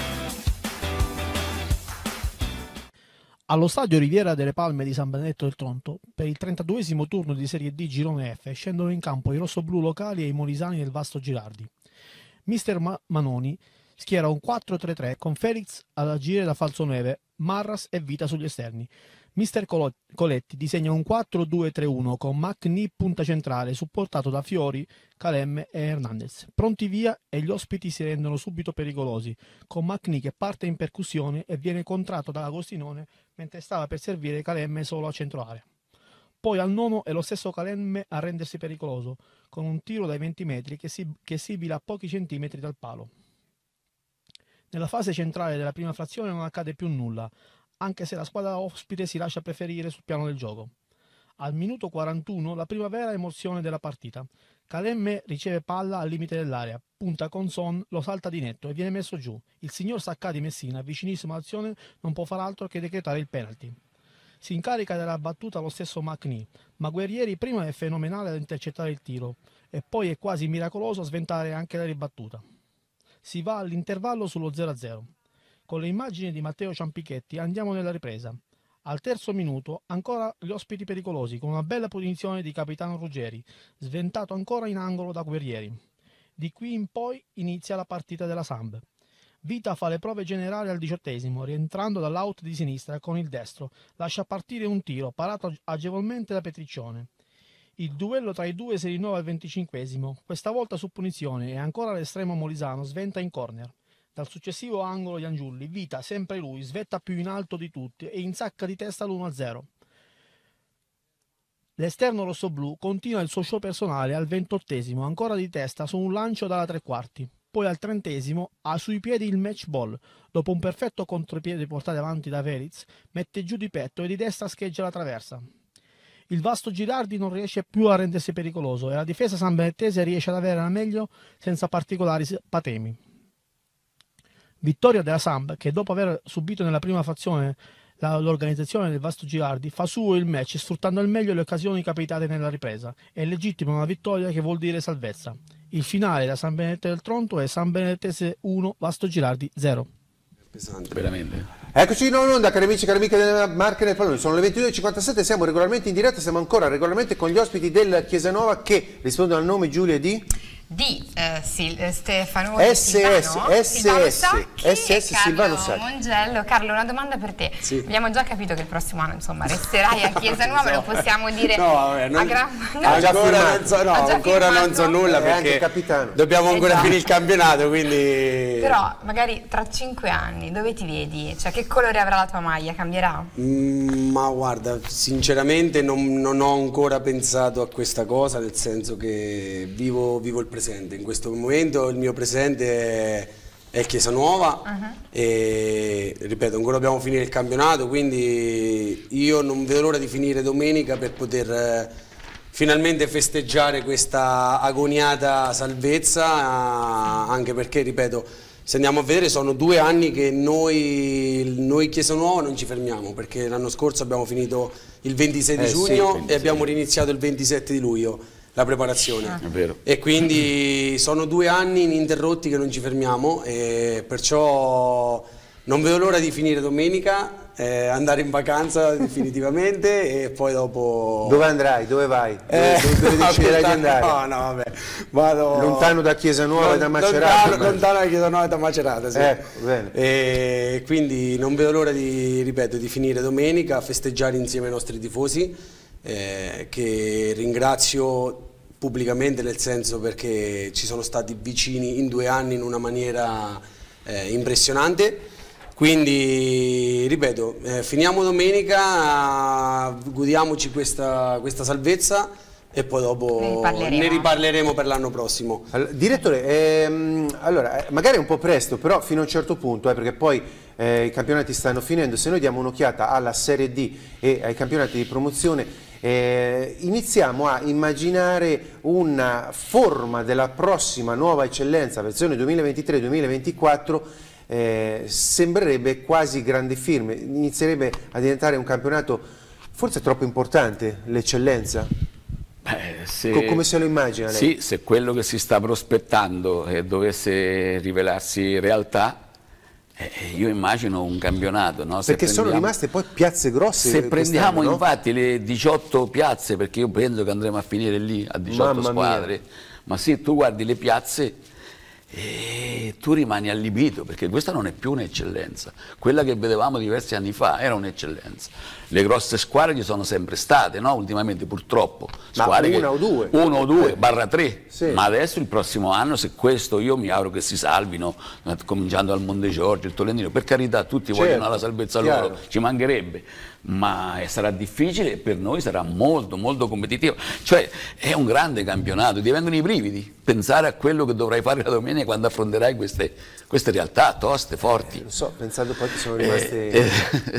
Allo stadio Riviera delle Palme di San Benedetto del Tronto, per il 32esimo turno di Serie D Girone F, scendono in campo i rossoblù locali e i molisani del Vasto Girardi. Mister Manoni schiera un 4-3-3 con Felix ad agire da falsoneve, Marras e Vita sugli esterni. Mister Coletti disegna un 4-2-3-1 con Macni punta centrale supportato da Fiori, Calemme e Hernandez. Pronti via e gli ospiti si rendono subito pericolosi, con Macni che parte in percussione e viene contratto da Agostinone mentre stava per servire Calemme solo a centro area. Poi al nono è lo stesso Calemme a rendersi pericoloso, con un tiro dai 20 metri che sibila a pochi centimetri dal palo. Nella fase centrale della prima frazione non accade più nulla, anche se la squadra ospite si lascia preferire sul piano del gioco. Al minuto 41 la prima vera emozione della partita. Calemme riceve palla al limite dell'area, punta con Son, lo salta di netto e viene messo giù. Il signor Saccati Messina, vicinissimo all'azione, non può far altro che decretare il penalty. Si incarica della battuta lo stesso Macni, ma Guerrieri prima è fenomenale ad intercettare il tiro e poi è quasi miracoloso a sventare anche la ribattuta. Si va all'intervallo sullo 0-0. Con le immagini di Matteo Ciampichetti andiamo nella ripresa. Al terzo minuto ancora gli ospiti pericolosi con una bella punizione di capitano Ruggeri, sventato ancora in angolo da Guerrieri. Di qui in poi inizia la partita della Samb. Vita fa le prove generali al 18esimo, rientrando dall'out di sinistra con il destro, lascia partire un tiro parato agevolmente da Petriccione. Il duello tra i due si rinnova al 25esimo, questa volta su punizione e ancora l'estremo molisano sventa in corner. Dal successivo angolo di Angiulli, Vita, sempre lui, svetta più in alto di tutti e insacca di testa l'1-0. L'esterno rossoblù continua il suo show personale al 28esimo, ancora di testa su un lancio dalla tre quarti. Poi al 30esimo ha sui piedi il match ball. Dopo un perfetto contropiede portato avanti da Velitz, mette giù di petto e di destra scheggia la traversa. Il Vasto Girardi non riesce più a rendersi pericoloso e la difesa sanbenettese riesce ad avere la meglio senza particolari patemi. Vittoria della Samb, che dopo aver subito nella prima frazione l'organizzazione del Vasto Girardi, fa suo il match sfruttando al meglio le occasioni capitate nella ripresa e legittima una vittoria che vuol dire salvezza. Il finale da San Benedetto del Tronto è San Benedettese 1, Vasto Girardi 0. Pesante. Veramente. Eccoci in onda, cari amici e cari amiche della Marche nel Pallone, sono le 22:57, siamo regolarmente in diretta, siamo ancora regolarmente con gli ospiti del Chiesanova che rispondono al nome, Giulia, di Stefano Silvano Sacchi. Mongello. Carlo, una domanda per te. Sì. Abbiamo già capito che il prossimo anno insomma resterai a Chiesa Nuova, lo possiamo dire ancora non so nulla perché dobbiamo ancora finire il campionato, quindi... Però magari tra 5 anni dove ti vedi? Cioè che colore avrà la tua maglia? Cambierà? Ma guarda, sinceramente non ho ancora pensato a questa cosa, nel senso che vivo il presente. In questo momento il mio presente è il Chiesa Nuova e ripeto ancora dobbiamo finire il campionato, quindi io non vedo l'ora di finire domenica per poter finalmente festeggiare questa agoniata salvezza, anche perché ripeto se andiamo a vedere sono 2 anni che noi Chiesa Nuova non ci fermiamo, perché l'anno scorso abbiamo finito il 26 di giugno e abbiamo riniziato il 27 di luglio la preparazione. È vero. E quindi sono 2 anni ininterrotti che non ci fermiamo e perciò non vedo l'ora di finire domenica, andare in vacanza definitivamente e poi dopo... Dove andrai? Dove vai? Dove deciderai di andare? No, vabbè. Vado... Lontano da Chiesa Nuova e da Macerata? Lontano da Chiesa Nuova e da Macerata, sì. Bene. E quindi non vedo l'ora di, ripeto, di finire domenica, festeggiare insieme ai nostri tifosi, che ringrazio pubblicamente, nel senso perché ci sono stati vicini in 2 anni in una maniera impressionante. Quindi ripeto, finiamo domenica, godiamoci questa salvezza e poi dopo ne riparleremo per l'anno prossimo. Allora, direttore, allora, magari è un po' presto, però fino a un certo punto, perché poi i campionati stanno finendo, se noi diamo un'occhiata alla Serie D e ai campionati di promozione, iniziamo a immaginare una forma della prossima nuova eccellenza, versione 2023-2024, sembrerebbe quasi grande firme, inizierebbe a diventare un campionato forse troppo importante, l'eccellenza? Come se lo immagina lei? Sì, se quello che si sta prospettando dovesse rivelarsi realtà, io immagino un campionato, no? Perché sono rimaste poi piazze grosse. Se prendiamo infatti le 18 piazze, perché io penso che andremo a finire lì a 18 squadre, ma sì, tu guardi le piazze e tu rimani allibito, perché questa non è più un'eccellenza. Quella che vedevamo diversi anni fa era un'eccellenza. Le grosse squadre ci sono sempre state, no? Ultimamente purtroppo. Squadre una o due. 1 o 2, barra 3. Sì. Ma adesso il prossimo anno, se questo, io mi auguro che si salvino, cominciando dal Monte Giorgio, il Tolentino, per carità tutti vogliono la salvezza loro, ci mancherebbe. Ma sarà difficile e per noi sarà molto molto competitivo, cioè è un grande campionato, ti vengono i brividi pensare a quello che dovrai fare la domenica quando affronterai queste realtà toste, forti. Lo so, pensando poi che sono rimaste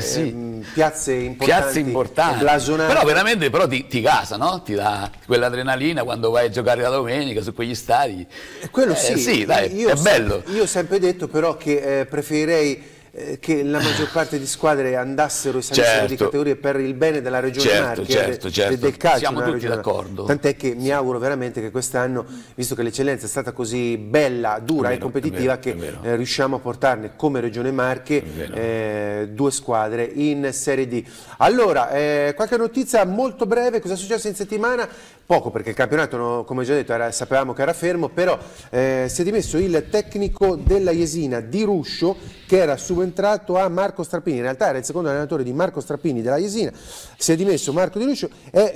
piazze importanti, blasonate. Però veramente ti gasa, no? Ti dà quell'adrenalina quando vai a giocare la domenica su quegli stadi. Quello sì, dai, è bello. Io ho sempre detto però che preferirei che la maggior parte di squadre andassero e salissero di categorie per il bene della regione Marche e del calcio. Siamo tutti d'accordo. Tant'è che mi auguro veramente che quest'anno, visto che l'eccellenza è stata così bella, dura e competitiva, che riusciamo a portarne come regione Marche 2 squadre in Serie D. Allora, qualche notizia molto breve, cosa è successo in settimana? Poco, perché il campionato, come già detto, sapevamo che era fermo, però si è dimesso il tecnico della Jesina Di Ruscio, che era subentrato a Marco Strappini. In realtà era il secondo allenatore di Marco Strappini della Jesina. Si è dimesso Marco Di Ruscio,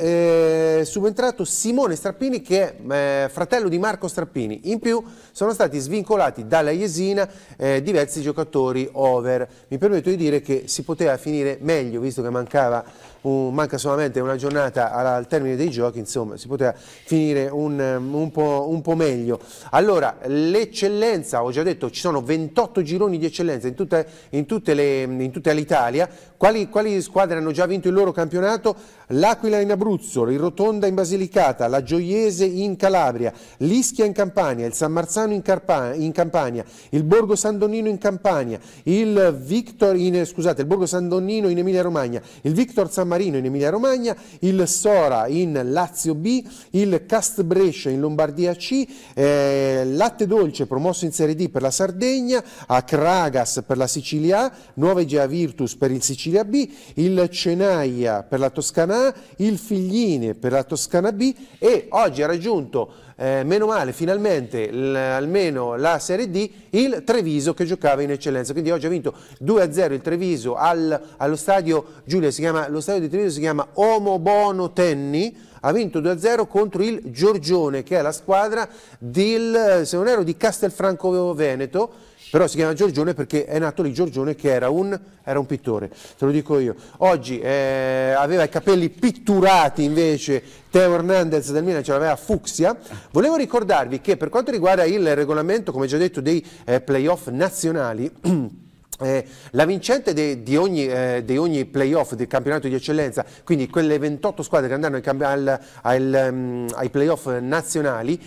è subentrato Simone Strappini, che è fratello di Marco Strappini. In più sono stati svincolati dalla Jesina diversi giocatori over. Mi permetto di dire che si poteva finire meglio, visto che manca solamente una giornata al termine dei giochi, insomma si poteva finire un po' meglio. Allora, l'eccellenza, ho già detto, ci sono 28 gironi di eccellenza in tutta l'Italia. Quali squadre hanno già vinto il loro campionato? L'Aquila in Abruzzo, il Rotonda in Basilicata, la Gioiese in Calabria, l'Ischia in Campania, il San Marzano in Campania, il Borgo San Donnino in Campania, il Borgo San Donnino in Emilia Romagna, il Victor San Marino in Emilia Romagna, il Sora in Lazio B, il Cast Brescia in Lombardia C, Latte Dolce promosso in Serie D per la Sardegna, Acragas per la Sicilia A, Nuova Egea Virtus per il Sicilia B, il Cenaia per la Toscana A, il Figline per la Toscana B, e oggi ha raggiunto meno male finalmente almeno la Serie D il Treviso, che giocava in eccellenza. Quindi oggi ha vinto 2-0 il Treviso allo stadio, Giulia, lo stadio di Treviso si chiama Omo Bono Tenni, ha vinto 2-0 contro il Giorgione, che è la squadra se non ero, di Castelfranco Veneto, però si chiama Giorgione perché è nato lì Giorgione che era un pittore, te lo dico io. Oggi aveva i capelli pitturati invece Teo Hernandez del Milan, ce l'aveva fucsia. Volevo ricordarvi che per quanto riguarda il regolamento, come già detto, dei playoff nazionali, la vincente di ogni playoff del campionato di eccellenza, quindi quelle 28 squadre che andranno ai playoff nazionali,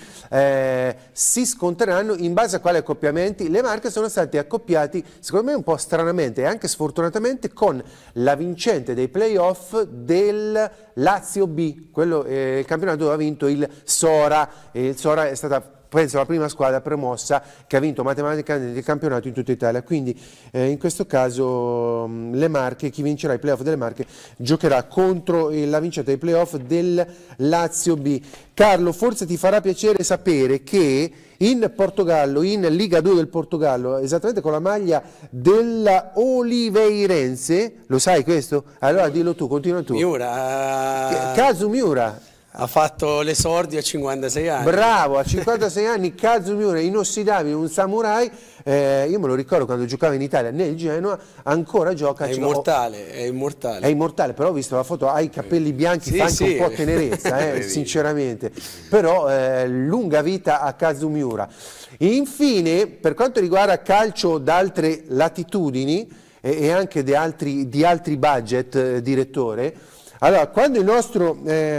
si scontreranno in base a quali accoppiamenti. Le Marche sono stati accoppiati, secondo me un po' stranamente e anche sfortunatamente, con la vincente dei playoff del Lazio B, il campionato dove ha vinto il Sora, e il Sora è stata, penso, la prima squadra promossa che ha vinto matematicamente il campionato in tutta Italia. Quindi in questo caso le Marche, chi vincerà i playoff delle Marche giocherà contro la vincente dei playoff del Lazio B. Carlo, forse ti farà piacere sapere che in Portogallo, in Liga 2 del Portogallo, esattamente con la maglia della Oliveirense, lo sai questo? Allora dillo tu, continua tu. Miura. Kazu Miura. Ha fatto l'esordio a 56 anni. Bravo, a 56 anni Kazu Miura, inossidabile, un samurai. Io me lo ricordo quando giocava in Italia nel Genoa, ancora gioca. È immortale, è immortale. È immortale, però ho visto la foto, ha i capelli bianchi, sì, fa anche un po' tenerezza, sinceramente. Però lunga vita a Kazu Miura. Infine, per quanto riguarda calcio d'altre latitudini e anche di altri budget, direttore, allora, quando il nostro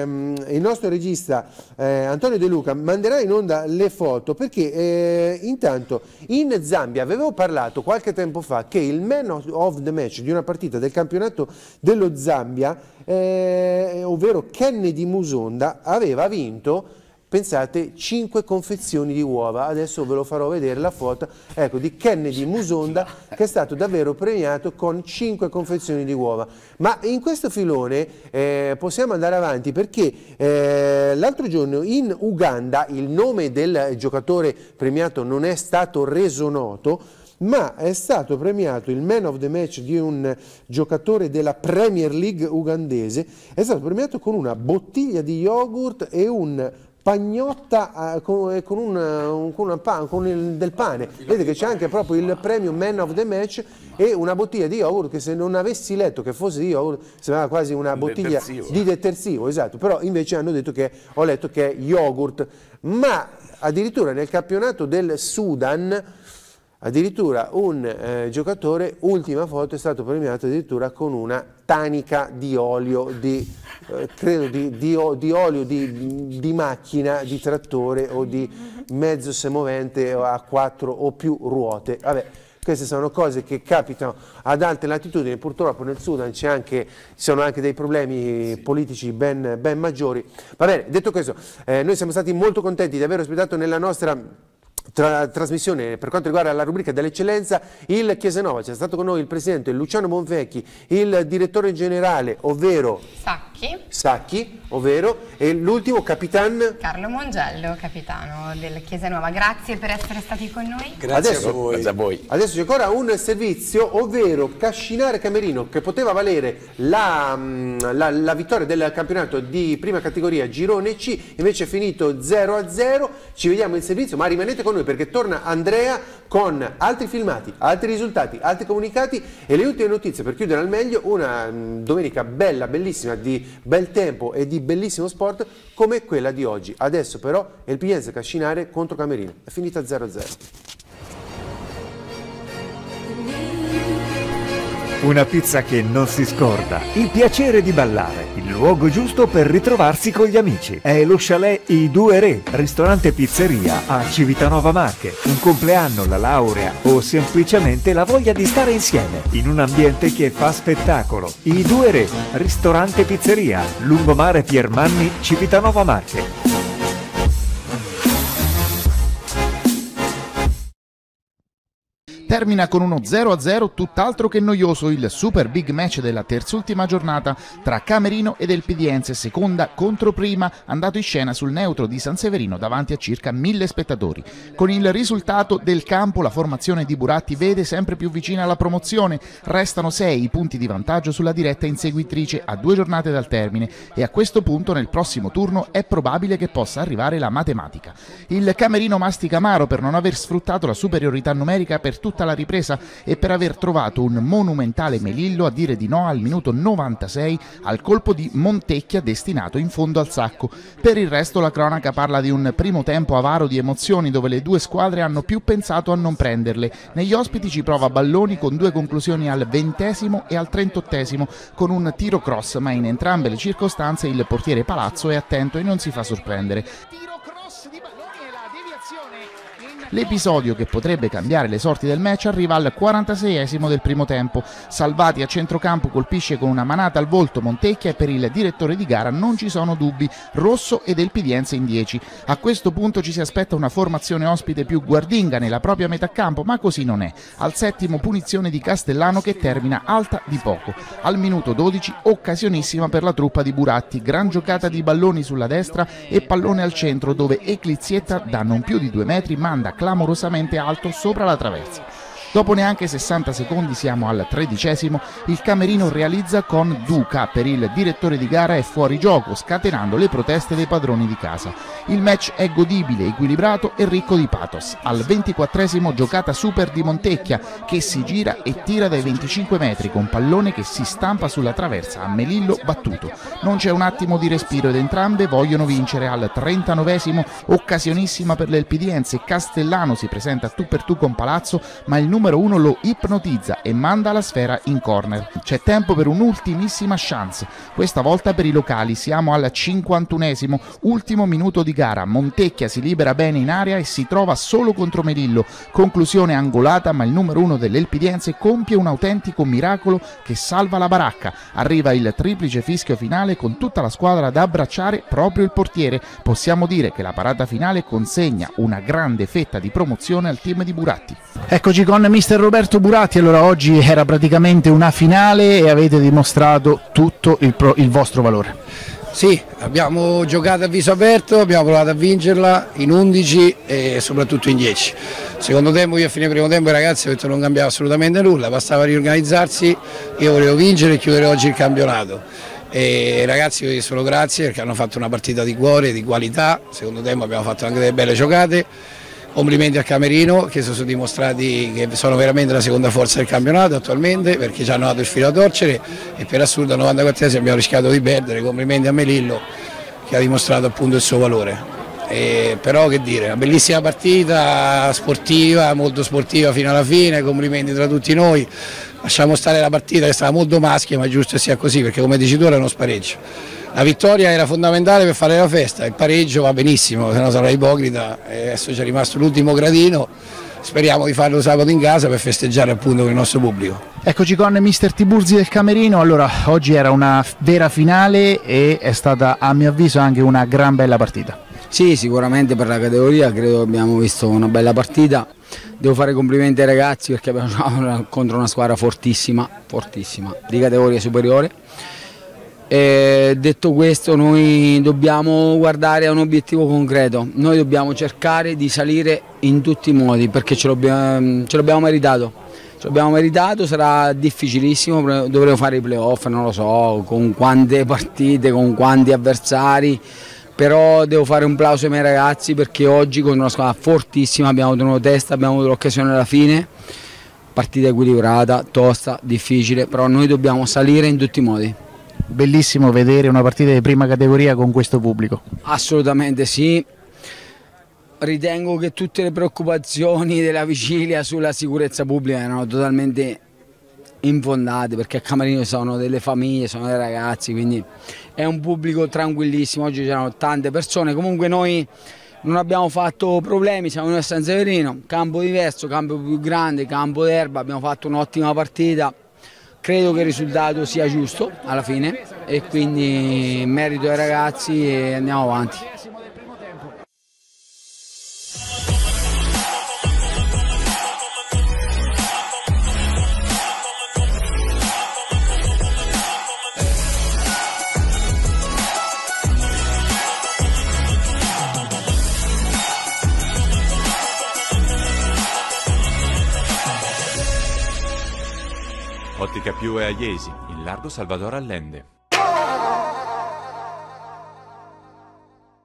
regista Antonio De Luca manderà in onda le foto, perché intanto in Zambia avevo parlato qualche tempo fa che il man of the match di una partita del campionato dello Zambia, ovvero Kennedy Musonda, aveva vinto, pensate, 5 confezioni di uova. Adesso ve lo farò vedere la foto, ecco, di Kennedy Musonda, che è stato davvero premiato con 5 confezioni di uova. Ma in questo filone possiamo andare avanti, perché l'altro giorno in Uganda il nome del giocatore premiato non è stato reso noto, ma è stato premiato il man of the match di un giocatore della Premier League ugandese, è stato premiato con una bottiglia di yogurt e un pagnotta del pane. Vedete che c'è anche proprio il premio Man of the Match e una bottiglia di yogurt che, se non avessi letto che fosse di yogurt, sembrava quasi una bottiglia di detersivo, esatto, però invece hanno detto ho letto che è yogurt. Ma addirittura nel campionato del Sudan, addirittura un giocatore, ultima foto, è stato premiato addirittura con una tanica di olio credo di olio di macchina, di trattore o di mezzo semovente a 4 o più ruote. Vabbè, queste sono cose che capitano ad alte latitudini. Purtroppo nel Sudan ci sono anche dei problemi politici ben maggiori. Va bene, detto questo, noi siamo stati molto contenti di aver ospitato nella nostra trasmissione, per quanto riguarda la rubrica dell'eccellenza, il Chiesenova. C'è stato con noi il presidente Luciano Bonvecchi, il direttore generale, ovvero Sacchi, ovvero, e l'ultimo capitan Carlo Mongello, capitano del Chiesenova. Grazie per essere stati con noi. Grazie a voi. Adesso c'è ancora un servizio, ovvero Cascinare Camerino, che poteva valere la vittoria del campionato di prima categoria Girone C, invece è finito 0-0. Ci vediamo in servizio, ma rimanete con noi perché torna Andrea con altri filmati, altri risultati, altri comunicati e le ultime notizie per chiudere al meglio una domenica bella, bellissima, di bel tempo e di bellissimo sport come quella di oggi. Adesso però è il Pienza Cascinare contro Camerino, è finita 0-0. Una pizza che non si scorda, il piacere di ballare, il luogo giusto per ritrovarsi con gli amici. È lo chalet I Due Re, ristorante pizzeria a Civitanova Marche. Un compleanno, la laurea o semplicemente la voglia di stare insieme in un ambiente che fa spettacolo. I Due Re, ristorante pizzeria, lungomare Piermanni, Civitanova Marche. Termina con uno 0-0 tutt'altro che noioso il super big match della terzultima giornata tra Camerino ed Elpidiense, seconda contro prima, andato in scena sul neutro di San Severino davanti a circa 1000 spettatori. Con il risultato del campo la formazione di Buratti vede sempre più vicina alla promozione, restano 6 i punti di vantaggio sulla diretta inseguitrice a 2 giornate dal termine e a questo punto nel prossimo turno è probabile che possa arrivare la matematica. Il Camerino mastica amaro per non aver sfruttato la superiorità numerica per tutta tutta la ripresa e per aver trovato un monumentale Melillo a dire di no al minuto 96 al colpo di Montecchia destinato in fondo al sacco. Per il resto la cronaca parla di un primo tempo avaro di emozioni dove le due squadre hanno più pensato a non prenderle. Negli ospiti ci prova Balloni con due conclusioni al 20° e al 38° con un tiro cross, ma in entrambe le circostanze il portiere Palazzo è attento e non si fa sorprendere. L'episodio che potrebbe cambiare le sorti del match arriva al 46° del primo tempo. Salvati a centrocampo colpisce con una manata al volto Montecchia e per il direttore di gara non ci sono dubbi, Rosso e Del Pidiense in 10. A questo punto ci si aspetta una formazione ospite più guardinga nella propria metà campo, ma così non è. Al 7° punizione di Castellano che termina alta di poco. Al minuto 12 occasionissima per la truppa di Buratti, gran giocata di Balloni sulla destra e pallone al centro dove Eclizietta da non più di 2 metri manda clamorosamente alto sopra la traversa. Dopo neanche 60 secondi siamo al 13°, il Camerino realizza con Duca, per il direttore di gara è fuori gioco, scatenando le proteste dei padroni di casa. Il match è godibile, equilibrato e ricco di pathos. Al 24° giocata super di Montecchia che si gira e tira dai 25 metri con pallone che si stampa sulla traversa a Melillo battuto. Non c'è un attimo di respiro ed entrambe vogliono vincere. Al 39° occasionissima per l'Elpidiense, Castellano si presenta tu per tu con Palazzo, ma il numero 1 lo ipnotizza e manda la sfera in corner. C'è tempo per un'ultimissima chance, questa volta per i locali. Siamo al 51°, ultimo minuto di gara. Montecchia si libera bene in area e si trova solo contro Melillo. Conclusione angolata, ma il numero 1 dell'Elpidiense compie un autentico miracolo che salva la baracca. Arriva il triplice fischio finale con tutta la squadra ad abbracciare proprio il portiere. Possiamo dire che la parata finale consegna una grande fetta di promozione al team di Buratti. Eccoci con mister Roberto Buratti. Allora, oggi era praticamente una finale e avete dimostrato tutto il vostro valore. Sì, abbiamo giocato a viso aperto, abbiamo provato a vincerla in 11 e soprattutto in 10. Secondo tempo, io a fine primo tempo i ragazzi ho detto non cambiava assolutamente nulla, bastava riorganizzarsi, io volevo vincere e chiudere oggi il campionato. E i ragazzi voglio dire solo grazie perché hanno fatto una partita di cuore, di qualità. Secondo tempo abbiamo fatto anche delle belle giocate. Complimenti al Camerino che si sono dimostrati che sono veramente la seconda forza del campionato attualmente, perché ci hanno dato il filo a torcere e per assurdo al 94° abbiamo rischiato di perdere. Complimenti a Melillo che ha dimostrato appunto il suo valore. Però che dire, una bellissima partita sportiva, molto sportiva fino alla fine, complimenti tra tutti noi. Lasciamo stare la partita che stava molto maschia, ma è giusto che sia così perché come dici tu era uno spareggio. La vittoria era fondamentale per fare la festa, il pareggio va benissimo, se no sarà ipocrita, e adesso c'è rimasto l'ultimo gradino, speriamo di farlo sabato in casa per festeggiare appunto con il nostro pubblico. Eccoci con mister Tiburzi del Camerino. Allora, oggi era una vera finale e è stata a mio avviso anche una gran bella partita. Sì, sicuramente per la categoria credo che abbiamo visto una bella partita. Devo fare complimenti ai ragazzi perché abbiamo giocato contro una squadra fortissima, di categoria superiore. E detto questo, noi dobbiamo guardare a un obiettivo concreto, noi dobbiamo cercare di salire in tutti i modi perché ce l'abbiamo meritato, sarà difficilissimo, dovremo fare i playoff, non lo so con quante partite, con quanti avversari, però devo fare un plauso ai miei ragazzi perché oggi con una squadra fortissima abbiamo tenuto testa, abbiamo avuto l'occasione alla fine, partita equilibrata, tosta, difficile, però noi dobbiamo salire in tutti i modi. Bellissimo vedere una partita di prima categoria con questo pubblico. Assolutamente sì, ritengo che tutte le preoccupazioni della vigilia sulla sicurezza pubblica erano totalmente infondate perché a Camerino sono delle famiglie, sono dei ragazzi, quindi è un pubblico tranquillissimo, oggi c'erano tante persone, comunque noi non abbiamo fatto problemi, siamo noi a San Severino, campo diverso, campo più grande, campo d'erba, abbiamo fatto un'ottima partita. Credo che il risultato sia giusto alla fine e quindi merito ai ragazzi e andiamo avanti. Ottica Più è a Iesi, in largo Salvador Allende.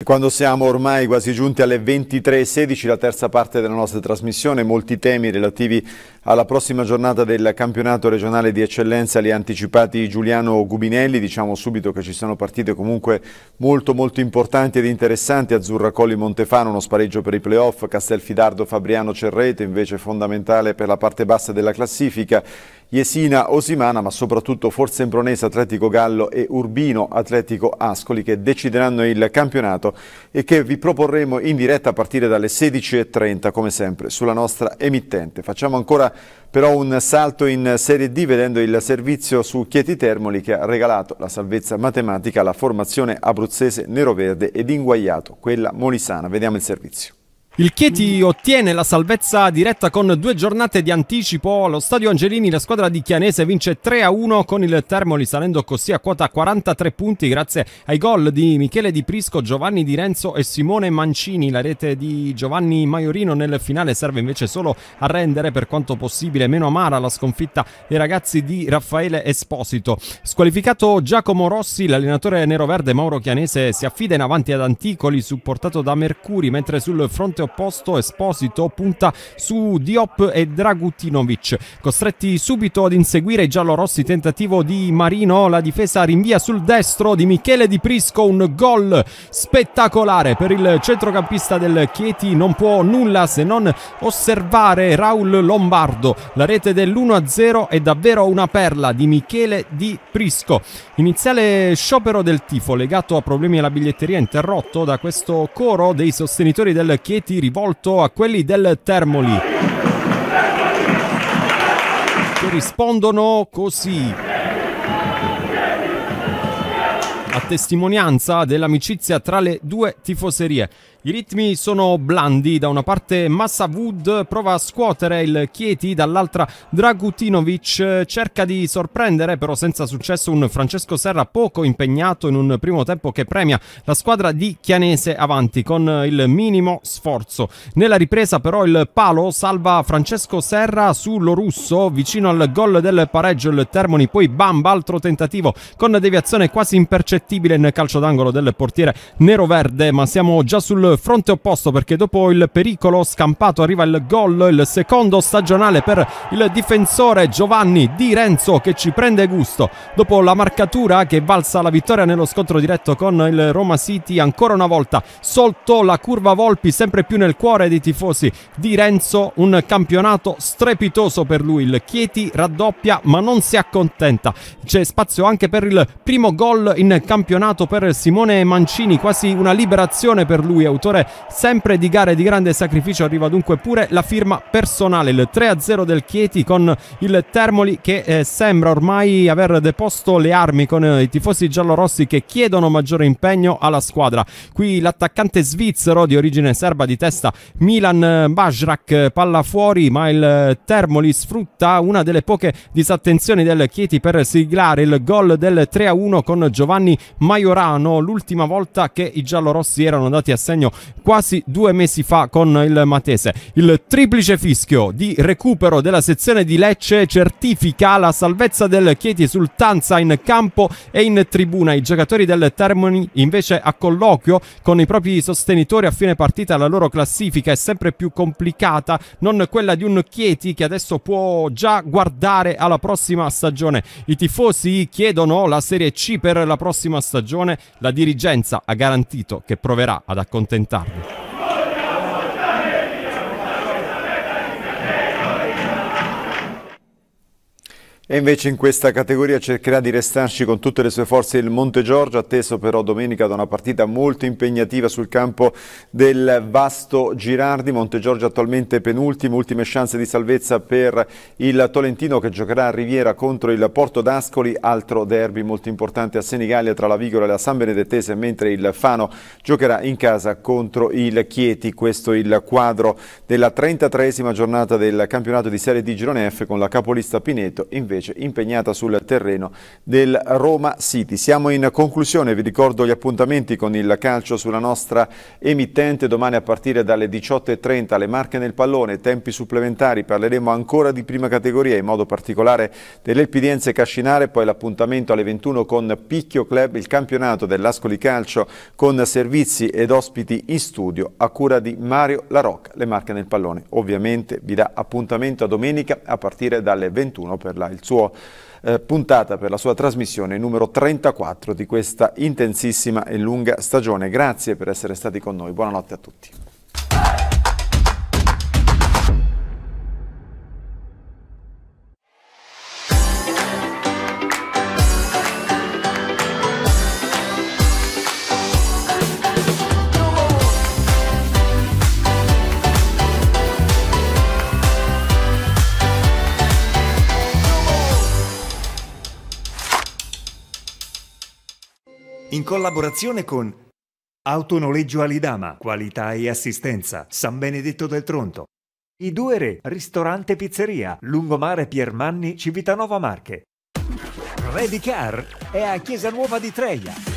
Quando siamo ormai quasi giunti alle 23:16, la terza parte della nostra trasmissione, molti temi relativi alla prossima giornata del campionato regionale di eccellenza li ha anticipati Giuliano Gubinelli. Diciamo subito che ci sono partite comunque molto importanti ed interessanti. Azzurra Colli Montefano, uno spareggio per i playoff, Castelfidardo Fabriano Cerreto invece fondamentale per la parte bassa della classifica, Jesina Osimana, ma soprattutto Forsembronese Atletico Gallo e Urbino Atletico Ascoli che decideranno il campionato e che vi proporremo in diretta a partire dalle 16:30 come sempre sulla nostra emittente. Facciamo ancora però un salto in Serie D vedendo il servizio su Chieti Termoli che ha regalato la salvezza matematica alla formazione abruzzese neroverde ed inguagliato quella molisana. Vediamo il servizio. Il Chieti ottiene la salvezza diretta con 2 giornate di anticipo. Allo Stadio Angelini la squadra di Chianese vince 3-1 con il Termoli, salendo così a quota 43 punti grazie ai gol di Michele Di Prisco, Giovanni Di Renzo e Simone Mancini. La rete di Giovanni Maiorino nel finale serve invece solo a rendere per quanto possibile meno amara la sconfitta dei ragazzi di Raffaele Esposito. Squalificato Giacomo Rossi, l'allenatore neroverde Mauro Chianese si affida in avanti ad Anticoli supportato da Mercuri, mentre sul fronte opposto Esposito punta su Diop e Dragutinovic. Costretti subito ad inseguire i giallorossi, tentativo di Marino, la difesa rinvia sul destro di Michele Di Prisco, un gol spettacolare per il centrocampista del Chieti. Non può nulla se non osservare Raul Lombardo. La rete dell'1-0 è davvero una perla di Michele Di Prisco. Iniziale sciopero del tifo legato a problemi alla biglietteria interrotto da questo coro dei sostenitori del Chieti rivolto a quelli del Termoli che rispondono così, a testimonianza dell'amicizia tra le due tifoserie. I ritmi sono blandi, da una parte Massa Wood prova a scuotere il Chieti, dall'altra Dragutinovic cerca di sorprendere, però senza successo, un Francesco Serra poco impegnato in un primo tempo che premia la squadra di Chianese avanti con il minimo sforzo. Nella ripresa però il palo salva Francesco Serra su Lorusso, vicino al gol del pareggio il Termoli, poi Bamba, altro tentativo con deviazione quasi impercettibile in calcio d'angolo del portiere neroverde, ma siamo già sul fronte opposto perché dopo il pericolo scampato arriva il gol, il secondo stagionale per il difensore Giovanni Di Renzo che ci prende gusto. Dopo la marcatura che valsa la vittoria nello scontro diretto con il Roma City, ancora una volta sotto la curva Volpi, sempre più nel cuore dei tifosi Di Renzo, un campionato strepitoso per lui. Il Chieti raddoppia ma non si accontenta, c'è spazio anche per il primo gol in campionato per Simone Mancini, quasi una liberazione per lui, autore sempre di gare di grande sacrificio. Arriva dunque pure la firma personale, il 3-0 del Chieti con il Termoli che sembra ormai aver deposto le armi, con i tifosi giallorossi che chiedono maggiore impegno alla squadra. Qui l'attaccante svizzero di origine serba di testa Milan Bajrak, palla fuori, ma il Termoli sfrutta una delle poche disattenzioni del Chieti per siglare il gol del 3-1 con Giovanni Maiorano, l'ultima volta che i giallorossi erano andati a segno quasi 2 mesi fa con il Matese. Il triplice fischio di recupero della sezione di Lecce certifica la salvezza del Chieti sul Tanza in campo e in tribuna. I giocatori del Termoli invece a colloquio con i propri sostenitori a fine partita. La loro classifica è sempre più complicata, non quella di un Chieti che adesso può già guardare alla prossima stagione. I tifosi chiedono la Serie C per la prossima stagione, la dirigenza ha garantito che proverà ad accontentarli. E invece in questa categoria cercherà di restarci con tutte le sue forze il Montegiorgio, atteso però domenica da una partita molto impegnativa sul campo del Vasto Girardi. Montegiorgio attualmente penultimo, ultime chance di salvezza per il Tolentino che giocherà a Riviera contro il Porto d'Ascoli, altro derby molto importante a Senigallia tra la Vigora e la San Benedettese, mentre il Fano giocherà in casa contro il Chieti. Questo è il quadro della 33esima giornata del campionato di Serie D Girone F, con la capolista Pineto invece invece impegnata sul terreno del Roma City. Siamo in conclusione, vi ricordo gli appuntamenti con il calcio sulla nostra emittente. Domani a partire dalle 18:30 le Marche nel pallone, tempi supplementari, parleremo ancora di prima categoria, in modo particolare dell'Elpidiense Cascinare, poi l'appuntamento alle 21 con Picchio Club, il campionato dell'Ascoli Calcio con servizi ed ospiti in studio a cura di Mario La Rocca. Le Marche nel pallone ovviamente vi dà appuntamento a domenica a partire dalle 21 per il suo puntata, per la sua trasmissione numero 34 di questa intensissima e lunga stagione. Grazie per essere stati con noi, buonanotte a tutti. In collaborazione con Autonoleggio Alidama, qualità e assistenza, San Benedetto del Tronto. I Due Re, ristorante e pizzeria, Lungomare Piermanni, Civitanova Marche. Ready Car è a Chiesa Nuova di Treia.